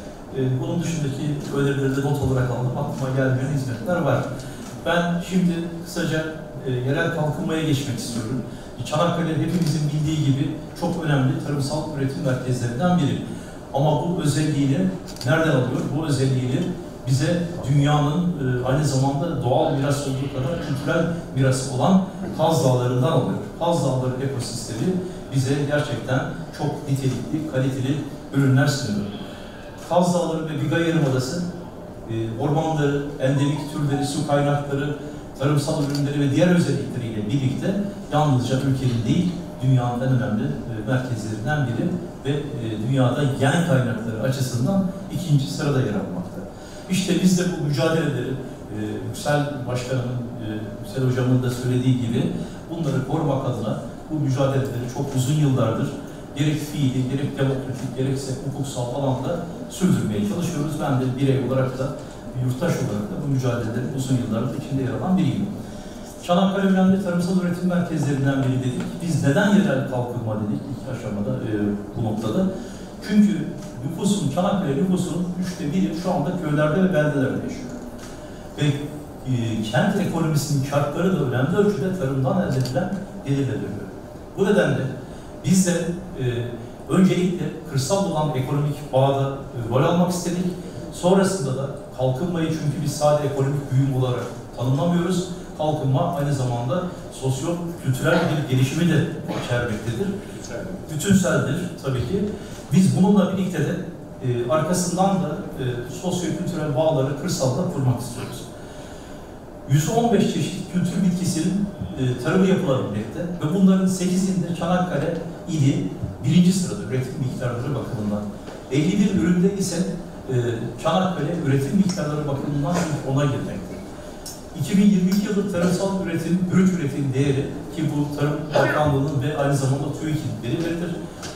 Bunun dışındaki önerileri de not olarak aldım. Aklıma gelmeyen hizmetler var. Ben şimdi kısaca yerel kalkınmaya geçmek istiyorum. Çanakkale hepimizin bildiği gibi çok önemli tarımsal üretim merkezlerinden biri. Ama bu özelliğini nereden alıyor? Bu özelliğini bize dünyanın aynı zamanda doğal miras olduğu kadar kültürel miras olan Kaz Dağları'ndan alıyor. Kaz Dağları ekosistemi bize gerçekten çok nitelikli, kaliteli ürünler sunuyor. Kaz Dağları ve Biga Yarımadası ormanları, endemik türleri, su kaynakları, tarımsal ürünleri ve diğer özellikleriyle birlikte yalnızca ülkenin değil, dünyanın en önemli merkezlerinden biri ve dünyada gen kaynakları açısından 2. sırada yer almakta. İşte biz de bu mücadeleleri, Yüksel Başkanımın, Yüksel Hocamın da söylediği gibi bunları korumak adına bu mücadeleleri çok uzun yıllardır gerek fiili, gerek demokratik, gerekse hukuksal alanda sürdürmeye çalışıyoruz. Ben de birey olarak da, yurttaş olarak da bu mücadelelerin uzun yıllardır içinde yer alan biriyim. Çanakkale önemli tarımsal üretim merkezlerinden biri dedik. Biz neden yerel kalkınma dedik ilk aşamada bu noktada? Çünkü Çanakkale nüfusunun 1/3 şu anda köylerde ve beldelerde yaşıyor. Ve kent ekonomisinin şartları da önemli ölçüde tarımdan elde edilen gelirle dönüyor. Bu nedenle biz de öncelikle kırsal olan ekonomik bağda rol almak istedik. Sonrasında da kalkınmayı, çünkü biz sadece ekonomik büyüm olarak tanımlamıyoruz. Kalkınma aynı zamanda sosyo-kültürel bir gelişimi de içermektedir. Bütünseldir tabii ki. Biz bununla birlikte de arkasından da sosyo-kültürel bağları kırsalda kurmak istiyoruz. 115 çeşit kültür bitkisinin tarımı yapılabilmekte ve bunların 8'inde Çanakkale ili 1. sırada üretim miktarları bakımından. 51 üründe ise Çanakkale üretim miktarları bakımından ilk 10'a girmekte. 2022 yılı tarımsal üretim, brüt üretim değeri ki bu Tarım Bakanlığı'nın ve aynı zamanda TÜİK'in verileridir.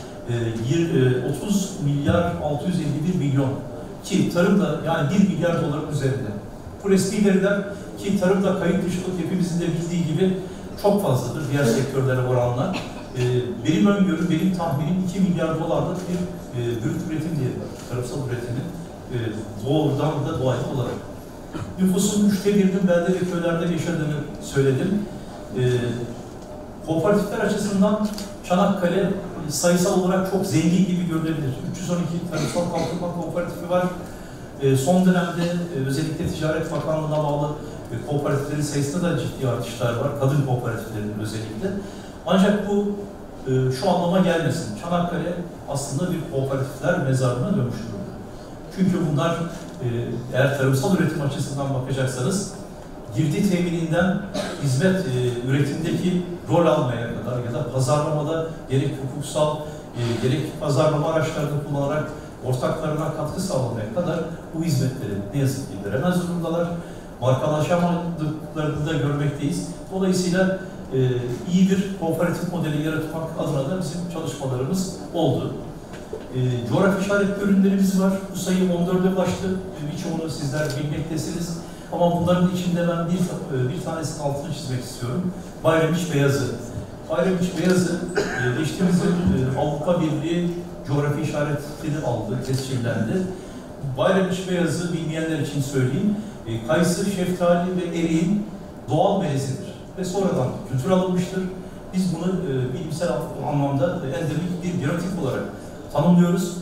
30 milyar 651 milyon ki tarımda yani 1 milyar doların üzerinde. Bu resmi veriler ki tarımda kayıt dışılık hepimizin de bildiği gibi çok fazladır diğer sektörlere oranla. Benim öngörüm, benim tahminim 2 milyar dolarlık bir brüt üretim değeri var. Tarımsal üretimin doğrudan da doğaylı olarak. Nüfusun 1/3'ünün belde ve köylerde yaşadığını söyledim. Kooperatifler açısından Çanakkale sayısal olarak çok zengin gibi görülebilir. 312 tarımsal kalkınma kooperatifi var. Son dönemde özellikle Ticaret Bakanlığı'na bağlı kooperatiflerin sayısında da ciddi artışlar var. Kadın kooperatiflerinin özellikle. Ancak bu şu anlama gelmesin. Çanakkale aslında bir kooperatifler mezarına dönmüş durumda. Çünkü bunlar eğer tarımsal üretim açısından bakacaksanız girdi temininden hizmet üretimdeki rol almaya kadar ya da pazarlamada gerek hukuksal, gerek pazarlama araçlarını kullanarak ortaklarına katkı sağlamaya kadar bu hizmetleri ne yazık ki veremez durumdalar. Markalaşamadıklarını da görmekteyiz. Dolayısıyla iyi bir kooperatif modeli yaratmak adına da bizim çalışmalarımız oldu. Coğrafi işaretli ürünlerimiz var. Bu sayı 14'e ulaştı. Birçoğunu sizler bilmektesiniz. Ama bunların içinde ben bir tanesinin altını çizmek istiyorum. Bayramiç Beyazı. Bayramiç Beyazı geçtiğimiz yıl Avrupa Birliği coğrafi işaretini aldı, tescillendi. Bayramiç Beyazı bilmeyenler için söyleyeyim. Kayısı, şeftali ve eriğin doğal melezıdır ve sonradan kültür alınmıştır. Biz bunu bilimsel anlamda endemik bir biyotip olarak tanımlıyoruz.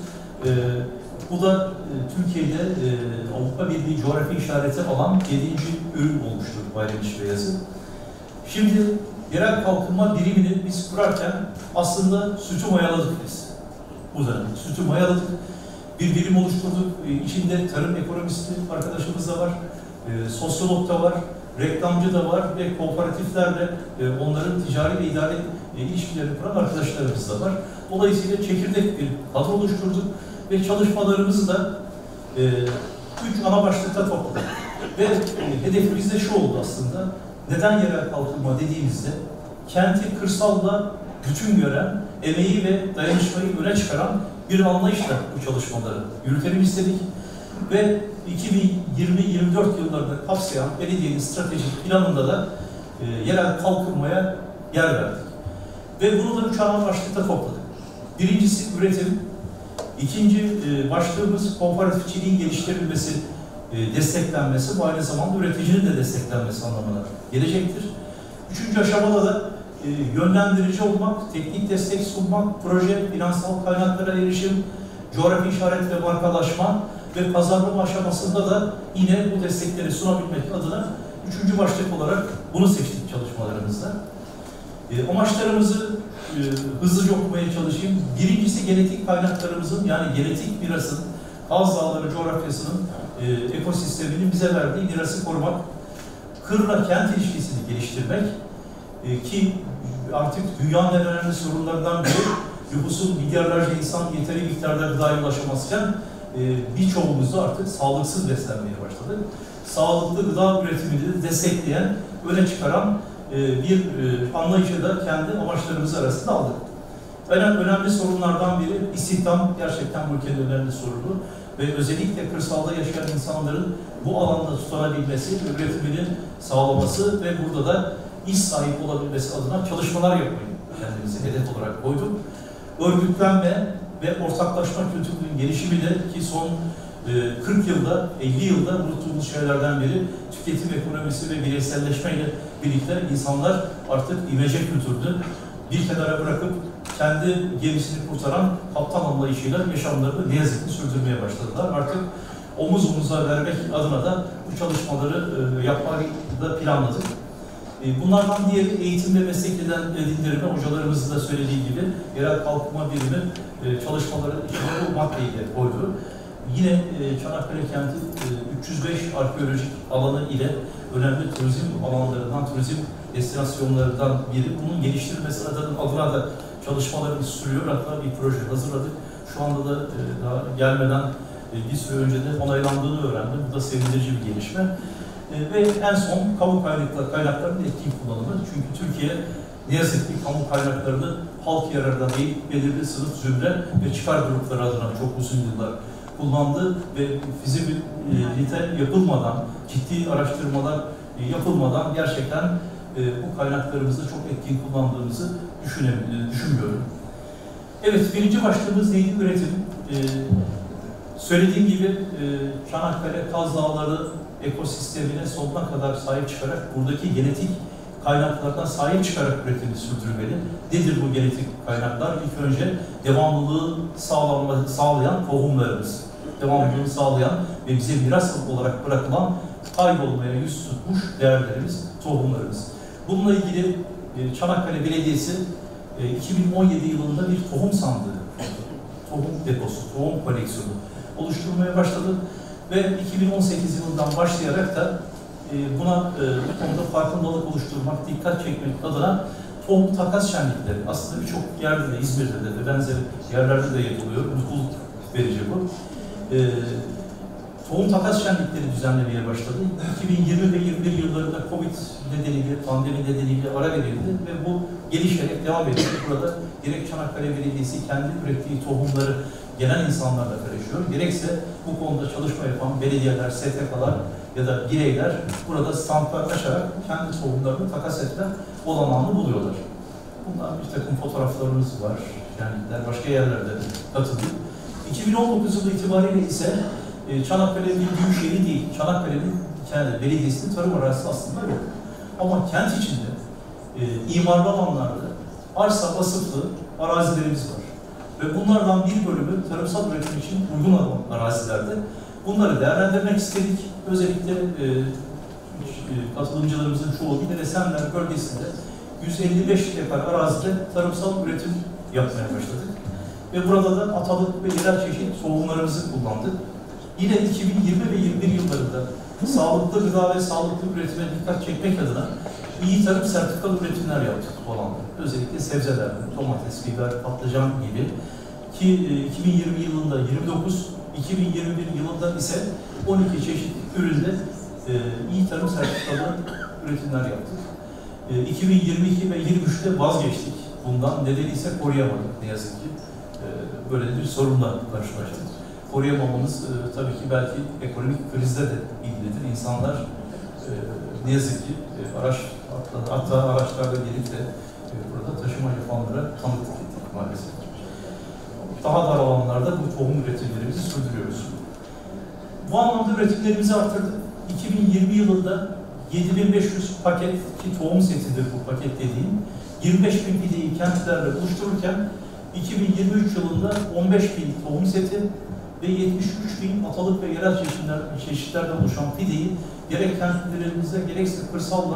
Bu da Türkiye'de Avrupa Birliği coğrafi işareti alan 7. ürün olmuştur Bayramiç Beyazı. Şimdi yerel kalkınma birimini biz kurarken aslında sütü mayaladık biz. Bu da sütü mayaladık. Bir birim oluşturduk. İçinde tarım ekonomisti arkadaşımız da var. Sosyolog da var. Reklamcı da var ve kooperatiflerle onların ticari ve idari ilişkilerini kuran arkadaşlarımız da var. Dolayısıyla çekirdek bir kadro oluşturduk ve çalışmalarımızı da 3 ana başlıkta topladık. Ve hedefimiz de şu oldu aslında. Neden yerel kalkınma dediğimizde kenti kırsalla bütün gören, emeği ve dayanışmayı öne çıkaran bir anlayışla bu çalışmaları yürütelim istedik. Ve 2020-24 yıllarını kapsayan belediyenin stratejik planında da yerel kalkınmaya yer verdik. Ve bunu da 3 ana başlıkta topladık. Birincisi üretim, ikinci başlığımız kooperatifçiliğin geliştirilmesi, desteklenmesi, bu aynı zamanda üreticinin de desteklenmesi anlamına gelecektir. Üçüncü aşamada da yönlendirici olmak, teknik destek sunmak, proje, finansal kaynaklara erişim, coğrafi işaret ve markalaşma ve pazarlama aşamasında da yine bu destekleri sunabilmek adına üçüncü başlık olarak bunu seçtik çalışmalarımızda. Amaçlarımızı hızlıca okumaya çalışayım. Birincisi genetik kaynaklarımızın, yani genetik mirasın, Kaz Dağları coğrafyasının ekosisteminin bize verdiği mirası korumak, kırla kent ilişkisini geliştirmek ki artık dünyanın en önemli sorunlarından biri nüfusun milyarlarca insan yeteri miktarda gıdaya ulaşamazken birçoğumuz da artık sağlıksız beslenmeye başladı. Sağlıklı gıda üretimini destekleyen, öne çıkaran bir anlayışı da kendi amaçlarımız arasında aldık. Önemli sorunlardan biri istihdam, gerçekten bu ülkenin önemli sorunu ve özellikle kırsalda yaşayan insanların bu alanda tutanabilmesi, üretimini sağlaması ve burada da iş sahibi olabilmesi adına çalışmalar yapmayı kendimize hedef olarak koyduk. Örgütlenme ve ortaklaşma kültürünün gelişimi de ki son 40 yılda, 50 yılda unuttuğumuz şeylerden biri tüketim ekonomisi ve bireyselleşmeyle birlikte insanlar artık imece kültürünü bir kenara bırakıp kendi gemisini kurtaran kaptan anlayışıyla yaşamlarını ne yazık ki sürdürmeye başladılar. Artık omuz omuza vermek adına da bu çalışmaları yapmayı da planladık. Bunlardan diğeri eğitim ve meslek edindirme, hocalarımızın da söylediği gibi yerel kalkınma birimi çalışmaları içine bu maddeyi de koydu. Yine Çanakkale kenti 305 arkeolojik alanı ile önemli turizm alanlarından, turizm destinasyonlarından biri. Bunun geliştirilmesi adına da çalışmalarımız sürüyor. Hatta bir proje hazırladık. Şu anda da daha gelmeden bir süre önce de onaylandığını öğrendim. Bu da sevindirici bir gelişme. Ve en son kamu kaynaklarının etkin kullanımı. Çünkü Türkiye ne yazık ki kamu kaynaklarını halk yararına değil, belirli sınıf, zümre ve çıkar grupları adına çok uzun yıllar kullandı ve fizibilite yapılmadan, ciddi araştırmalar yapılmadan gerçekten bu kaynaklarımızı çok etkin kullandığımızı düşünmüyorum. Evet, birinci başlığımız neydi? Üretim. Söylediğim gibi Çanakkale Kaz Dağları ekosistemine sonuna kadar sahip çıkarak, buradaki genetik kaynaklardan sahip çıkarak üretimi sürdürmeli. Nedir bu genetik kaynaklar? İlk önce devamlılığı sağlayan tohumlarımız. Devamlılığını sağlayan ve bize miras olarak bırakılan kaybolmaya yüz tutmuş değerlerimiz, tohumlarımız. Bununla ilgili Çanakkale Belediyesi 2017 yılında bir tohum sandığı, tohum deposu, tohum koleksiyonu oluşturmaya başladı ve 2018 yılından başlayarak da buna bu konuda farkındalık oluşturmak, dikkat çekmek adına tohum takas şenlikleri. Aslında birçok yerde de, İzmir'de de benzeri yerlerde de yapılıyor. Mutluluk verici bu. Tohum takas şenlikleri düzenlemeye başladı. 2020 ve 2021 yıllarında Covid nedeniyle, pandemi nedeniyle ara verildi ve bu gelişerek devam ediyor. Burada gerek Çanakkale Belediyesi kendi ürettiği tohumları gelen insanlarla paylaşıyor. Gerekse bu konuda çalışma yapan belediyeler, STK'lar ya da bireyler burada standlar açarak kendi tohumlarını takas etme olanağını buluyorlar. Bundan bir takım fotoğraflarımız var. Yani başka yerlerde katıldık. 2019 yılı itibariyle ise Çanakkale bir büyük şehir değil. Çanakkale'nin kendi belediyesinin tarım arazisi aslında yok. Ama kent içinde imarlı alanlarda arsa vasıflı arazilerimiz var. Ve bunlardan bir bölümü tarımsal üretim için uygun olan arazilerde. Bunları değerlendirmek istedik. Özellikle katılımcılarımızın çoğu bir de Esenler bölgesinde 155 dekar arazide tarımsal üretim yapmaya başladık. Ve burada da atalık ve yerel çeşit tohumlarımızı kullandık. Yine 2020 ve 2021 yıllarında sağlıklı gıda ve sağlıklı üretime dikkat çekmek adına iyi tarım sertifikalı üretimler yaptık bu alanda. Özellikle sebzeler, domates, biber, patlıcan gibi. Ki 2020 yılında 29, 2021 yılında ise 12 çeşit üründe iyi tarım sertifikalı üretimler yaptık. 2022 ve 2023'te vazgeçtik. Bundan nedeni ise koruyamadık ne yazık ki. Böyle bir sorunla karşılaştık. Koruyamamamız tabii ki belki ekonomik krizle de ilgilidir. İnsanlar ne yazık ki hatta araçlarla gelip de burada taşıma yapanlara tanıklık ettik maalesef. Daha dar alanlarda bu tohum üretimlerimizi sürdürüyoruz. Bu anlamda üretimlerimizi arttırdık. 2020 yılında 7500 paket ki tohum setidir bu paket dediğim. 25.000 pideyi kentlerle buluştururken 2023 yılında 15.000 tohum seti ve 73.000 atalık ve yerel çeşitlerden oluşan pideyi gerek kentlerimizde gerekse kırsalla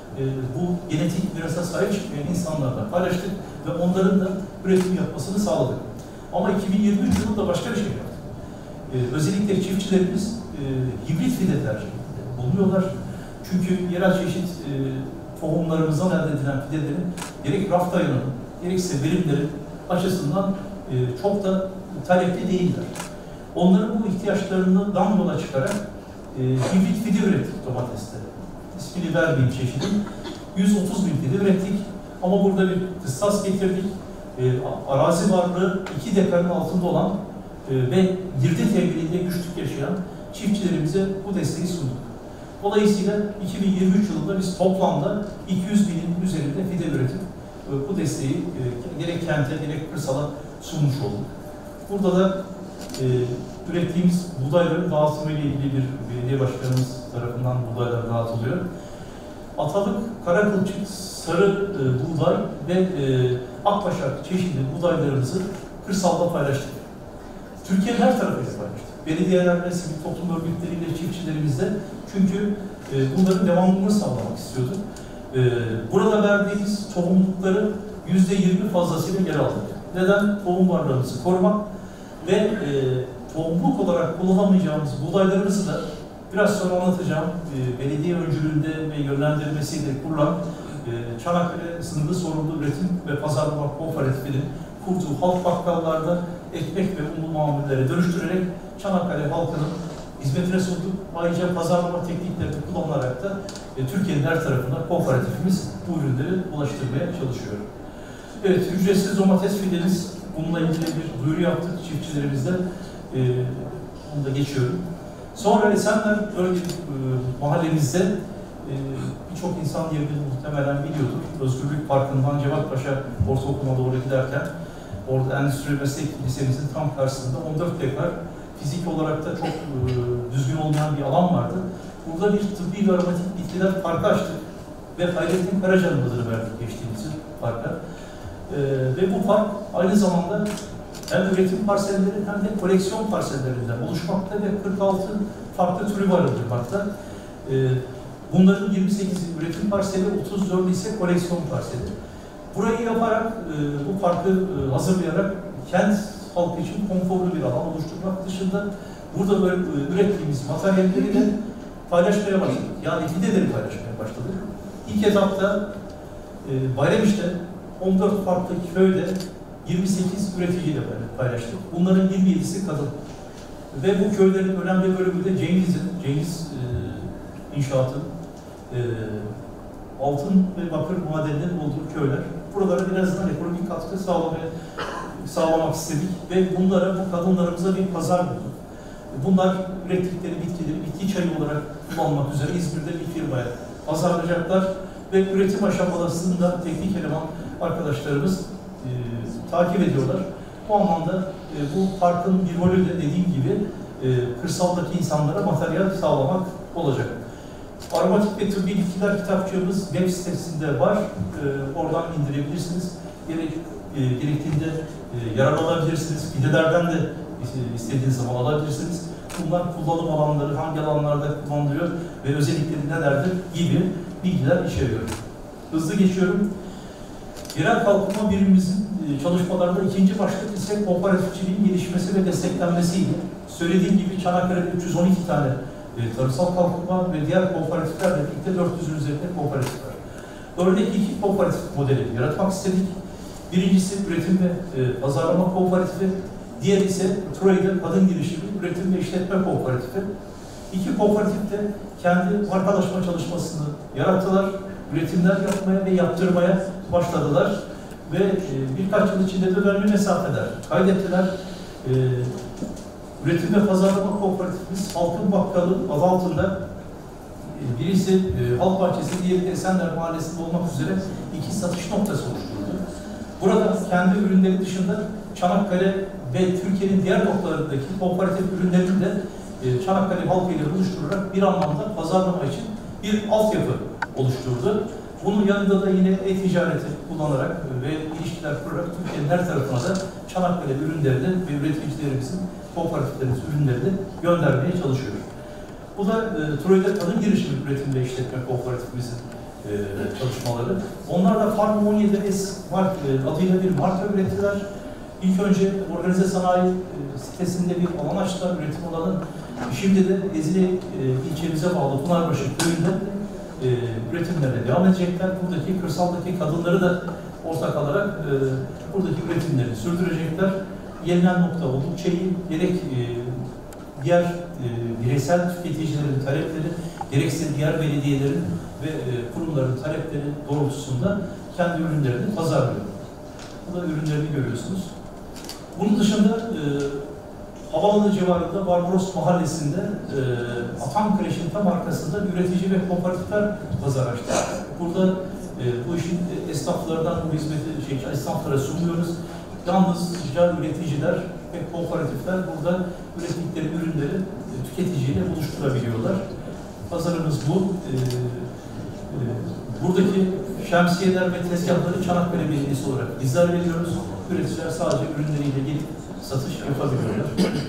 bu genetik mirasa sahip çıkmayan insanlarla paylaştık ve onların da üretim yapmasını sağladık. Ama 2023 yılında başka bir şey yaptık. Özellikle çiftçilerimiz hibrit fide tercihinde bulunuyorlar. Çünkü yerel çeşit tohumlarımızdan elde edilen fidelerin gerek raf dayanımı, gerekse verimleri açısından çok da talepli değiller. Onların bu ihtiyaçlarından yola çıkarak hibrit fide ürettik domateste. İsmini vermeyeyim çeşidin. 130 bin fide ürettik ama burada bir kıstas getirdik. Arazi varlığı 2 dekarın altında olan ve girdi temininde güçlük yaşayan çiftçilerimize bu desteği sunduk. Dolayısıyla 2023 yılında biz toplamda 200 binin üzerinde fide üretip bu desteği gerek kente gerek kırsala sunmuş olduk. Burada da ürettiğimiz buğdayların dağıtımı ile ilgili bir belediye başkanımız tarafından buğdaylar dağıtılıyor. Atalık, karakılçık, sarı buğday ve akbaşak çeşitli buğdaylarımızı kırsalda paylaştık. Türkiye'nin her tarafıyla paylaştık. Belediyelerle, sivil toplum örgütleriyle, çiftçilerimizle. Çünkü bunların devamlılığını sağlamak istiyorduk. Burada verdiğimiz tohumlukları %20 fazlasıyla geri aldık. Neden? Tohum varlığımızı korumak ve tohumluk olarak kullanamayacağımız buğdaylarımızı da biraz sonra anlatacağım. Belediye öncülüğünde ve yönlendirmesiyle kurulan Çanakkale Sınırlı Sorumlu Üretim ve Pazarlama Kooperatifinin kurduğu halk bakkallarda ekmek ve unlu mamullere dönüştürerek Çanakkale halkının hizmetine sunduk. Ayrıca pazarlama tekniklerini kullanarak da Türkiye'nin her tarafına kooperatifimiz bu ürünleri ulaştırmaya çalışıyor. Evet, ücretsiz domates fidemiz, bununla ilgili bir duyuru yaptık çiftçilerimizle. Onu da geçiyorum. Sonra Esenler mahallemizde birçok insan yerini muhtemelen biliyordur. Özgürlük Parkı'ndan Cevatpaşa Ortaokulu'na doğru giderken orada Endüstri Meslek Lisemizin tam karşısında 14 dekar fizik olarak da çok düzgün olmayan bir alan vardı. Burada bir tıbbi ve aromatik bitkiler parkı açtık ve Hayrettin Karaca'nın adını verdik geçtiğimiz yıl parka. Ve bu park aynı zamanda hem üretim parselleri hem de koleksiyon parsellerinden oluşmakta ve 46 farklı türü barındırmakta. Bunların 28'i üretim parseli, 34'ü ise koleksiyon parseli. Burayı yaparak, bu parkı hazırlayarak kent halkı için konforlu bir alan oluşturmak dışında burada ürettiğimiz materyalleri de paylaşmaya başladık. Yani fideleri paylaşmaya başladık. İlk etapta Bayramiş'te 14 farklı köyde 28 üreticiyle paylaştık. Bunların 27'si kadın. Ve bu köylerin önemli bölümü de Cengiz İnşaat'ın altın ve bakır madeninin olduğu köyler. Buralara birazdan ekonomik katkı sağlamak istedik ve bunlara, bu kadınlarımıza bir pazar bulduk. Bunlar ürettikleri bitkileri bitki çayı olarak kullanmak üzere İzmir'de bir firmaya pazarlayacaklar ve üretim aşamasında teknik eleman arkadaşlarımız takip ediyorlar. Bu anlamda bu parkın bir rolü de dediğim gibi kırsaldaki insanlara materyal sağlamak olacak. Aromatik ve tıbbi bitkiler kitapçığımız web sitesinde var. Oradan indirebilirsiniz. Gerektiğinde yararlanabilirsiniz. Fidelerden de istediğiniz zaman alabilirsiniz. Bunlar kullanım alanları, hangi alanlarda kullanılıyor ve özellikleri nelerdir gibi bilgiler içeriyor. Hızlı geçiyorum. Yerel kalkınma birimimizin çalışmalarında ikinci başlık ise kooperatifçiliğin gelişmesi ve desteklenmesiydi. Söylediğim gibi Çanakkale'de 312 tane tarımsal kalkınma ve diğer kooperatiflerle birlikte 400'ün üzerinde kooperatif var. Örnek iki kooperatif modeli yaratmak istedik. Birincisi üretim ve pazarlama kooperatifi, diğeri ise TURAİ'de kadın girişimi, üretim ve işletme kooperatifi. İki kooperatif de kendi markalaşma çalışmasını yarattılar, üretimler yapmaya ve yaptırmaya başladılar ve birkaç yıl içinde de önemli mesafeler kaydettiler. Üretim ve pazarlama kooperatifimiz Halkın Bakkalı adı altında birisi Halk Bahçesi, diğeri de Esenler Mahallesi'nde olmak üzere iki satış noktası oluşturuldu. Burada kendi ürünleri dışında Çanakkale ve Türkiye'nin diğer noktalarındaki kooperatif ürünlerini de Çanakkale halkıyla buluşturarak bir anlamda pazarlama için bir altyapı oluşturdu. Bunun yanında da yine e-ticareti kullanarak ve ilişkiler kurarak Türkiye'nin her tarafına da Çanakkale ürünlerini ve üreticilerimizin, kooperatiflerimizin ürünlerini göndermeye çalışıyor. Bu da TURAİ'de kadın girişimi üretim ve işletme kooperatifimizin çalışmaları. Onlar da Farm 17S adıyla bir marka ürettiler. İlk önce organize sanayi sitesinde bir alan açtılar, üretim alanı. Şimdi de Ezine ilçemize bağlı Pınarbaşı köyünde üretimlerine devam edecekler. Buradaki kırsaldaki kadınları da ortak alarak buradaki üretimlerini sürdürecekler. Gelinen nokta oldukça iyi. Gerek diğer bireysel tüketicilerin talepleri, gerekse diğer belediyelerin ve kurumların talepleri doğrultusunda kendi ürünlerini pazarlıyor. Bu da ürünlerini görüyorsunuz. Bunun dışında Havaalanı civarında Barbaros Mahallesi'nde Atan Kreş'in tam arkasında üretici ve kooperatifler pazar açtı. Burada bu işin esnaflardan bu hizmeti esnaflara sunuyoruz. Yalnızca üreticiler ve kooperatifler burada ürettikleri ürünleri tüketiciyle buluşturabiliyorlar. Pazarımız bu. Buradaki şemsiyeler ve tezgahları Çanakkale Belediyesi olarak bizler veriyoruz. Üreticiler sadece ürünleriyle gelip satış yapabiliyorlar.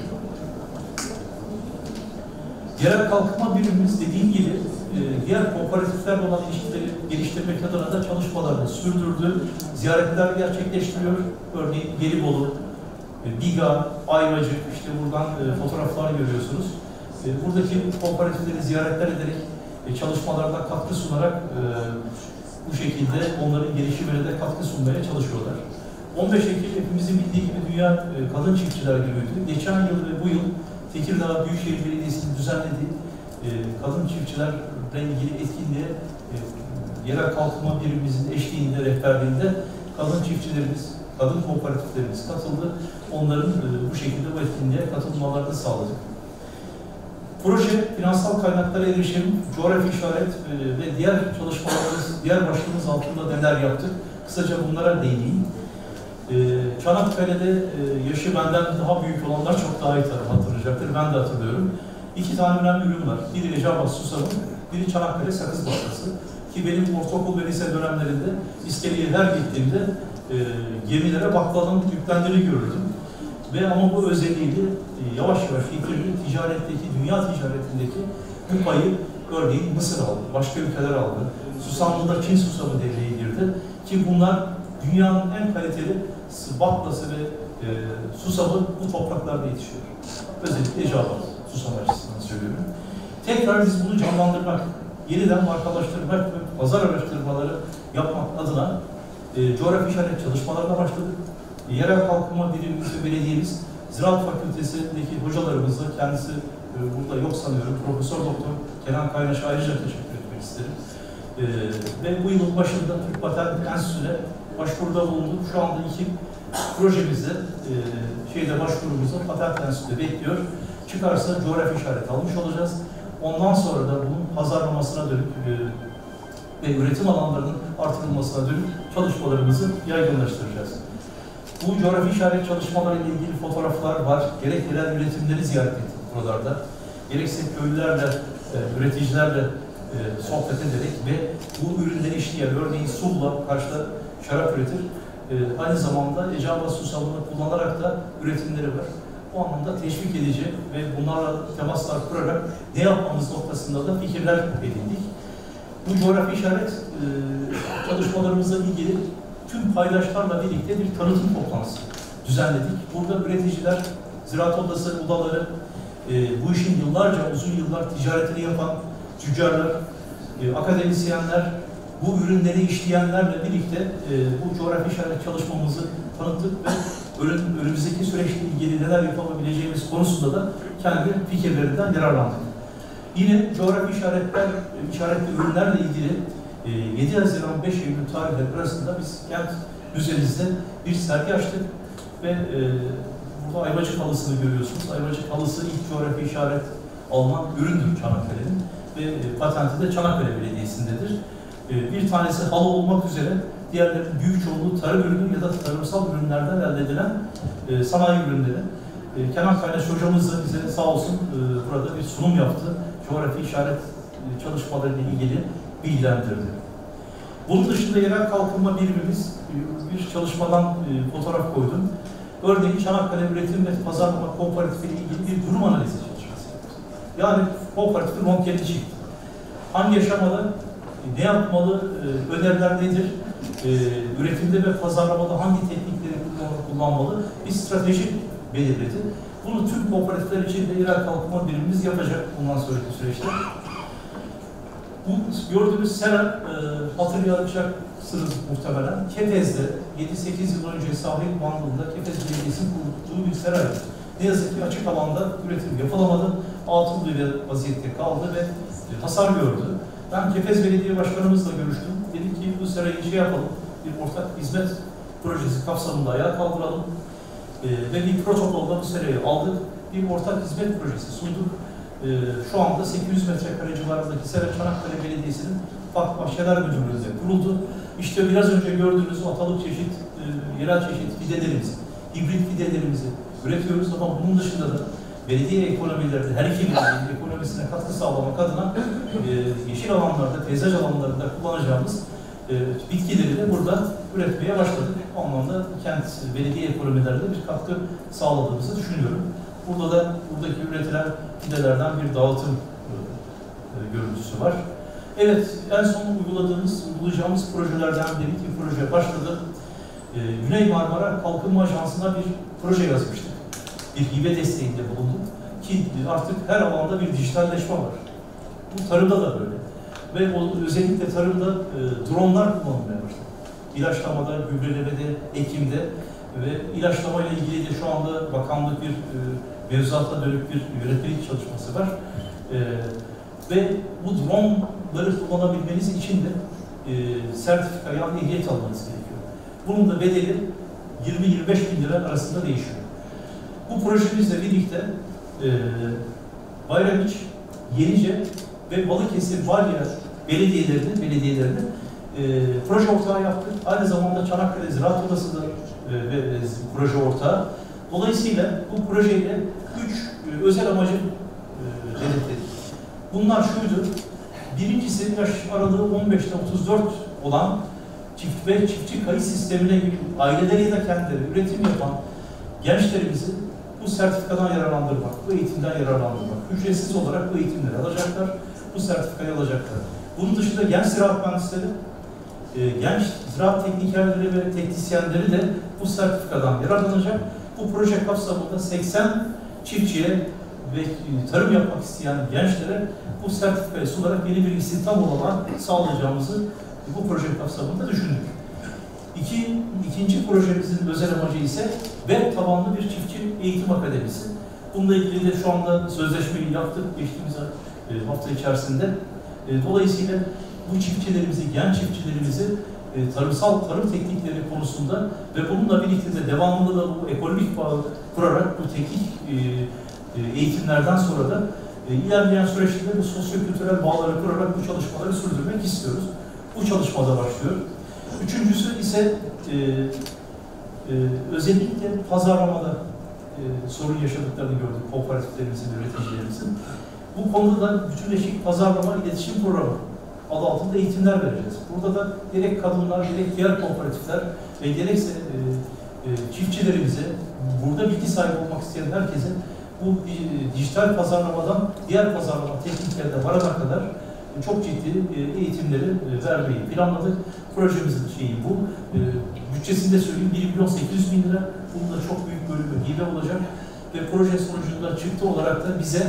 Yerel kalkınma birimimiz dediğim gibi diğer kooperatiflerle olan ilişkileri geliştirmek adına da çalışmalarını sürdürdü. Ziyaretler gerçekleştiriyor. Örneğin Gelibolu, Biga, Ayvacık, işte buradan fotoğraflar görüyorsunuz. Buradaki kooperatifleri ziyaretler ederek çalışmalarına katkı sunarak bu şekilde onların gelişimine de katkı sunmaya çalışıyorlar. 15 Ekim hepimizin bildiği gibi Dünya Kadın Çiftçiler Günü'ydü. Geçen yıl ve bu yıl Tekirdağ Büyükşehir Belediyesi'nin düzenlediği kadın çiftçilerle ilgili etkinliğe yerel kalkınma birimimizin eşliğinde, rehberliğinde kadın çiftçilerimiz, kadın kooperatiflerimiz katıldı. Onların bu şekilde bu etkinliğe katılmalarını sağladık. Proje, finansal kaynaklara erişim, coğrafi işaret ve diğer çalışmalarımız, diğer başlığımız altında neler yaptık? Kısaca bunlara değineyim. Çanakkale'de yaşı benden daha büyük olanlar çok daha iyi hatırlayacaktır. Ben de hatırlıyorum. İki tane önemli ürün var. Biri Eceabat Susamı, biri Çanakkale Sakız Baklası. Ki benim ortaokul ve lise dönemlerinde İskele'ye her gittiğimde gemilere baklavanın yüklendiğini görürdüm. Ve ama bu özelliği yavaş yavaş yitirdi. Ticaretteki, dünya ticaretindeki bu payı örneğin Mısır aldı, başka ülkeler aldı. Susamlı'da Çin susamı devreye girdi. Ki bunlar dünyanın en kaliteli baklası ve susamı bu topraklarda yetişiyor. Özellikle Eceabat susam açısından söylüyorum. Tekrar biz bunu canlandırmak, yeniden markalaştırmak ve pazar araştırmaları yapmak adına coğrafi işaret çalışmalarına başladık. Yerel kalkınma birimimiz ve belediyemiz, Ziraat Fakültesi'ndeki hocalarımızla, kendisi burada yok sanıyorum, Profesör Doktor Kenan Kaynaş'a ayrıca teşekkür etmek isterim. Ve bu yılın başında Türk Patent Enstitüsü'ne başvuruda bulunduk. Şu anda 2 projemizde, başvurumuzda Patent Enstitüsü bekliyor. Çıkarsa coğrafi işaret almış olacağız. Ondan sonra da bunun pazarlamasına dönük ve üretim alanlarının artırılmasına dönük çalışmalarımızı yaygınlaştıracağız. Bu coğrafi işaret çalışmaları ile ilgili fotoğraflar var. Gerek yerel üretimleri ziyaret ettik buralarda. Gerekse köylülerle, üreticilerle sohbet ederek ve bu ürünleri işleyen, örneğin Sulla karşıda şarap üretir. Aynı zamanda Ecava susamını kullanarak da üretimleri var. O anlamda teşvik edici ve bunlarla temaslar kurarak ne yapmamız noktasında da fikirler edindik. Bu coğrafi işaret çalışmalarımızla ilgili tüm paydaşlarla birlikte bir tanıtım toplantısı düzenledik. Burada üreticiler, ziraat odası odaları, bu işin yıllarca, uzun yıllar ticaretini yapan tüccarlar, akademisyenler, bu ürünleri işleyenlerle birlikte bu coğrafi işaret çalışmamızı tanıttık ve önümüzdeki süreçle ilgili neler yapabileceğimiz konusunda da kendi fikirlerinden yararlandık. Yine coğrafi işaretli ürünlerle ilgili 7 Haziran 5 Eylül tarihleri arasında biz kent müzemizde bir sergi açtık ve burada Ayvacık halısını görüyorsunuz. Ayvacık halısı ilk coğrafi işaret alınan üründür Çanakkale'nin ve patenti de Çanakkale Belediyesi'ndedir. Bir tanesi halı olmak üzere diğerlerinin büyük çoğunluğu tarım ürünü ya da tarımsal ürünlerden elde edilen sanayi ürünleri. Kenan Kaynaş hocamız da bize sağ olsun burada bir sunum yaptı. Coğrafi işaret çalışmalarıyla ilgili bilgilendirdi. Bunun dışında yerel kalkınma birimimiz bir çalışmadan fotoğraf koydum. Örneğin Çanakkale Üretim ve Pazarlama Kooperatifi ile ilgili bir durum analizi çalışması yaptık. Yani kooperatifin röntgeni çıktı. Hangi aşamada ne yapmalı, öneriler nedir, üretimde ve pazarlamada hangi teknikleri kullanmalı, bir strateji belirledi. Bunu tüm kooperatifler için de yerel kalkınma birimimiz yapacak bundan sonraki süreçte. Bu gördüğünüz sera, hatırlayacaksınız muhtemelen, Kepez'de 7-8 yıl önce sahil bandında Kepez Belediyesi'nin kurduğu bir sera. Ne yazık ki açık alanda üretim yapılamadı, altın bir vaziyette kaldı ve hasar gördü. Ben Kepez Belediye Başkanımızla görüştüm. Dedik ki bu serayı yapalım, bir ortak hizmet projesi kapsamında ayağa kaldıralım ve bir protokolda bu serayı aldık. Bir ortak hizmet projesi sunduk. Şu anda 800 metrekare civarındaki sera Çanakkale Belediyesi'nin Bahçeler Müdürlüğü'nde kuruldu. İşte biraz önce gördüğünüz atalık çeşit, yerel çeşit fidelerimizi, hibrit fidelerimizi üretiyoruz ama bunun dışında da belediye ekonomilerinde her iki belediyenin ekonomisine katkı sağlamak adına yeşil alanlarda, peyzaj alanlarında kullanacağımız bitkileri de burada üretmeye başladık. O anlamda kent belediye ekonomilerinde bir katkı sağladığımızı düşünüyorum. Burada da buradaki üretilen fidelerden bir dağıtım görüntüsü var. Evet, en son uygulayacağımız projelerden bir proje başladı. Güney Marmara Kalkınma Ajansı'na bir proje yazmıştık. Bir hibe desteğinde bulunduk ki artık her alanda bir dijitalleşme var. Bu tarımda da böyle. Ve özellikle tarımda dronlar kullanılmaya başladı. İlaçlamada, gübrelemede, ekimde ve ilaçlama ile ilgili de şu anda bakanlık bir mevzuata dönük bir yönetmelik çalışması var. Ve bu dronları kullanabilmeniz için de sertifika yani ehliyet almanız gerekiyor. Bunun da bedeli 20-25 bin lira arasında değişiyor. Bu projemizle birlikte Bayramiç, Yenice ve Balıkesir, Balya belediyelerine proje ortağı yaptık. Aynı zamanda Çanakkale Ziraat Odası da proje ortağı. Dolayısıyla bu projeyle 3 özel amacı belirttik. Bunlar şuydu. Birincisi yaş aralığı 15'te 34 olan çift ve çiftçi kayıt sistemine gibi aileleri ya da kendileri üretim yapan gençlerimizi bu sertifikadan yararlandırmak, bu eğitimden yararlandırmak. Ücretsiz olarak bu eğitimleri alacaklar, bu sertifikayı alacaklar. Bunun dışında genç ziraat mühendisleri, genç ziraat teknikerleri ve teknisyenleri de bu sertifikadan yararlanacak. Bu proje kapsamında 80 çiftçiye ve tarım yapmak isteyen gençlere bu sertifikayı sunarak yeni bir istihdam olarak sağlayacağımızı bu proje kapsamında düşündük. İkinci projemizin özel amacı ise web tabanlı bir çiftçi eğitim akademisi. Bununla ilgili de şu anda sözleşmeyi yaptık geçtiğimiz hafta içerisinde. Dolayısıyla bu çiftçilerimizi, genç çiftçilerimizi tarım teknikleri konusunda ve bununla birlikte de devamlı da bu ekonomik bağı kurarak bu teknik eğitimlerden sonra da ilerleyen süreçte bu sosyo-kültürel bağları kurarak bu çalışmaları sürdürmek istiyoruz. Bu çalışmada başlıyor. Üçüncüsü ise özellikle pazarlamada sorun yaşadıklarını gördük kooperatiflerimizin, üreticilerimizin. Bu konuda da bütünleşik pazarlama iletişim programı adı altında eğitimler vereceğiz. Burada da gerek kadınlar, gerek diğer kooperatifler ve gerekse çiftçilerimize, burada bilgi sahibi olmak isteyen herkese bu dijital pazarlamadan diğer pazarlama tekniklerine varana kadar çok ciddi eğitimleri vermeyi planladık. Projemizin şeyi bu. Bütçesinde söyleyeyim 1.800.000 lira. Bunun da çok büyük bölümü hibe olacak. Ve proje sonucunda çıktı olarak da bize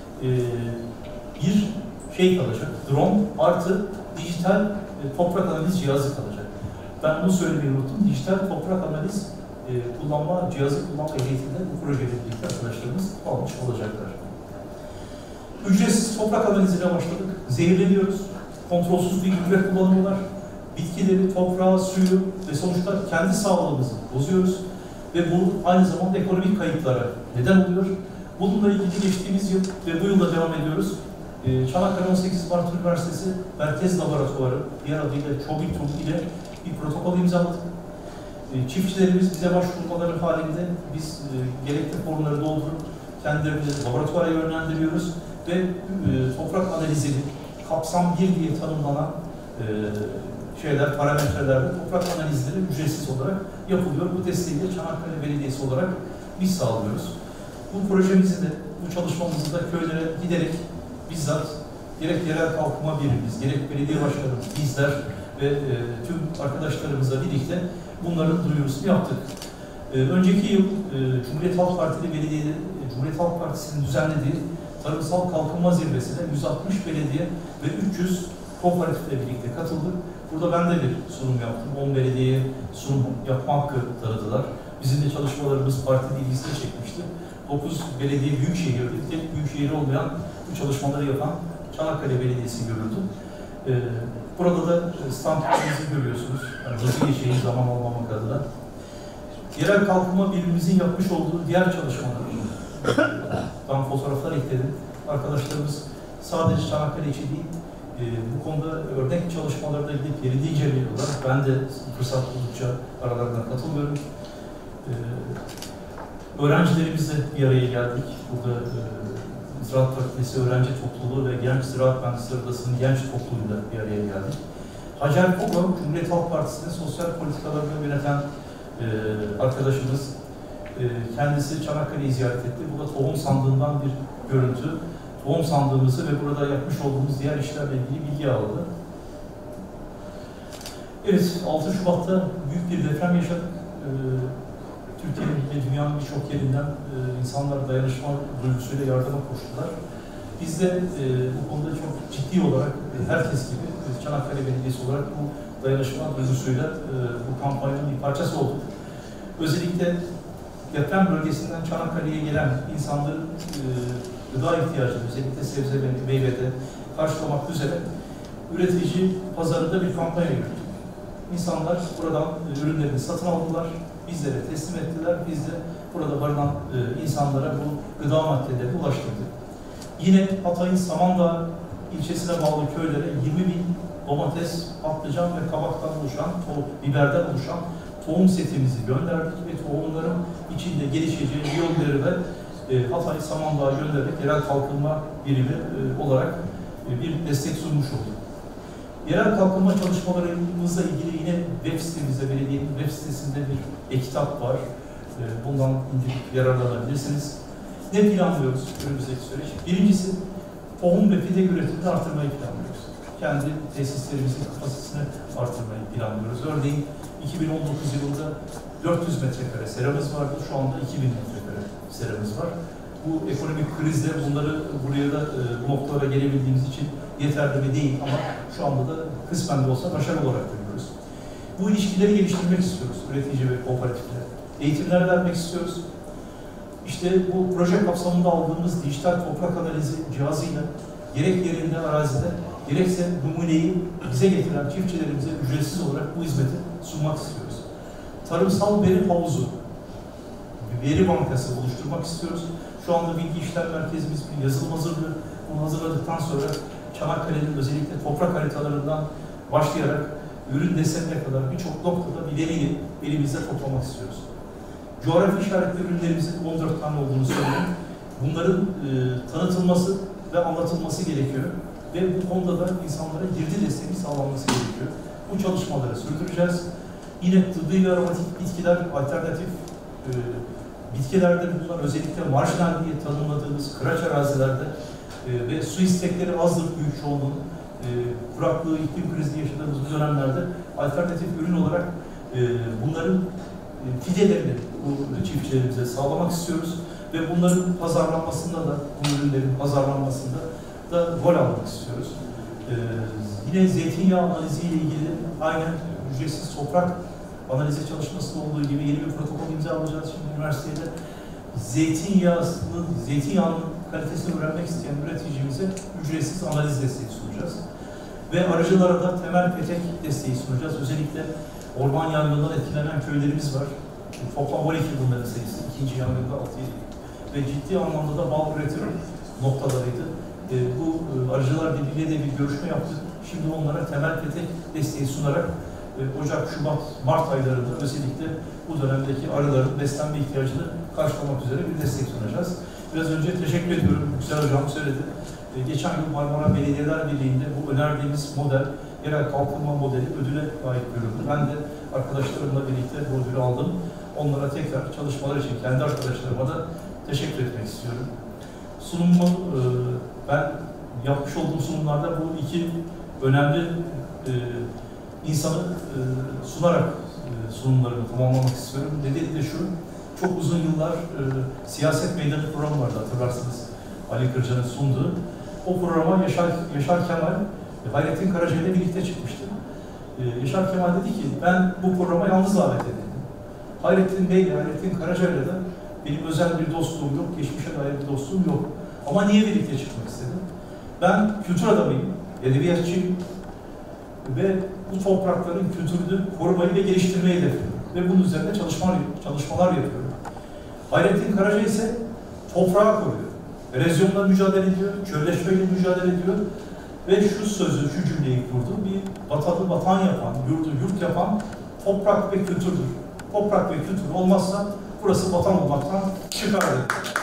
bir şey kalacak. Drone artı dijital toprak analiz cihazı kalacak. Ben bunu söylemeyi unuttum. Dijital toprak analiz cihazı kullanma eğitiminde bu projeyle birlikte arkadaşlarımız almış olacaklar. Ücretsiz toprak analizine başladık. Zehirleniyoruz. Kontrolsüz bir gübre kullanımı var. Bitkileri, toprağı, suyu ve sonuçta kendi sağlığımızı bozuyoruz. Ve bu aynı zamanda ekonomik kayıplara neden oluyor. Bununla ilgili geçtiğimiz yıl ve bu yılda devam ediyoruz. Çanakkale 18 Mart Üniversitesi Merkez Laboratuvarı, diğer adıyla ÇOBİTUM ile bir protokol imzaladık. Çiftçilerimiz bize başvurmaları halinde biz gerekli formları doldurup kendilerini laboratuvara yönlendiriyoruz ve toprak analizini kapsam 1 diye tanımlanan parametrelerde toprak analizleri ücretsiz olarak yapılıyor. Bu desteği de Çanakkale Belediyesi olarak biz sağlıyoruz. Bu projemizi de, bu çalışmamızı da köylere giderek bizzat gerek yerel kalkınma birimimiz, gerek belediye başkanımız, bizler ve tüm arkadaşlarımızla birlikte bunların duyurusunu yaptık. Önceki yıl Cumhuriyet Halk Partili Belediye'de, Cumhuriyet Halk Partisi'nin düzenlediği Tarımsal Kalkınma Zirvesi'ne 160 belediye ve 300 kooperatifle birlikte katıldık. Burada ben de bir sunum yaptım. 10 belediyeye sunum yapma hakkı tanıdılar. Bizim de çalışmalarımız parti ilgisini çekmişti. 9 belediye büyükşehirdi. Tek büyükşehir olmayan bu çalışmaları yapan Çanakkale Belediyesi görüldü. Burada da standımızı görüyorsunuz. Yani hızlı geçeyim zaman olmamak adına. Yerel kalkınma birimimizin yapmış olduğu diğer çalışmalar. Ben fotoğraflar ekledim. Arkadaşlarımız sadece Çanakkale için değil, bu konuda örnek çalışmalarına gidip yerinde inceliyorlar. Ben de fırsat buldukça aralarına katılıyorum. Öğrencilerimizle bir araya geldik. Burada Ziraat Fakültesi Öğrenci Topluluğu ve Genç Ziraat Mühendisleri Odası'nın genç topluluğuyla bir araya geldik. Hacer Kogo, Cumhuriyet Halk Partisi'nin sosyal politikalarını yöneten arkadaşımız. Kendisi Çanakkale'yi ziyaret etti. Bu da tohum sandığından bir görüntü. Tohum sandığımızı ve burada yapmış olduğumuz diğer işlerle ilgili bilgi aldı. Evet, 6 Şubat'ta büyük bir deprem yaşadık. Türkiye'nin ve dünyanın birçok yerinden insanlar dayanışma duygusuyla yardıma koştular. Biz de bu konuda çok ciddi olarak herkes gibi Çanakkale Belediyesi olarak bu dayanışma duygusuyla bu kampanyanın bir parçası olduk. Özellikle deprem bölgesinden Çanakkale'ye gelen insanların gıda ihtiyacını, özellikle sebze ve meyvede karşılamak üzere üretici pazarında bir kampanya yürüttük. İnsanlar buradan ürünlerini satın aldılar, bizlere teslim ettiler. Biz de burada barınan insanlara bu gıda maddelerini ulaştırdık. Yine Hatay'ın Samandağ ilçesine bağlı köylere 20.000 domates, patlıcan ve kabaktan oluşan, biberden oluşan tohum setimizi gönderdik ve tohumların içinde gelişeceği yolları da Hatay Samandağ'a göndererek yerel kalkınma birimi olarak bir destek sunmuş olduk. Yerel kalkınma çalışmalarımızla ilgili yine web sitemizde, belediyenin web sitesinde bir kitap var. Bundan indirip yararlanabilirsiniz. Ne planlıyoruz önümüzdeki süreç? Birincisi, tohum ve fide üretimini artırmayı planlıyoruz. Kendi tesislerimizin kapasitesini artırmayı planlıyoruz. Örneğin 2019 yılında 400 metrekare seramız vardı. Şu anda 2000 metrekare seramız var. bu ekonomik krizde bunları buraya da bu noktalara gelebildiğimiz için yeterli mi değil ama şu anda da kısmen de olsa başarılı olarak görüyoruz. Bu ilişkileri geliştirmek istiyoruz üretici ve kooperatifler. Eğitimler vermek istiyoruz. İşte bu proje kapsamında aldığımız dijital toprak analizi cihazıyla gerek yerinde arazide gerekse numuneyi bize getiren çiftçilerimize ücretsiz olarak bu hizmeti sunmak istiyoruz. Tarımsal veri havuzu, bir veri bankası oluşturmak istiyoruz. Şu anda bilgi işlem merkezimiz bir yazılım hazırlıyor. Bunu hazırladıktan sonra Çanakkale'nin özellikle toprak haritalarından başlayarak ürün desenine kadar birçok noktada bir veriyi elimizde toplamak istiyoruz. Coğrafi işaretli ürünlerimizin 14 tane olduğunu söylüyorum. Bunların tanıtılması ve anlatılması gerekiyor. Ve bu konuda da insanlara girdi desteği sağlanması gerekiyor. Bu çalışmaları sürdüreceğiz. Yine tıbbi ve aromatik bitkiler, alternatif bitkilerde bulunan özellikle marjinal diye tanımladığımız kıraç arazilerde ve su istekleri azdır büyük çoğunluğun kuraklığı, iklim krizi yaşadığımız bu dönemlerde alternatif ürün olarak bunların fidelerini bu çiftçilerimize sağlamak istiyoruz ve bunların pazarlanmasında da, bu ürünlerin pazarlanmasında da rol almak istiyoruz. Yine zeytinyağı analiziyle ilgili aynen ücretsiz toprak analizi çalışmasında olduğu gibi yeni bir protokol imzalayacağız şimdi üniversitede. Zeytinyağının kalitesini öğrenmek isteyen üreticimize ücretsiz analiz desteği sunacağız. Ve aracılara da temel petek desteği sunacağız. Özellikle orman yangından etkilenen köylerimiz var. Toplam 12 bunların sayısı. İkinci yangında 6-7. Ve ciddi anlamda da bal üretim noktalarıydı. Bu aracılar birbiriyle de bir görüşme yaptık. Şimdi onlara temel petek desteği sunarak Ocak, Şubat, Mart aylarında özellikle bu dönemdeki arıların beslenme ihtiyacını karşılamak üzere bir destek sunacağız. Biraz önce teşekkür ediyorum. Güzel hocam söyledi. Geçen yıl Marmara Belediyeler Birliği'nde bu önerdiğimiz model, yerel kalkınma modeli ödüle layık görüldü. Ben de arkadaşlarımla birlikte bu ödülü aldım. Onlara tekrar çalışmalar için kendi arkadaşlarıma da teşekkür etmek istiyorum. Sunumumu ben yapmış olduğum sunumlarda bu iki önemli insanı sunarak sunumlarımı tamamlamak istiyorum. Nedeni de şu, çok uzun yıllar siyaset meydanı programı vardı hatırlarsınız. Ali Kırca'nın sunduğu. O programa Yaşar Kemal, Hayrettin Karaca ile birlikte çıkmıştı. Yaşar Kemal dedi ki, ben bu programa yalnız davet edildim. Hayrettin Bey ile Hayrettin Karaca ile de benim özel bir dostluğum yok, geçmişe dair bir dostluğum yok. Ama niye birlikte çıkmak istedim? Ben kültür adamıyım, edebiyatçıyım ve bu toprakların kültürünü korumayı ve geliştirmeyi hedefliyorum. Ve bunun üzerinde çalışmalar yapıyorum. Hayrettin Karaca ise toprağı koruyor. Erozyonla mücadele ediyor, çölleşmeyle mücadele ediyor ve şu sözü, şu cümleyi kurdu. Bir vatanı vatan yapan, yurdu yurt yapan toprak ve kültürdür. Toprak ve kültür olmazsa burası vatan olmaktan çıkardı.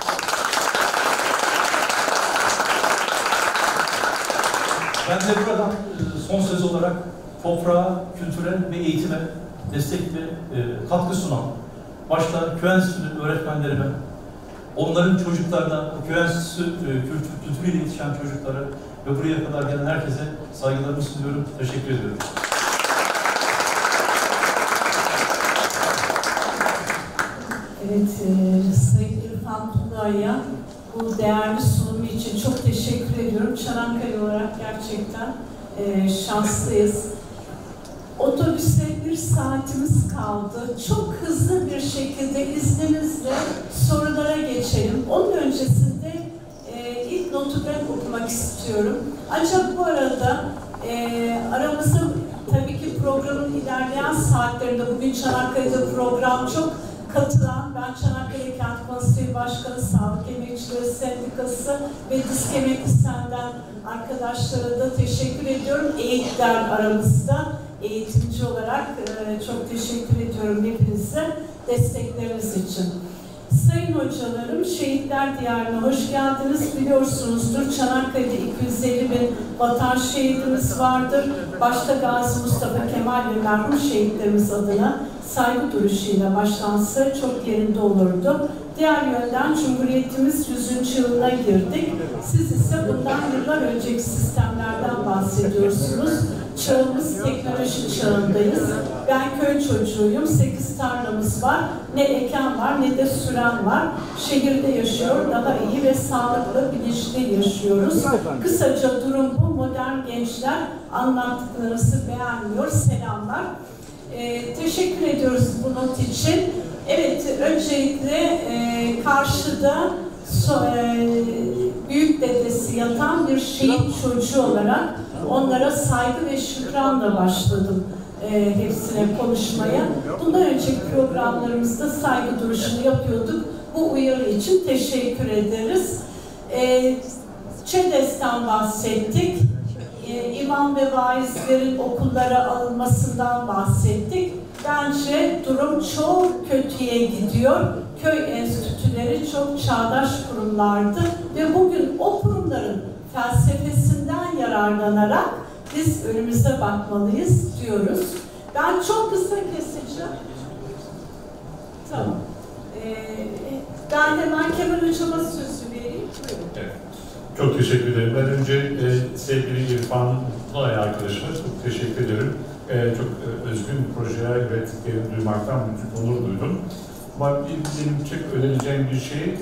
Ben de buradan son söz olarak toprağa, kültüre ve eğitime destek ve katkı sunan, başta köy enstitüsü öğretmenlerime, onların çocuklarına, köy enstitüsü kültürüyle yetişen çocuklara ve buraya kadar gelen herkese saygılarımı sunuyorum, teşekkür ediyorum. Evet, Sayın İrfan Tugay'a bu değerli sunumu için çok teşekkür ediyorum. Çanakkale olarak gerçekten şanslıyız. Otobüse 1 saatimiz kaldı. Çok hızlı bir şekilde izninizle sorulara geçelim. Onun öncesinde ilk notu ben okumak istiyorum. Ancak bu arada aramızda tabii ki programın ilerleyen saatlerinde bugün Çanakkale'de program çok katılan, ben Çanakkale Kent Konseyi Başkanı, Sağlık Emekçileri Sendikası ve Disk Emekli Sen'den arkadaşlara da teşekkür ediyorum. Eğitler aramızda, eğitimci olarak çok teşekkür ediyorum hepinize destekleriniz için. Sayın hocalarım, Şehitler Diyarı'na hoş geldiniz. Biliyorsunuzdur, Çanakkale'de 250 bin vatan şehidimiz vardır. Başta Gazi Mustafa Kemal ve merhum şehitlerimiz adına saygı duruşuyla başlansa çok yerinde olurdu. Diğer yönden Cumhuriyetimiz 100. yılına girdik. Siz ise bundan yıllar önceki sistemlerden bahsediyorsunuz. Çağımız teknoloji çağındayız. Ben köy çocuğuyum. 8 tarlamız var. Ne eken var ne de süren var. Şehirde yaşıyor. Daha iyi ve sağlıklı, bilinçli yaşıyoruz. Kısaca durum bu. Modern gençler anlattıklarınızı beğenmiyor. Selamlar. Teşekkür ediyoruz bu not için. Evet, öncelikle karşıda büyük dedesi yatan bir şehit çocuğu olarak onlara saygı ve şükranla başladım hepsine konuşmaya. Bundan önceki programlarımızda saygı duruşunu yapıyorduk. Bu uyarı için teşekkür ederiz. ÇEDES'ten bahsettik. İmam ve vaizlerin okullara alınmasından bahsettik. Bence durum çok kötüye gidiyor. Köy enstitüleri çok çağdaş kurumlardı ve bugün o kurumların felsefesinden yararlanarak biz önümüze bakmalıyız diyoruz. Ben çok kısa keseceğim. Tamam. Ben hemen Kemal Hocam'a sözü vereyim. Evet. Çok teşekkür ederim. Ben önce sevgili İrfan Tulay arkadaşıma çok teşekkür ederim. Çok özgün projeler ürettiklerini duymaktan büyük onur duydum. Ama benim çok önereceğim bir şey,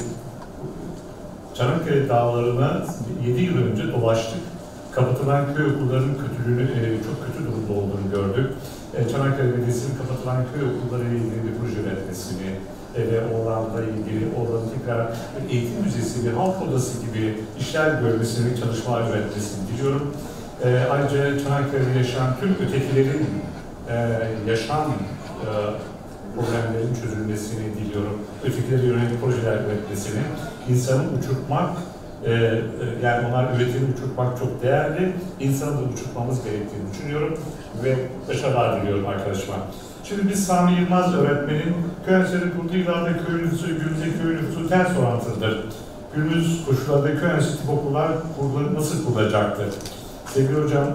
Çanakkale dağlarına 7 yıl önce dolaştık. Kapatılan köy okullarının kötülüğünü, çok kötü durumda olduğunu gördük. Çanakkale Belediyesi'nin kapatılan köy okulları ile ilgili bir proje üretmesini ve oralarla ilgili, oradan tekrar eğitim müzesi, bir halk odası gibi işler görmesini, çalışmalar üretmesini diliyorum. Ayrıca Çanakkale'de yaşayan tüm ötekilerin yaşam problemlerin çözülmesini diliyorum. Ötekilere yönelik projeler üretmesini, insanı uçurtmak, yani onlar üretimi uçurtmak çok değerli, insanı da uçurtmamız gerektiğini düşünüyorum ve başarılar diliyorum arkadaşıma. Şimdi biz Sami Yılmaz öğretmenin köy enstitüsü kurduğu yıllarda köy nüfusu, günümüzde köy nüfusu ters orantılıdır. Günümüz koşullarda köy enstitüsü okullar nasıl kurulacaktı? Sevgili hocam,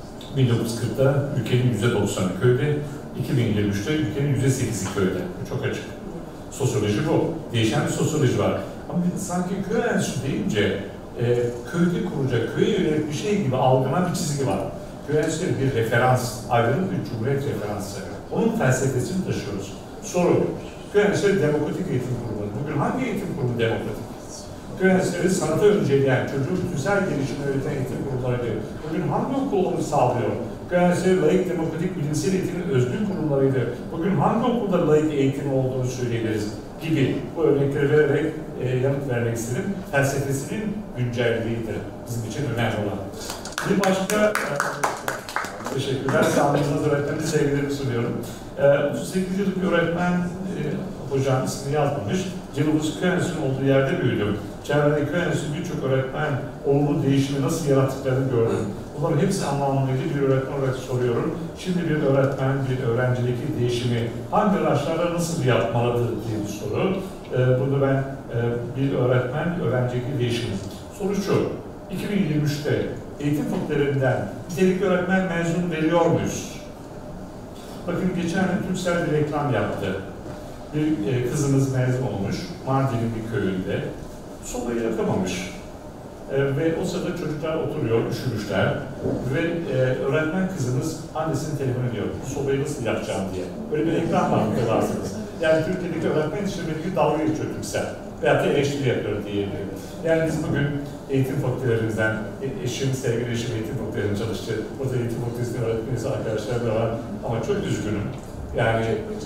1940'da ülkenin %90'ı köyde, 2023'te ülkenin %8'i köyde. Bu çok açık. Sosyoloji bu. Değişen bir sosyoloji var. Ama sanki köy enstitüsü deyince köyde kurulacak, köye yönelik bir şey gibi algılanan bir çizgi var. Köy enstitüsü bir referans, ayrılık bir cumhuriyet referansı. Onun felsefesini taşıyoruz. Soru, köy enstitüsü demokratik eğitim kurumu. Bugün hangi eğitim kurumu demokratik? Köy enstitüsü sanata önceleyen, çocuğun bütünsel gelişimini öğreten eğitim kurumlarıydı. Bugün hangi okul onu sağlıyor? Köy enstitüsü laik, demokratik, bilimsel eğitimin özgün kurumlarıydı. Bugün hangi okulda laik eğitim olduğunu söyleyebiliriz gibi bu örnekleri vererek yanıt vermek istedim. Felsefesinin güncelliğidir bizim için önemli olan. Bir başka teşekkürler. Sami Yılmaz öğretmenime sevgilerimi sunuyorum. 38 yıllık bir öğretmen hocam ismini yazmamış. Cılbuz Köy Enstitüsü'nün olduğu yerde büyüdüm. Çevredeki Köy Enstitüsü birçok öğretmen olumlu değişimi nasıl yarattıklarını gördüm. Bunların hepsi anlamlıydı. Bir öğretmen olarak soruyorum. Şimdi bir öğretmen, bir öğrencideki değişimi hangi araçlarla nasıl yapmalıdır diye bir soru. Burada ben bir öğretmen, öğrencideki değişimi. Soru şu, 2023'te eğitim fakültelerinden nitelikli öğretmen mezun veriyor muyuz? Bakın geçen gün Türksel bir reklam yaptı. Bir kızımız mezun olmuş, Mardin'in bir köyünde. Sobayı yakamamış. Ve o sırada çocuklar oturuyor, üşümüşler. Ve öğretmen kızımız annesinin telefonu ediyor. Bu sobayı nasıl yakacağım diye. Böyle bir reklam var hatırlarsınız. Yani Türkiye'deki öğretmen yetiştirmedeki dalga geçiyor Türksel. Veyahut da eleştiri yapıyor diyebilirim. Yani biz bugün eğitim fakültelerimizden, sevgili eşim eğitim fakültelerinde çalıştı. Burada eğitim fakültesinde öğretmeniz arkadaşlar da var. Ama çok üzgünüm. Yani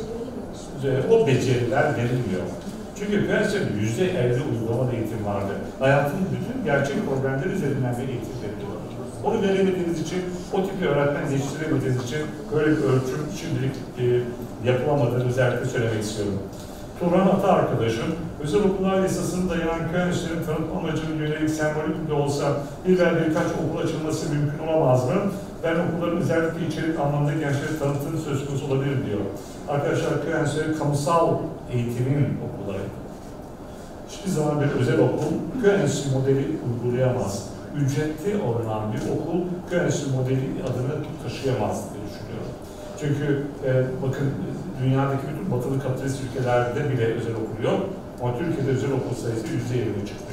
o beceriler verilmiyor. Çünkü gerçekten %50 uygulamalı eğitim vardı. Hayatın bütün gerçek problemleri üzerinden bir eğitim veriliyor. Onu veremediğiniz için, o tipi öğretmen yetiştiremediğiniz için böyle bir ölçüm şimdilik yapılamadığını özellikle söylemek istiyorum. Turan Ata arkadaşım, özel okullar yasasını dayanan köy enstitülerinin tanıtma amacının yönelik sembolik de olsa birkaç okul açılması mümkün olamaz mı? Ben okulların özellikle içerik anlamda gençlere tanıtım söz konusu olabilir diyor. Arkadaşlar köy enstitüleri kamusal eğitimin okulları. Hiçbir zaman bir özel okul köy enstitüsü modeli uygulayamaz. Ücretli olunan bir okul köy enstitüsü modeli adını taşıyamaz diye düşünüyorum. Çünkü bakın dünyadaki bütün batılı kapitalist ülkelerde bile özel okul yok. Ama Türkiye'de özel okul sayısı %20 çıkmış.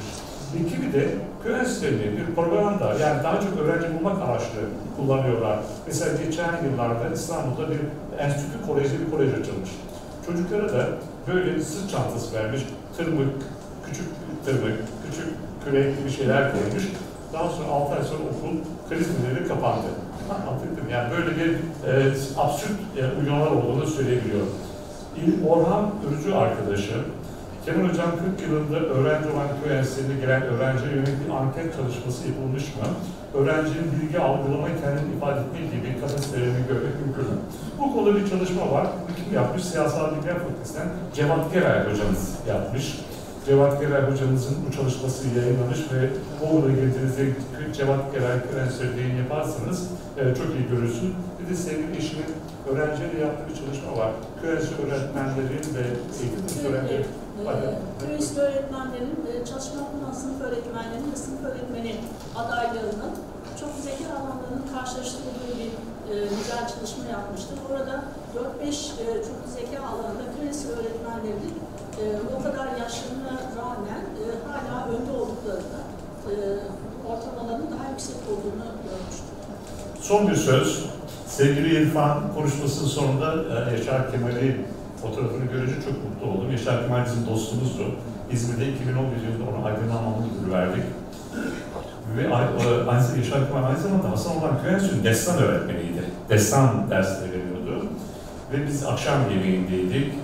İki de köy enstitülerini bir propaganda, yani daha çok öğrenci bulmak amaçlı kullanıyorlar. Mesela geçen yıllarda İstanbul'da bir enstitü koleji, bir kolej açılmış. Çocuklara da böyle sırt çantası vermiş, tırmık, küçük tırmık, küçük kürekli bir şeyler koymuş. Daha sonra 6 ay sonra okul kriz nedeniyle kapandı. Anlattım. Yani böyle bir absürt uygulamalar olduğunu söyleyebiliyorum. Orhan Ürücü arkadaşım, Kemal Hocam 40 yılında öğrenci olan köy enstitülerine gelen öğrenciye yönelik bir anket çalışması yapılmış mı? Öğrencinin bilgi algılamayı kendini ifade etmek gibi kapasitelerini görmek mümkün mü? Bu konuda bir çalışma var. Bu kim yapmış? Siyasal Bilgiler Fakültesinden Cevat Geray hocamız yapmış. Cevat Geray hocamızın bu çalışması yayınlamış ve Google'a girdiğinizde Cevat Geray köy enstitülerine yaparsanız çok iyi görürsün. Bir de sevgili eşimin öğrenciyle yaptığı bir çalışma var. Köy enstitü öğretmenlerin ve eğitim öğretmenleri. Köy enstitü öğretmenlerin çalışma kullanan sınıf öğretmenlerinin ve sınıf öğretmeni adaylarının çok zeka alanlarının karşılaştırıldığı bir güzel çalışma yapmıştır. Orada 4-5 çok zeka alanında köy enstitü öğretmenlerinin o kadar yaşlarına rağmen hala önde olduklarını, ortalamaların daha yüksek olduğunu görmüştür. Son bir söz. Sevgili İrfan konuşmasının sonunda Yaşar Kemal'i fotoğrafını görünce çok mutlu oldum. Yaşar Kemal bizim dostumuzdu. İzmir'de 2011 yılında ona aydınlanma müdürü verdik. Ve Yaşar Kemal aynı zamanda Hasan Orhan Köy Enstitüsü'nün destan öğretmeniydi. Destan dersleri veriyordu. Ve biz akşam yemeğindeydik.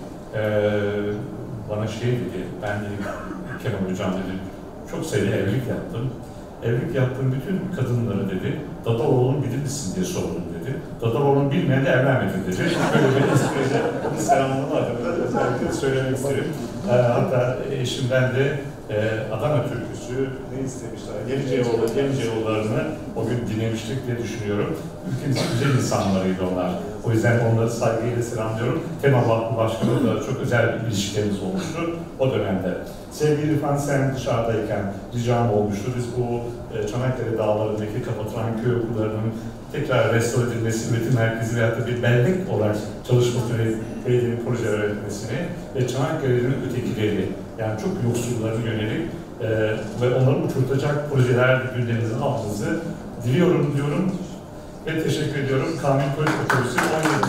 Bana şey dedi, ben dedim, Kemal Hocam dedi, çok sayıda evlilik yaptım. Evlilik yaptığım bütün kadınlara dedi, Dadaroğlu'nu bilir misin diye sordum dedi. Dadaroğlu'nu bilmeyen de evlenmedi dedi. Böyle bir espriyle bunu selamlama adına özellikle söylemek isterim. Hatta eşimden de Adana türküsü ne istemişler? Yeniceoğullarını o gün dinlemiştik diye düşünüyorum. Ülkemizin güzel insanlarıydı onlar. O yüzden onları saygıyla selamlıyorum. Tema Vakfı Başkanı'yla da çok özel bir ilişkilerimiz olmuştu o dönemde. Sevgili İrfan, sen dışarıdayken ricam olmuştu. Biz bu Çanakkale dağlarındaki kapatılan köy okullarının tekrar restore edilmesi, üretim merkezi veyahut da bir bellek olarak çalışmasını, belediyenin proje öğretmesini ve Çanakkale'nin ötekileri, yani çok yoksullarına yönelik ve onları uçurtacak projeler gündemimizin altınızı diliyorum diyorum ve teşekkür ediyorum. Kamil Koç Otobüsü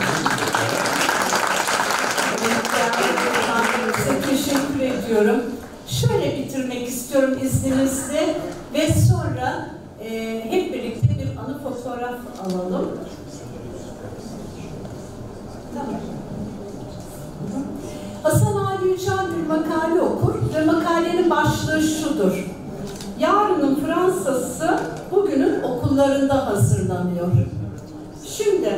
17. Teşekkür ediyorum. Şöyle bitirmek istiyorum izninizle ve sonra hep birlikte bir anı fotoğraf alalım. Tamam. Hasan Ali Yücel bir makale okur ve makalenin başlığı şudur: yarının Fransa'sı bugünün okullarında hazırlanıyor. Şimdi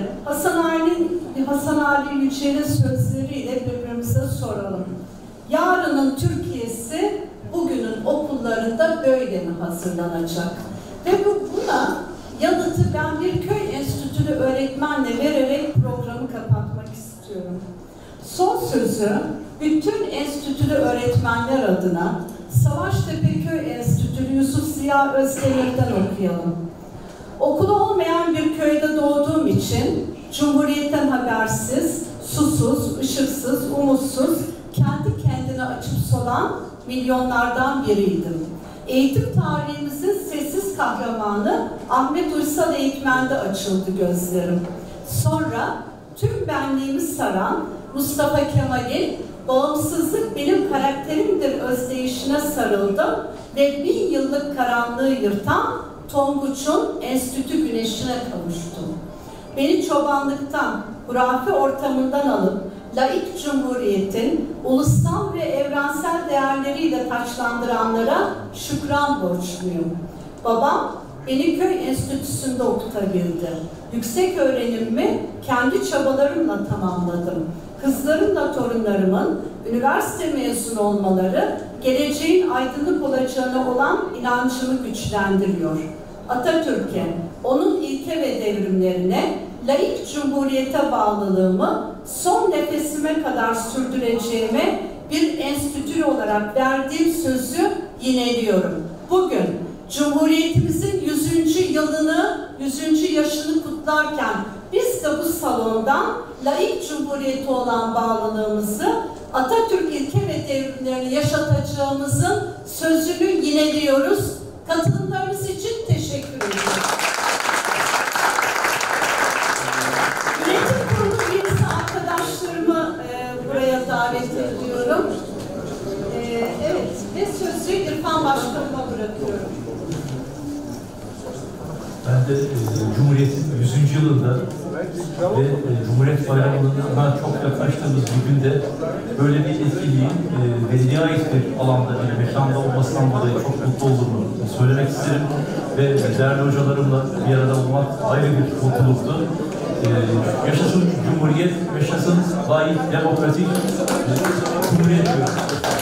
Hasan Ali Yücel'in sözleriyle birbirimize soralım. Yarının Türkiye'si bugünün okullarında böyle mi hazırlanacak? Ve buna yanıtı ben bir köy enstitülü öğretmenle vererek programı kapatmak istiyorum. Son sözü bütün enstitülü öğretmenler adına Savaştepe Köy Enstitülü Yusuf Ziya Özdemir'den okuyalım. Okulu olmayan bir köyde doğduğum için Cumhuriyet'ten habersiz, susuz, ışıksız, umutsuz, kendi kendine açıp solan milyonlardan biriydim. Eğitim tarihimizin sessiz kahramanı Ahmet Uysal Eğitmen'de açıldı gözlerim. Sonra tüm benliğimi saran Mustafa Kemal'in bağımsızlık benim karakterimdir özdeyişine sarıldım ve 1000 yıllık karanlığı yırtan Tonguç'un enstitü güneşine kavuştum. Beni çobanlıktan, hurafe ortamından alıp laik cumhuriyetin ulusal ve evrensel değerleriyle taçlandıranlara şükran borçluyum. Babam beni köy enstitüsünde okutabildi. Yüksek öğrenimimi kendi çabalarımla tamamladım. Kızlarımla torunlarımın üniversite mezunu olmaları geleceğin aydınlık olacağına olan inancımı güçlendiriyor. Atatürk'e, onun ilke ve devrimlerine, laik cumhuriyete bağlılığımı son nefesime kadar sürdüreceğime bir enstitülü olarak verdiğim sözü yineliyorum. Bugün Cumhuriyetimizin 100. yılını, 100. yaşını kutlarken biz de bu salondan laik cumhuriyete olan bağlılığımızı, Atatürk ilke ve devrimlerini yaşatacağımızın sözünü yineliyoruz. Katılımlarınız için teşekkür ediyorum. Yönetim kurulu üyesi arkadaşlarımı buraya davet ediyorum. Evet, ve sözü İrfan Başkanıma bırakıyorum. Ben de Cumhuriyet'in 100. yılında ve Cumhuriyet Bayramı'na çok yaklaştığımız bir günde böyle bir etkinliğin belediye ait bir alanda, bir mekanda olmasından dolayı çok mutlu olduğumu söylemek isterim. Ve değerli hocalarımla bir arada olmak ayrı bir mutluluktu. Yaşasın Cumhuriyet, yaşasın layık, demokratik Cumhuriyet diyoruz.